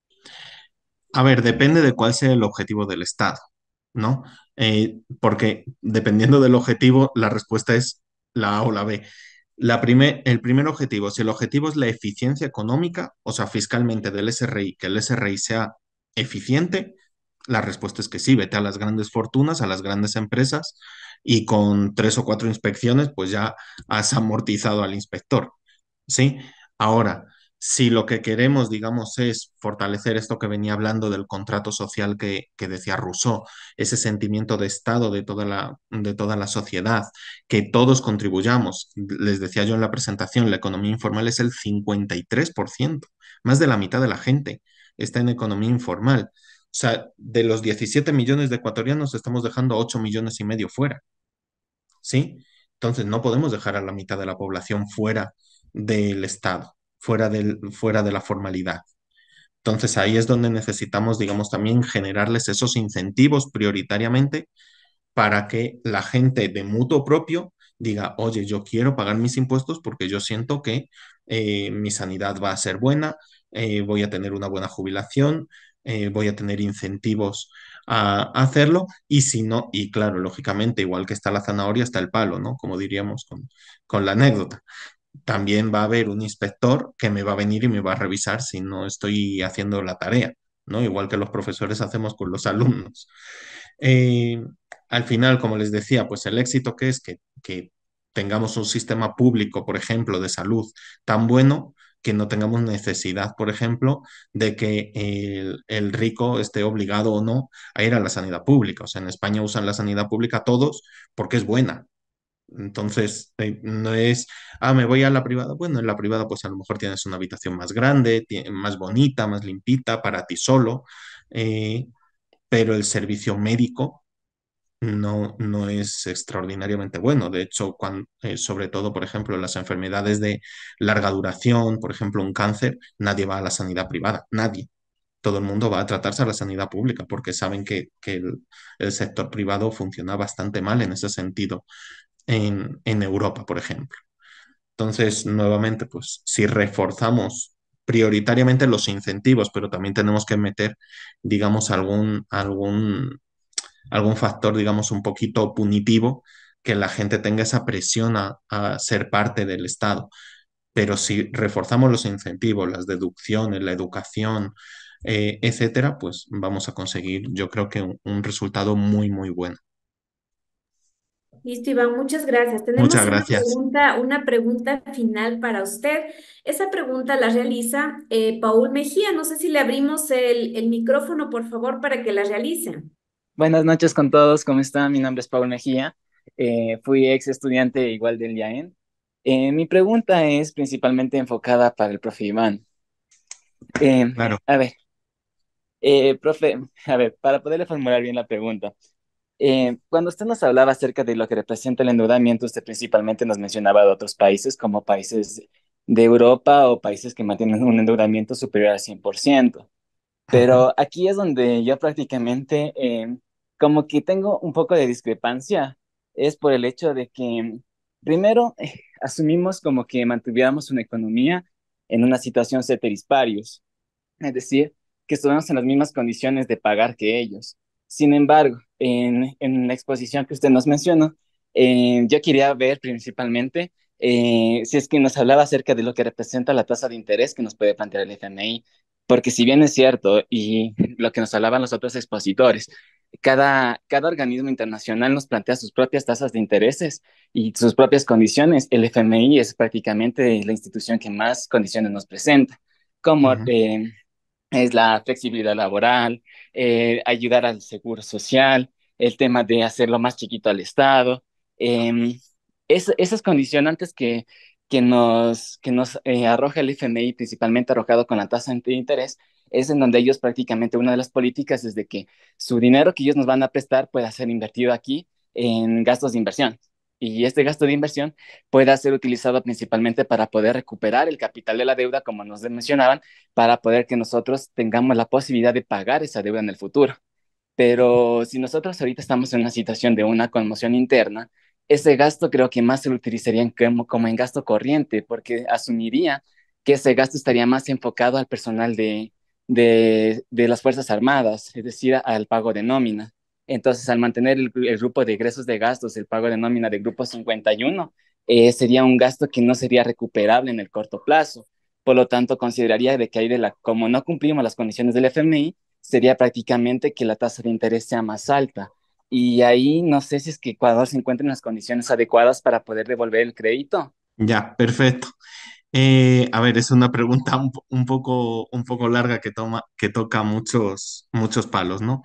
A ver, depende de cuál sea el objetivo del Estado, ¿no? Eh, porque dependiendo del objetivo, la respuesta es la A o la B. La primer, el primer objetivo, si el objetivo es la eficiencia económica, o sea, fiscalmente del S R I, que el S R I sea eficiente, la respuesta es que sí, vete a las grandes fortunas, a las grandes empresas y con tres o cuatro inspecciones, pues ya has amortizado al inspector, ¿sí? Ahora, si lo que queremos, digamos, es fortalecer esto que venía hablando del contrato social que, que decía Rousseau, ese sentimiento de Estado de toda la, de toda la sociedad, que todos contribuyamos. Les decía yo en la presentación, la economía informal es el cincuenta y tres por ciento, más de la mitad de la gente está en economía informal. O sea, de los diecisiete millones de ecuatorianos estamos dejando ocho millones y medio fuera, ¿sí? Entonces no podemos dejar a la mitad de la población fuera del Estado, fuera del, fuera de la formalidad. Entonces ahí es donde necesitamos, digamos, también generarles esos incentivos prioritariamente para que la gente de mutuo propio diga, oye, yo quiero pagar mis impuestos porque yo siento que eh, mi sanidad va a ser buena, eh, voy a tener una buena jubilación, eh, voy a tener incentivos a, a hacerlo y si no, y claro, lógicamente, igual que está la zanahoria, está el palo, ¿no? Como diríamos con, con la anécdota. también va a haber un inspector que me va a venir y me va a revisar si no estoy haciendo la tarea, ¿no? Igual que los profesores hacemos con los alumnos. Eh, Al final, como les decía, pues el éxito que es que, que tengamos un sistema público, por ejemplo, de salud tan bueno que no tengamos necesidad, por ejemplo, de que el, el rico esté obligado o no a ir a la sanidad pública. O sea, en España usan la sanidad pública todos porque es buena. Entonces, eh, no es, ah, me voy a la privada. Bueno, en la privada pues a lo mejor tienes una habitación más grande, tie- más bonita, más limpita para ti solo, eh, pero el servicio médico no, no es extraordinariamente bueno. De hecho, cuan- eh, sobre todo, por ejemplo, las enfermedades de larga duración, por ejemplo, un cáncer, nadie va a la sanidad privada, nadie. Todo el mundo va a tratarse a la sanidad pública porque saben que, que el, el sector privado funciona bastante mal en ese sentido en, en Europa, por ejemplo. Entonces, nuevamente, pues si reforzamos prioritariamente los incentivos, pero también tenemos que meter, digamos, algún, algún algún factor, digamos, un poquito punitivo, que la gente tenga esa presión a, a ser parte del Estado. Pero si reforzamos los incentivos, las deducciones, la educación, eh, etcétera, pues vamos a conseguir, yo creo que un, un resultado muy, muy bueno. Listo, Iván, muchas gracias. Muchas Tenemos una gracias. pregunta, una pregunta final para usted. Esa pregunta la realiza eh, Paul Mejía. No sé si le abrimos el, el micrófono, por favor, para que la realice. Buenas noches con todos, ¿cómo están? Mi nombre es Paul Mejía, eh, fui ex estudiante igual del IAEN. Eh, mi pregunta es principalmente enfocada para el profe Iván. Eh, Claro. a ver, eh, profe, a ver, para poderle formular bien la pregunta, eh, cuando usted nos hablaba acerca de lo que representa el endeudamiento, usted principalmente nos mencionaba de otros países como países de Europa o países que mantienen un endeudamiento superior al cien por ciento. Ujú. Pero aquí es donde yo prácticamente eh, como que tengo un poco de discrepancia. Es por el hecho de que primero eh, asumimos como que mantuviéramos una economía en una situación ceteris paribus, es decir, que estuviéramos en las mismas condiciones de pagar que ellos. Sin embargo, en, en la exposición que usted nos mencionó, eh, yo quería ver principalmente eh, si es que nos hablaba acerca de lo que representa la tasa de interés que nos puede plantear el F M I, porque si bien es cierto, y lo que nos hablaban los otros expositores, cada, cada organismo internacional nos plantea sus propias tasas de intereses y sus propias condiciones. El F M I es prácticamente la institución que más condiciones nos presenta, como Ujú. eh, es la flexibilidad laboral, eh, ayudar al seguro social, el tema de hacerlo más chiquito al Estado. eh, es- Esas condicionantes que, que nos, que nos eh, arroja el F M I, principalmente arrojado con la tasa de interés, es en donde ellos prácticamente una de las políticas es de que su dinero que ellos nos van a prestar pueda ser invertido aquí en gastos de inversión. Y este gasto de inversión pueda ser utilizado principalmente para poder recuperar el capital de la deuda, como nos mencionaban, para poder que nosotros tengamos la posibilidad de pagar esa deuda en el futuro. Pero si nosotros ahorita estamos en una situación de una conmoción interna, ese gasto creo que más se lo utilizaría en como, como en gasto corriente, porque asumiría que ese gasto estaría más enfocado al personal de, de, de las Fuerzas Armadas, es decir, al pago de nómina. Entonces, al mantener el, el grupo de egresos de gastos, el pago de nómina del grupo cincuenta y uno, eh, sería un gasto que no sería recuperable en el corto plazo. Por lo tanto, consideraría de que ahí de la, como no cumplimos las condiciones del F M I, sería prácticamente que la tasa de interés sea más alta. Y ahí no sé si es que Ecuador se encuentra en las condiciones adecuadas para poder devolver el crédito. Ya, perfecto. Eh, a ver, es una pregunta un, po- un poco, un poco larga que toma, que toca muchos, muchos palos, ¿no?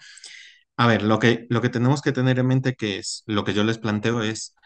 A ver, lo que, lo que tenemos que tener en mente que es, lo que yo les planteo es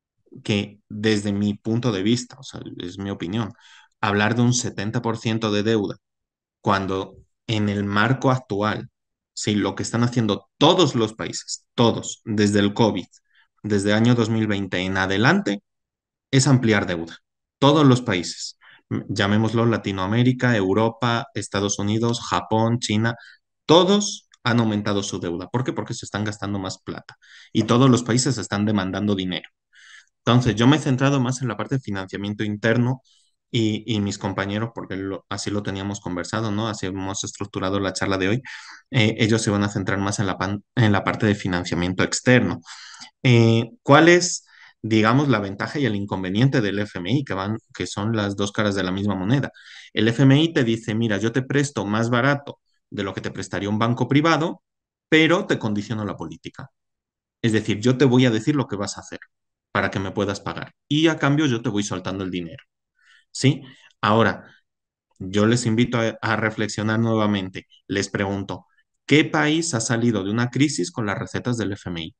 que desde mi punto de vista, o sea, es mi opinión, hablar de un setenta por ciento de deuda cuando en el marco actual, sí, lo que están haciendo todos los países, todos, desde el COVID, desde el año dos mil veinte en adelante, es ampliar deuda. Todos los países, m- llamémoslo Latinoamérica, Europa, Estados Unidos, Japón, China, todos han aumentado su deuda. ¿Por qué? Porque se están gastando más plata y todos los países están demandando dinero. Entonces, yo me he centrado más en la parte de financiamiento interno y, y mis compañeros, porque lo- así lo teníamos conversado, ¿no? Así hemos estructurado la charla de hoy. Eh, ellos se van a centrar más en la, pan- en la parte de financiamiento externo. Eh, ¿cuál es, digamos, la ventaja y el inconveniente del F M I, que van, que son las dos caras de la misma moneda. El F M I te dice, mira, yo te presto más barato de lo que te prestaría un banco privado, pero te condiciono la política. Es decir, yo te voy a decir lo que vas a hacer para que me puedas pagar y a cambio yo te voy soltando el dinero. ¿Sí? Ahora, yo les invito a, a reflexionar nuevamente. Les pregunto, ¿qué país ha salido de una crisis con las recetas del F M I?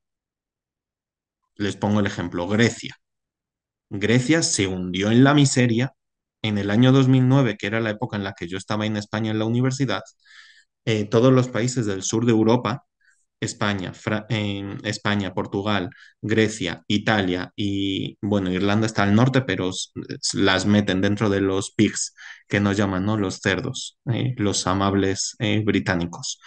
Les pongo el ejemplo, Grecia. Grecia se hundió en la miseria en el año dos mil nueve, que era la época en la que yo estaba en España en la universidad. Eh, todos los países del sur de Europa, España, Fra- en España, Portugal, Grecia, Italia y, bueno, Irlanda está al norte, pero s- las meten dentro de los pigs, que nos llaman, ¿no? Los cerdos, eh, los amables eh, británicos.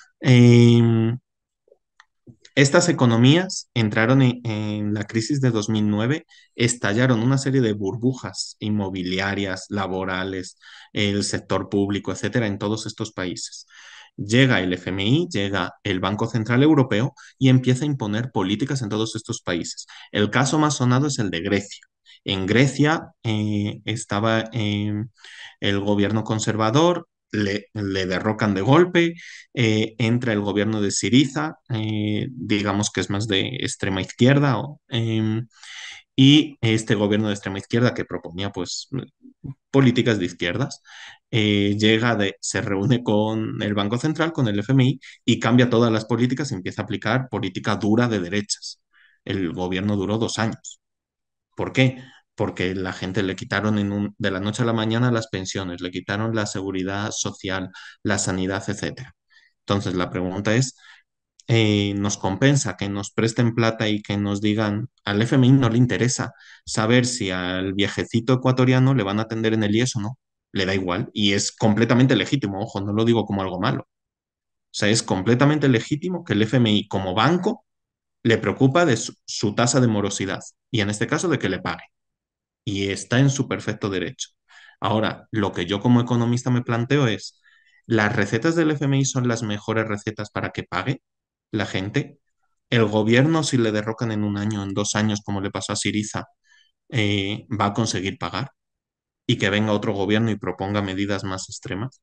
Em, estas economías entraron en, en la crisis de dos mil nueve, estallaron una serie de burbujas inmobiliarias, laborales, el sector público, etcétera, en todos estos países. Llega el F M I, llega el Banco Central Europeo y empieza a imponer políticas en todos estos países. El caso más sonado es el de Grecia. En Grecia eh, estaba eh, el gobierno conservador, le, le derrocan de golpe, eh, entra el gobierno de Syriza, eh, digamos que es más de extrema izquierda, o, eh, y este gobierno de extrema izquierda que proponía pues políticas de izquierdas, eh, llega de, se reúne con el Banco Central, con el F M I, y cambia todas las políticas y empieza a aplicar política dura de derechas. El gobierno duró dos años. ¿Por qué? Porque la gente le quitaron en un, de la noche a la mañana las pensiones, le quitaron la seguridad social, la sanidad, etcétera. Entonces, la pregunta es, eh, ¿nos compensa que nos presten plata y que nos digan, al F M I no le interesa saber si al viejecito ecuatoriano le van a atender en el I E S o no? Le da igual y es completamente legítimo, ojo, no lo digo como algo malo. O sea, es completamente legítimo que el F M I como banco le preocupa de su, su tasa de morosidad y en este caso de que le pague y está en su perfecto derecho. Ahora, lo que yo como economista me planteo es, ¿las recetas del F M I son las mejores recetas para que pague la gente? ¿El gobierno, si le derrocan en un año, en dos años, como le pasó a Siriza, eh, va a conseguir pagar? ¿Y que venga otro gobierno y proponga medidas más extremas?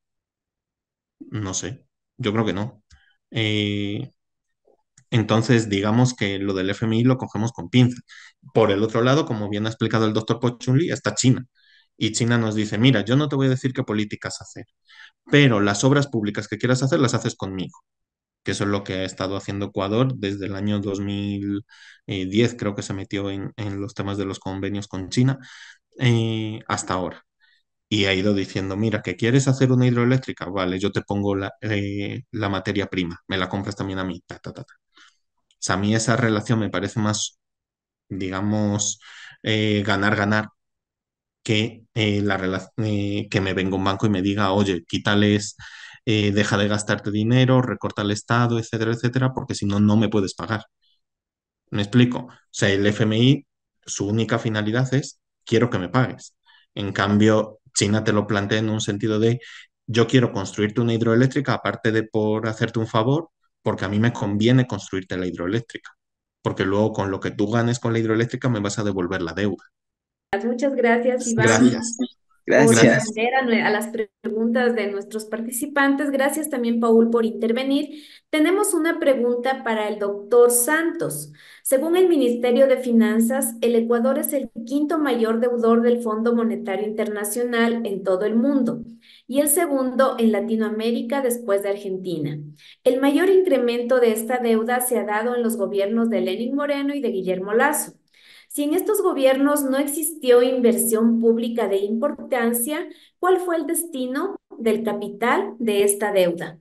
No sé, yo creo que no. Eh, entonces, digamos que lo del F M I lo cogemos con pinzas. Por el otro lado, como bien ha explicado el doctor Pochunli, está China. Y China nos dice, mira, yo no te voy a decir qué políticas hacer, pero las obras públicas que quieras hacer las haces conmigo, que eso es lo que ha estado haciendo Ecuador desde el año dos mil diez, creo que se metió en, en los temas de los convenios con China, eh, hasta ahora. Y ha ido diciendo, mira, que quieres hacer una hidroeléctrica, vale, yo te pongo la, eh, la materia prima, me la compras también a mí, ta, ta, ta, ta. O sea, a mí esa relación me parece más, digamos, eh, ganar, ganar, que, eh, la rela- eh, que me venga un banco y me diga, oye, quítales, eh, deja de gastarte dinero, recorta el Estado, etcétera, etcétera, porque si no, no me puedes pagar. ¿Me explico? O sea, el F M I, su única finalidad es, quiero que me pagues. En cambio, China te lo plantea en un sentido de, yo quiero construirte una hidroeléctrica, aparte de por hacerte un favor, porque a mí me conviene construirte la hidroeléctrica, porque luego con lo que tú ganes con la hidroeléctrica me vas a devolver la deuda. Muchas gracias, Iván, Gracias. por Gracias. Gracias. responder a, nue- a las pre- preguntas de nuestros participantes. Gracias también, Paul, por intervenir. Tenemos una pregunta para el doctor Santos. Según el Ministerio de Finanzas, el Ecuador es el quinto mayor deudor del Fondo Monetario Internacional en todo el mundo y el segundo en Latinoamérica después de Argentina. El mayor incremento de esta deuda se ha dado en los gobiernos de Lenín Moreno y de Guillermo Lasso. Si en estos gobiernos no existió inversión pública de importancia, ¿cuál fue el destino del capital de esta deuda?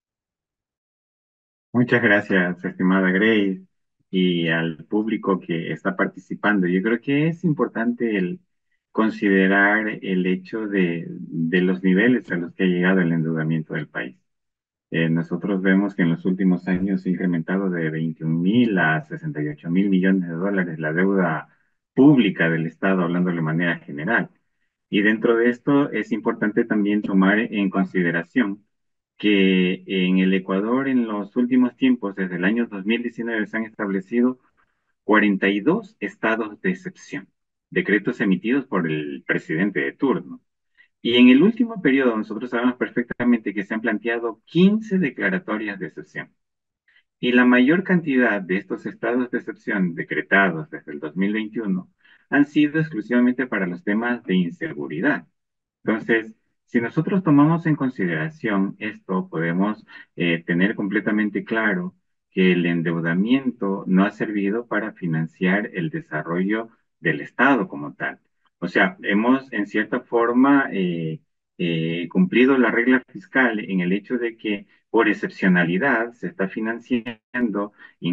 Muchas gracias, estimada Grace, y al público que está participando. Yo creo que es importante el considerar el hecho de, de los niveles a los que ha llegado el endeudamiento del país. Eh, nosotros vemos que en los últimos años se ha incrementado de veintiún mil a sesenta y ocho mil millones de dólares la deuda pública del Estado, hablando de manera general. Y dentro de esto es importante también tomar en consideración que en el Ecuador en los últimos tiempos, desde el año dos mil diecinueve, se han establecido cuarenta y dos estados de excepción, decretos emitidos por el presidente de turno. Y en el último periodo, nosotros sabemos perfectamente que se han planteado quince declaratorias de excepción. Y la mayor cantidad de estos estados de excepción decretados desde el dos mil veintiuno han sido exclusivamente para los temas de inseguridad. Entonces, si nosotros tomamos en consideración esto, podemos eh, tener completamente claro que el endeudamiento no ha servido para financiar el desarrollo del Estado como tal. O sea, hemos en cierta forma eh, eh, cumplido la regla fiscal en el hecho de que por excepcionalidad se está financiando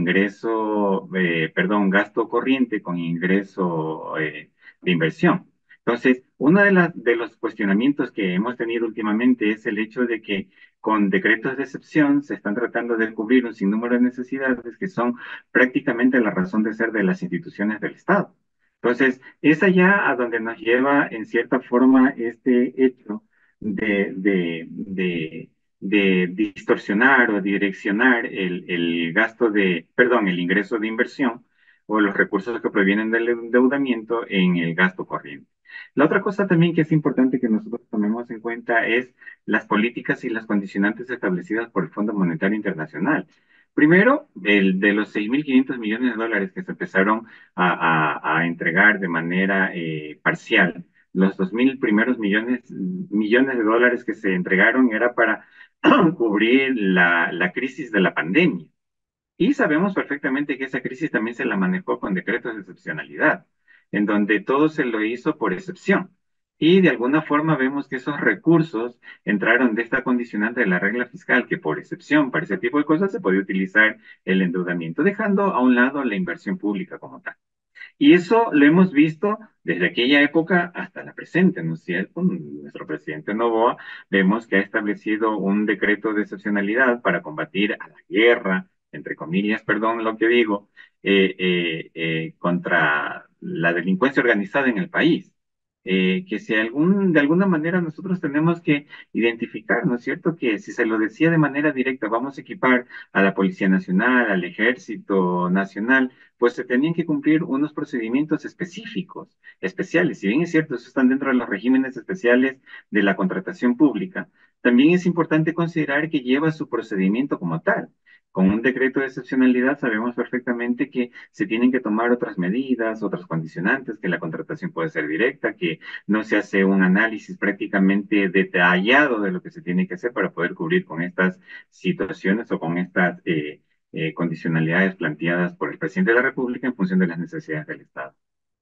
ingreso, eh, perdón, gasto corriente con ingreso eh, de inversión. Entonces, uno de, las, de los cuestionamientos que hemos tenido últimamente es el hecho de que con decretos de excepción se están tratando de cubrir un sinnúmero de necesidades que son prácticamente la razón de ser de las instituciones del Estado. Entonces, es allá a donde nos lleva en cierta forma este hecho de, de, de, de distorsionar o direccionar el, el gasto de, perdón, el ingreso de inversión o los recursos que provienen del endeudamiento en el gasto corriente. La otra cosa también que es importante que nosotros tomemos en cuenta es las políticas y las condicionantes establecidas por el Fondo Monetario Internacional. Primero, el de los seis mil quinientos millones de dólares que se empezaron a, a, a entregar de manera eh, parcial, los dos mil primeros millones, millones de dólares que se entregaron era para cubrir la, la crisis de la pandemia. Y sabemos perfectamente que esa crisis también se la manejó con decretos de excepcionalidad, en donde todo se lo hizo por excepción. Y de alguna forma vemos que esos recursos entraron de esta condicionante de la regla fiscal, que por excepción para ese tipo de cosas se puede utilizar el endeudamiento, dejando a un lado la inversión pública como tal. Y eso lo hemos visto desde aquella época hasta la presente, ¿no es cierto? Nuestro presidente Noboa vemos que ha establecido un decreto de excepcionalidad para combatir a la guerra, entre comillas, perdón lo que digo, eh, eh, eh, contra la delincuencia organizada en el país. Eh, que si algún, de alguna manera nosotros tenemos que identificar, ¿no es cierto? Que si se lo decía de manera directa, vamos a equipar a la Policía Nacional, al Ejército Nacional, pues se tenían que cumplir unos procedimientos específicos, especiales. Si bien es cierto, eso están dentro de los regímenes especiales de la contratación pública, también es importante considerar que lleva su procedimiento como tal. Con un decreto de excepcionalidad sabemos perfectamente que se tienen que tomar otras medidas, otras condicionantes, que la contratación puede ser directa, que no se hace un análisis prácticamente detallado de lo que se tiene que hacer para poder cubrir con estas situaciones o con estas eh, eh, condicionalidades planteadas por el presidente de la República en función de las necesidades del Estado.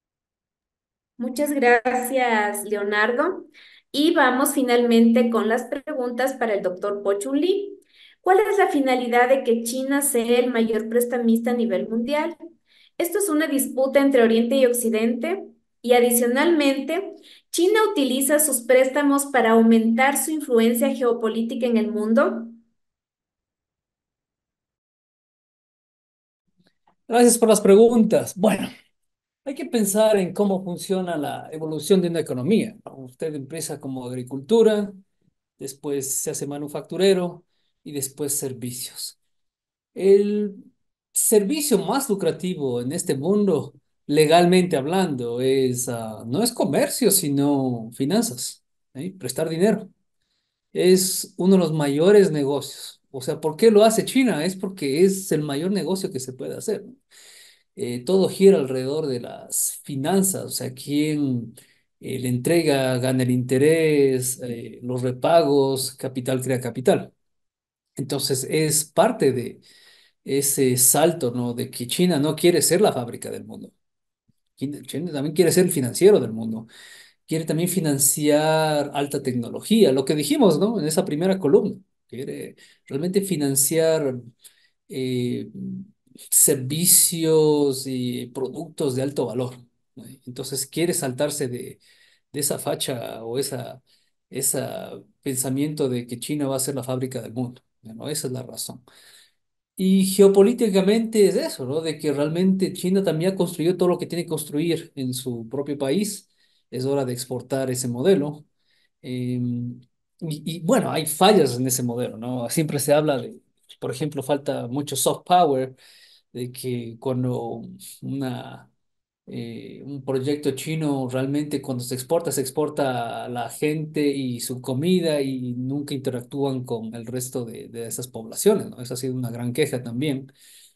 Muchas gracias, Leonardo. Y vamos finalmente con las preguntas para el doctor Pochun Lee. ¿Cuál es la finalidad de que China sea el mayor prestamista a nivel mundial? Esto es una disputa entre Oriente y Occidente y adicionalmente, ¿China utiliza sus préstamos para aumentar su influencia geopolítica en el mundo? Gracias por las preguntas. Bueno, hay que pensar en cómo funciona la evolución de una economía, ¿no? Usted empieza como agricultura, después se hace manufacturero y después servicios. El servicio más lucrativo en este mundo, legalmente hablando, es, ah, no es comercio, sino finanzas, ¿sí? Prestar dinero. Es uno de los mayores negocios. O sea, ¿por qué lo hace China? Es porque es el mayor negocio que se puede hacer. Eh, todo gira alrededor de las finanzas, o sea, quién eh, le entrega, gana el interés, eh, los repagos, capital crea capital. Entonces, es parte de ese salto, ¿no? De que China no quiere ser la fábrica del mundo. China, China también quiere ser el financiero del mundo. Quiere también financiar alta tecnología, lo que dijimos, ¿no? En esa primera columna. Quiere realmente financiar eh, servicios y productos de alto valor, ¿no? Entonces quiere saltarse de, de esa facha o esa, esa pensamiento de que China va a ser la fábrica del mundo, ¿no? Esa es la razón. Y geopolíticamente es eso, ¿no? De que realmente China también ha construido todo lo que tiene que construir en su propio país. Es hora de exportar ese modelo. Em, y, y, bueno, hay fallas en ese modelo, ¿no? Siempre se habla de, por ejemplo, falta mucho soft power, de que cuando una, eh, un proyecto chino realmente cuando se exporta, se exporta a la gente y su comida y nunca interactúan con el resto de, de esas poblaciones, ¿no? Esa ha sido una gran queja también,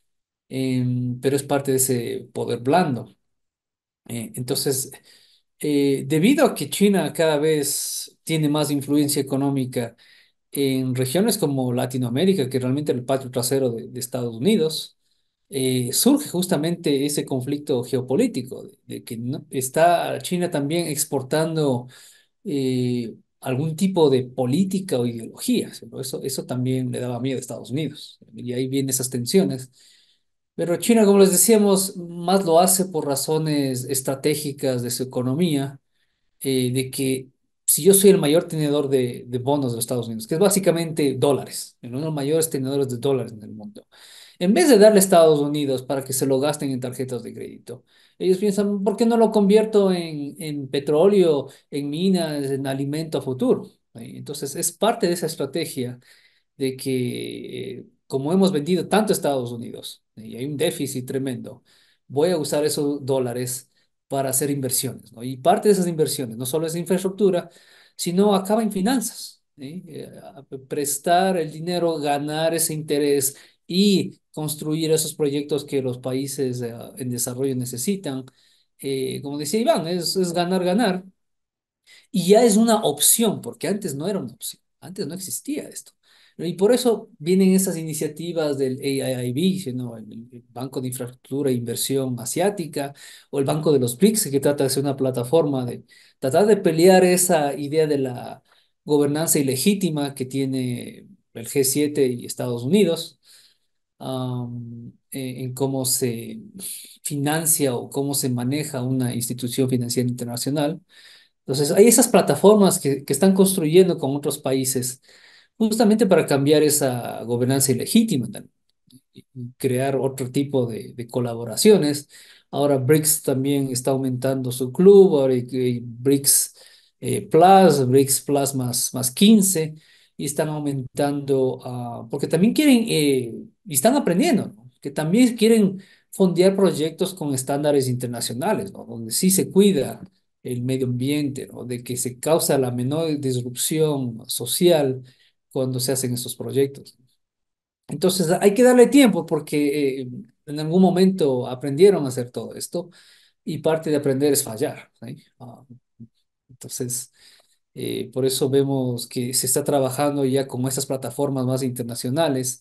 em, pero es parte de ese poder blando. Eh, entonces, eh, debido a que China cada vez tiene más influencia económica en regiones como Latinoamérica, que realmente es el patio trasero de, de Estados Unidos, eh, surge justamente ese conflicto geopolítico, de, de que no- está China también exportando eh, algún tipo de política o ideología. ¿No? Eso, eso también le daba miedo a Estados Unidos. Y ahí vienen esas tensiones. Pero China, como les decíamos, más lo hace por razones estratégicas de su economía, eh, de que si yo soy el mayor tenedor de, de bonos de los Estados Unidos, que es básicamente dólares, uno de los mayores tenedores de dólares en el mundo, en vez de darle a Estados Unidos para que se lo gasten en tarjetas de crédito, ellos piensan, ¿por qué no lo convierto en, en petróleo, en minas, en alimento a futuro? ¿Sí? Entonces, es parte de esa estrategia de que eh, como hemos vendido tanto a Estados Unidos y hay un déficit tremendo, voy a usar esos dólares para hacer inversiones, ¿no? Y parte de esas inversiones no solo es infraestructura, sino acaba en finanzas, ¿sí? Eh, a- prestar el dinero, ganar ese interés y construir esos proyectos que los países eh, en desarrollo necesitan. Eh, como decía Iván, es, es ganar, ganar. Y ya es una opción, porque antes no era una opción, antes no existía esto. Y por eso vienen esas iniciativas del A I I B, ¿no? El, el Banco de Infraestructura e Inversión Asiática, o el Banco de los BRICS, que trata de ser una plataforma de tratar de pelear esa idea de la gobernanza ilegítima que tiene el G siete y Estados Unidos, am, en en cómo se financia o cómo se maneja una institución financiera internacional. Entonces, hay esas plataformas que, que están construyendo con otros países justamente para cambiar esa gobernanza ilegítima también y y crear otro tipo de, de colaboraciones. Ahora BRICS también está aumentando su club, ahora hay, hay BRICS eh, Plus, BRICS Plus más, más quince y están aumentando, ah, porque también quieren, eh, y están aprendiendo, ¿no? Que también quieren fondear proyectos con estándares internacionales, ¿no? Donde sí se cuida el medio ambiente, ¿no? De que se causa la menor disrupción social cuando se hacen estos proyectos. Entonces hay que darle tiempo porque eh, en algún momento aprendieron a hacer todo esto y parte de aprender es fallar, ¿sí? Ah, entonces, eh, por eso vemos que se está trabajando ya con estas plataformas más internacionales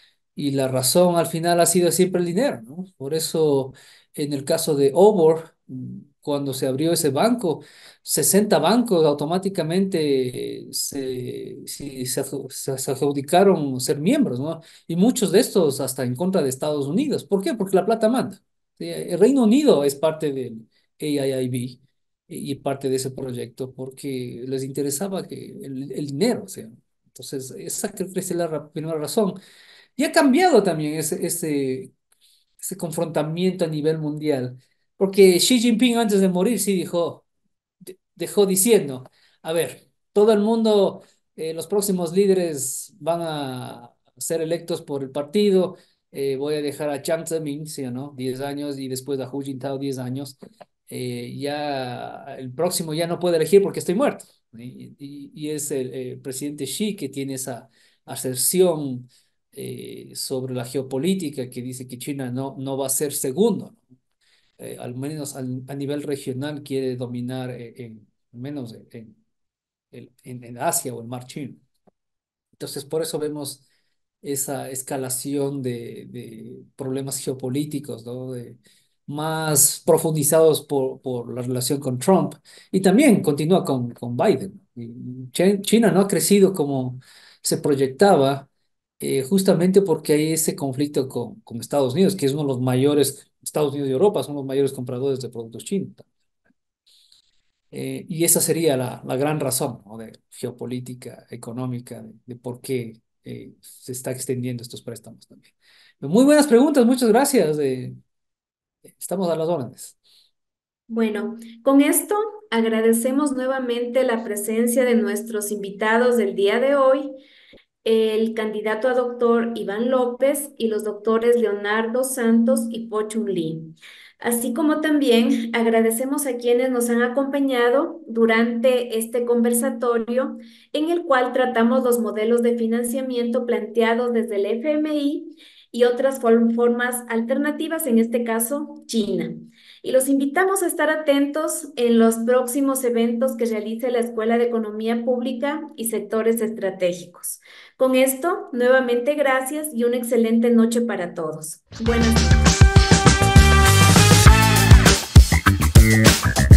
y la razón al final ha sido siempre el dinero, ¿no? Por eso, en el caso de Obor, mm, cuando se abrió ese banco, sesenta bancos automáticamente eh, se, sí, se, adju- se- se adjudicaron ser miembros, ¿no? Y muchos de estos hasta en contra de Estados Unidos. ¿Por qué? Porque la plata manda. Sí, el Reino Unido es parte del A I I B y parte de ese proyecto porque les interesaba que el, el dinero, o sea. Entonces, esa creo que es la ra- primera razón. Y ha cambiado también ese, ese, ese confrontamiento a nivel mundial, porque Xi Jinping antes de morir sí dijo, de- dejó diciendo, a ver, todo el mundo, eh, los próximos líderes van a ser electos por el partido, eh, voy a dejar a Jiang Zemin, ¿sí o no? diez años y después a Hu Jintao diez años, eh, ya el próximo ya no puede elegir porque estoy muerto. Y, y- y es el, eh, presidente Xi que tiene esa aserción eh, sobre la geopolítica que dice que China no, no va a ser segundo, ¿no? Eh, al menos al- a nivel regional quiere dominar eh, en, al menos en, en, en- en Asia o el Mar Chino. Entonces, por eso vemos esa escalación de, de problemas geopolíticos, ¿no? De, más profundizados por, por la relación con Trump. Y también continúa con, con Biden. Y Ch- China no ha crecido como se proyectaba, eh, justamente porque hay ese conflicto con, con Estados Unidos, que es uno de los mayores, Estados Unidos y Europa son los mayores compradores de productos chinos. Eh, y esa sería la, la gran razón, ¿no? De geopolítica, económica, de, de por qué eh, se está extendiendo estos préstamos también. Muy buenas preguntas, muchas gracias. Eh, estamos a las órdenes. Bueno, con esto agradecemos nuevamente la presencia de nuestros invitados del día de hoy. el candidato a doctor Iván López y los doctores Leonardo Santos y Pochun Lee. Así como también agradecemos a quienes nos han acompañado durante este conversatorio en el cual tratamos los modelos de financiamiento planteados desde el F M I y otras formas alternativas, en este caso China. Y los invitamos a estar atentos en los próximos eventos que realice la Escuela de Economía Pública y Sectores Estratégicos. Con esto, nuevamente gracias y una excelente noche para todos. Buenas noches.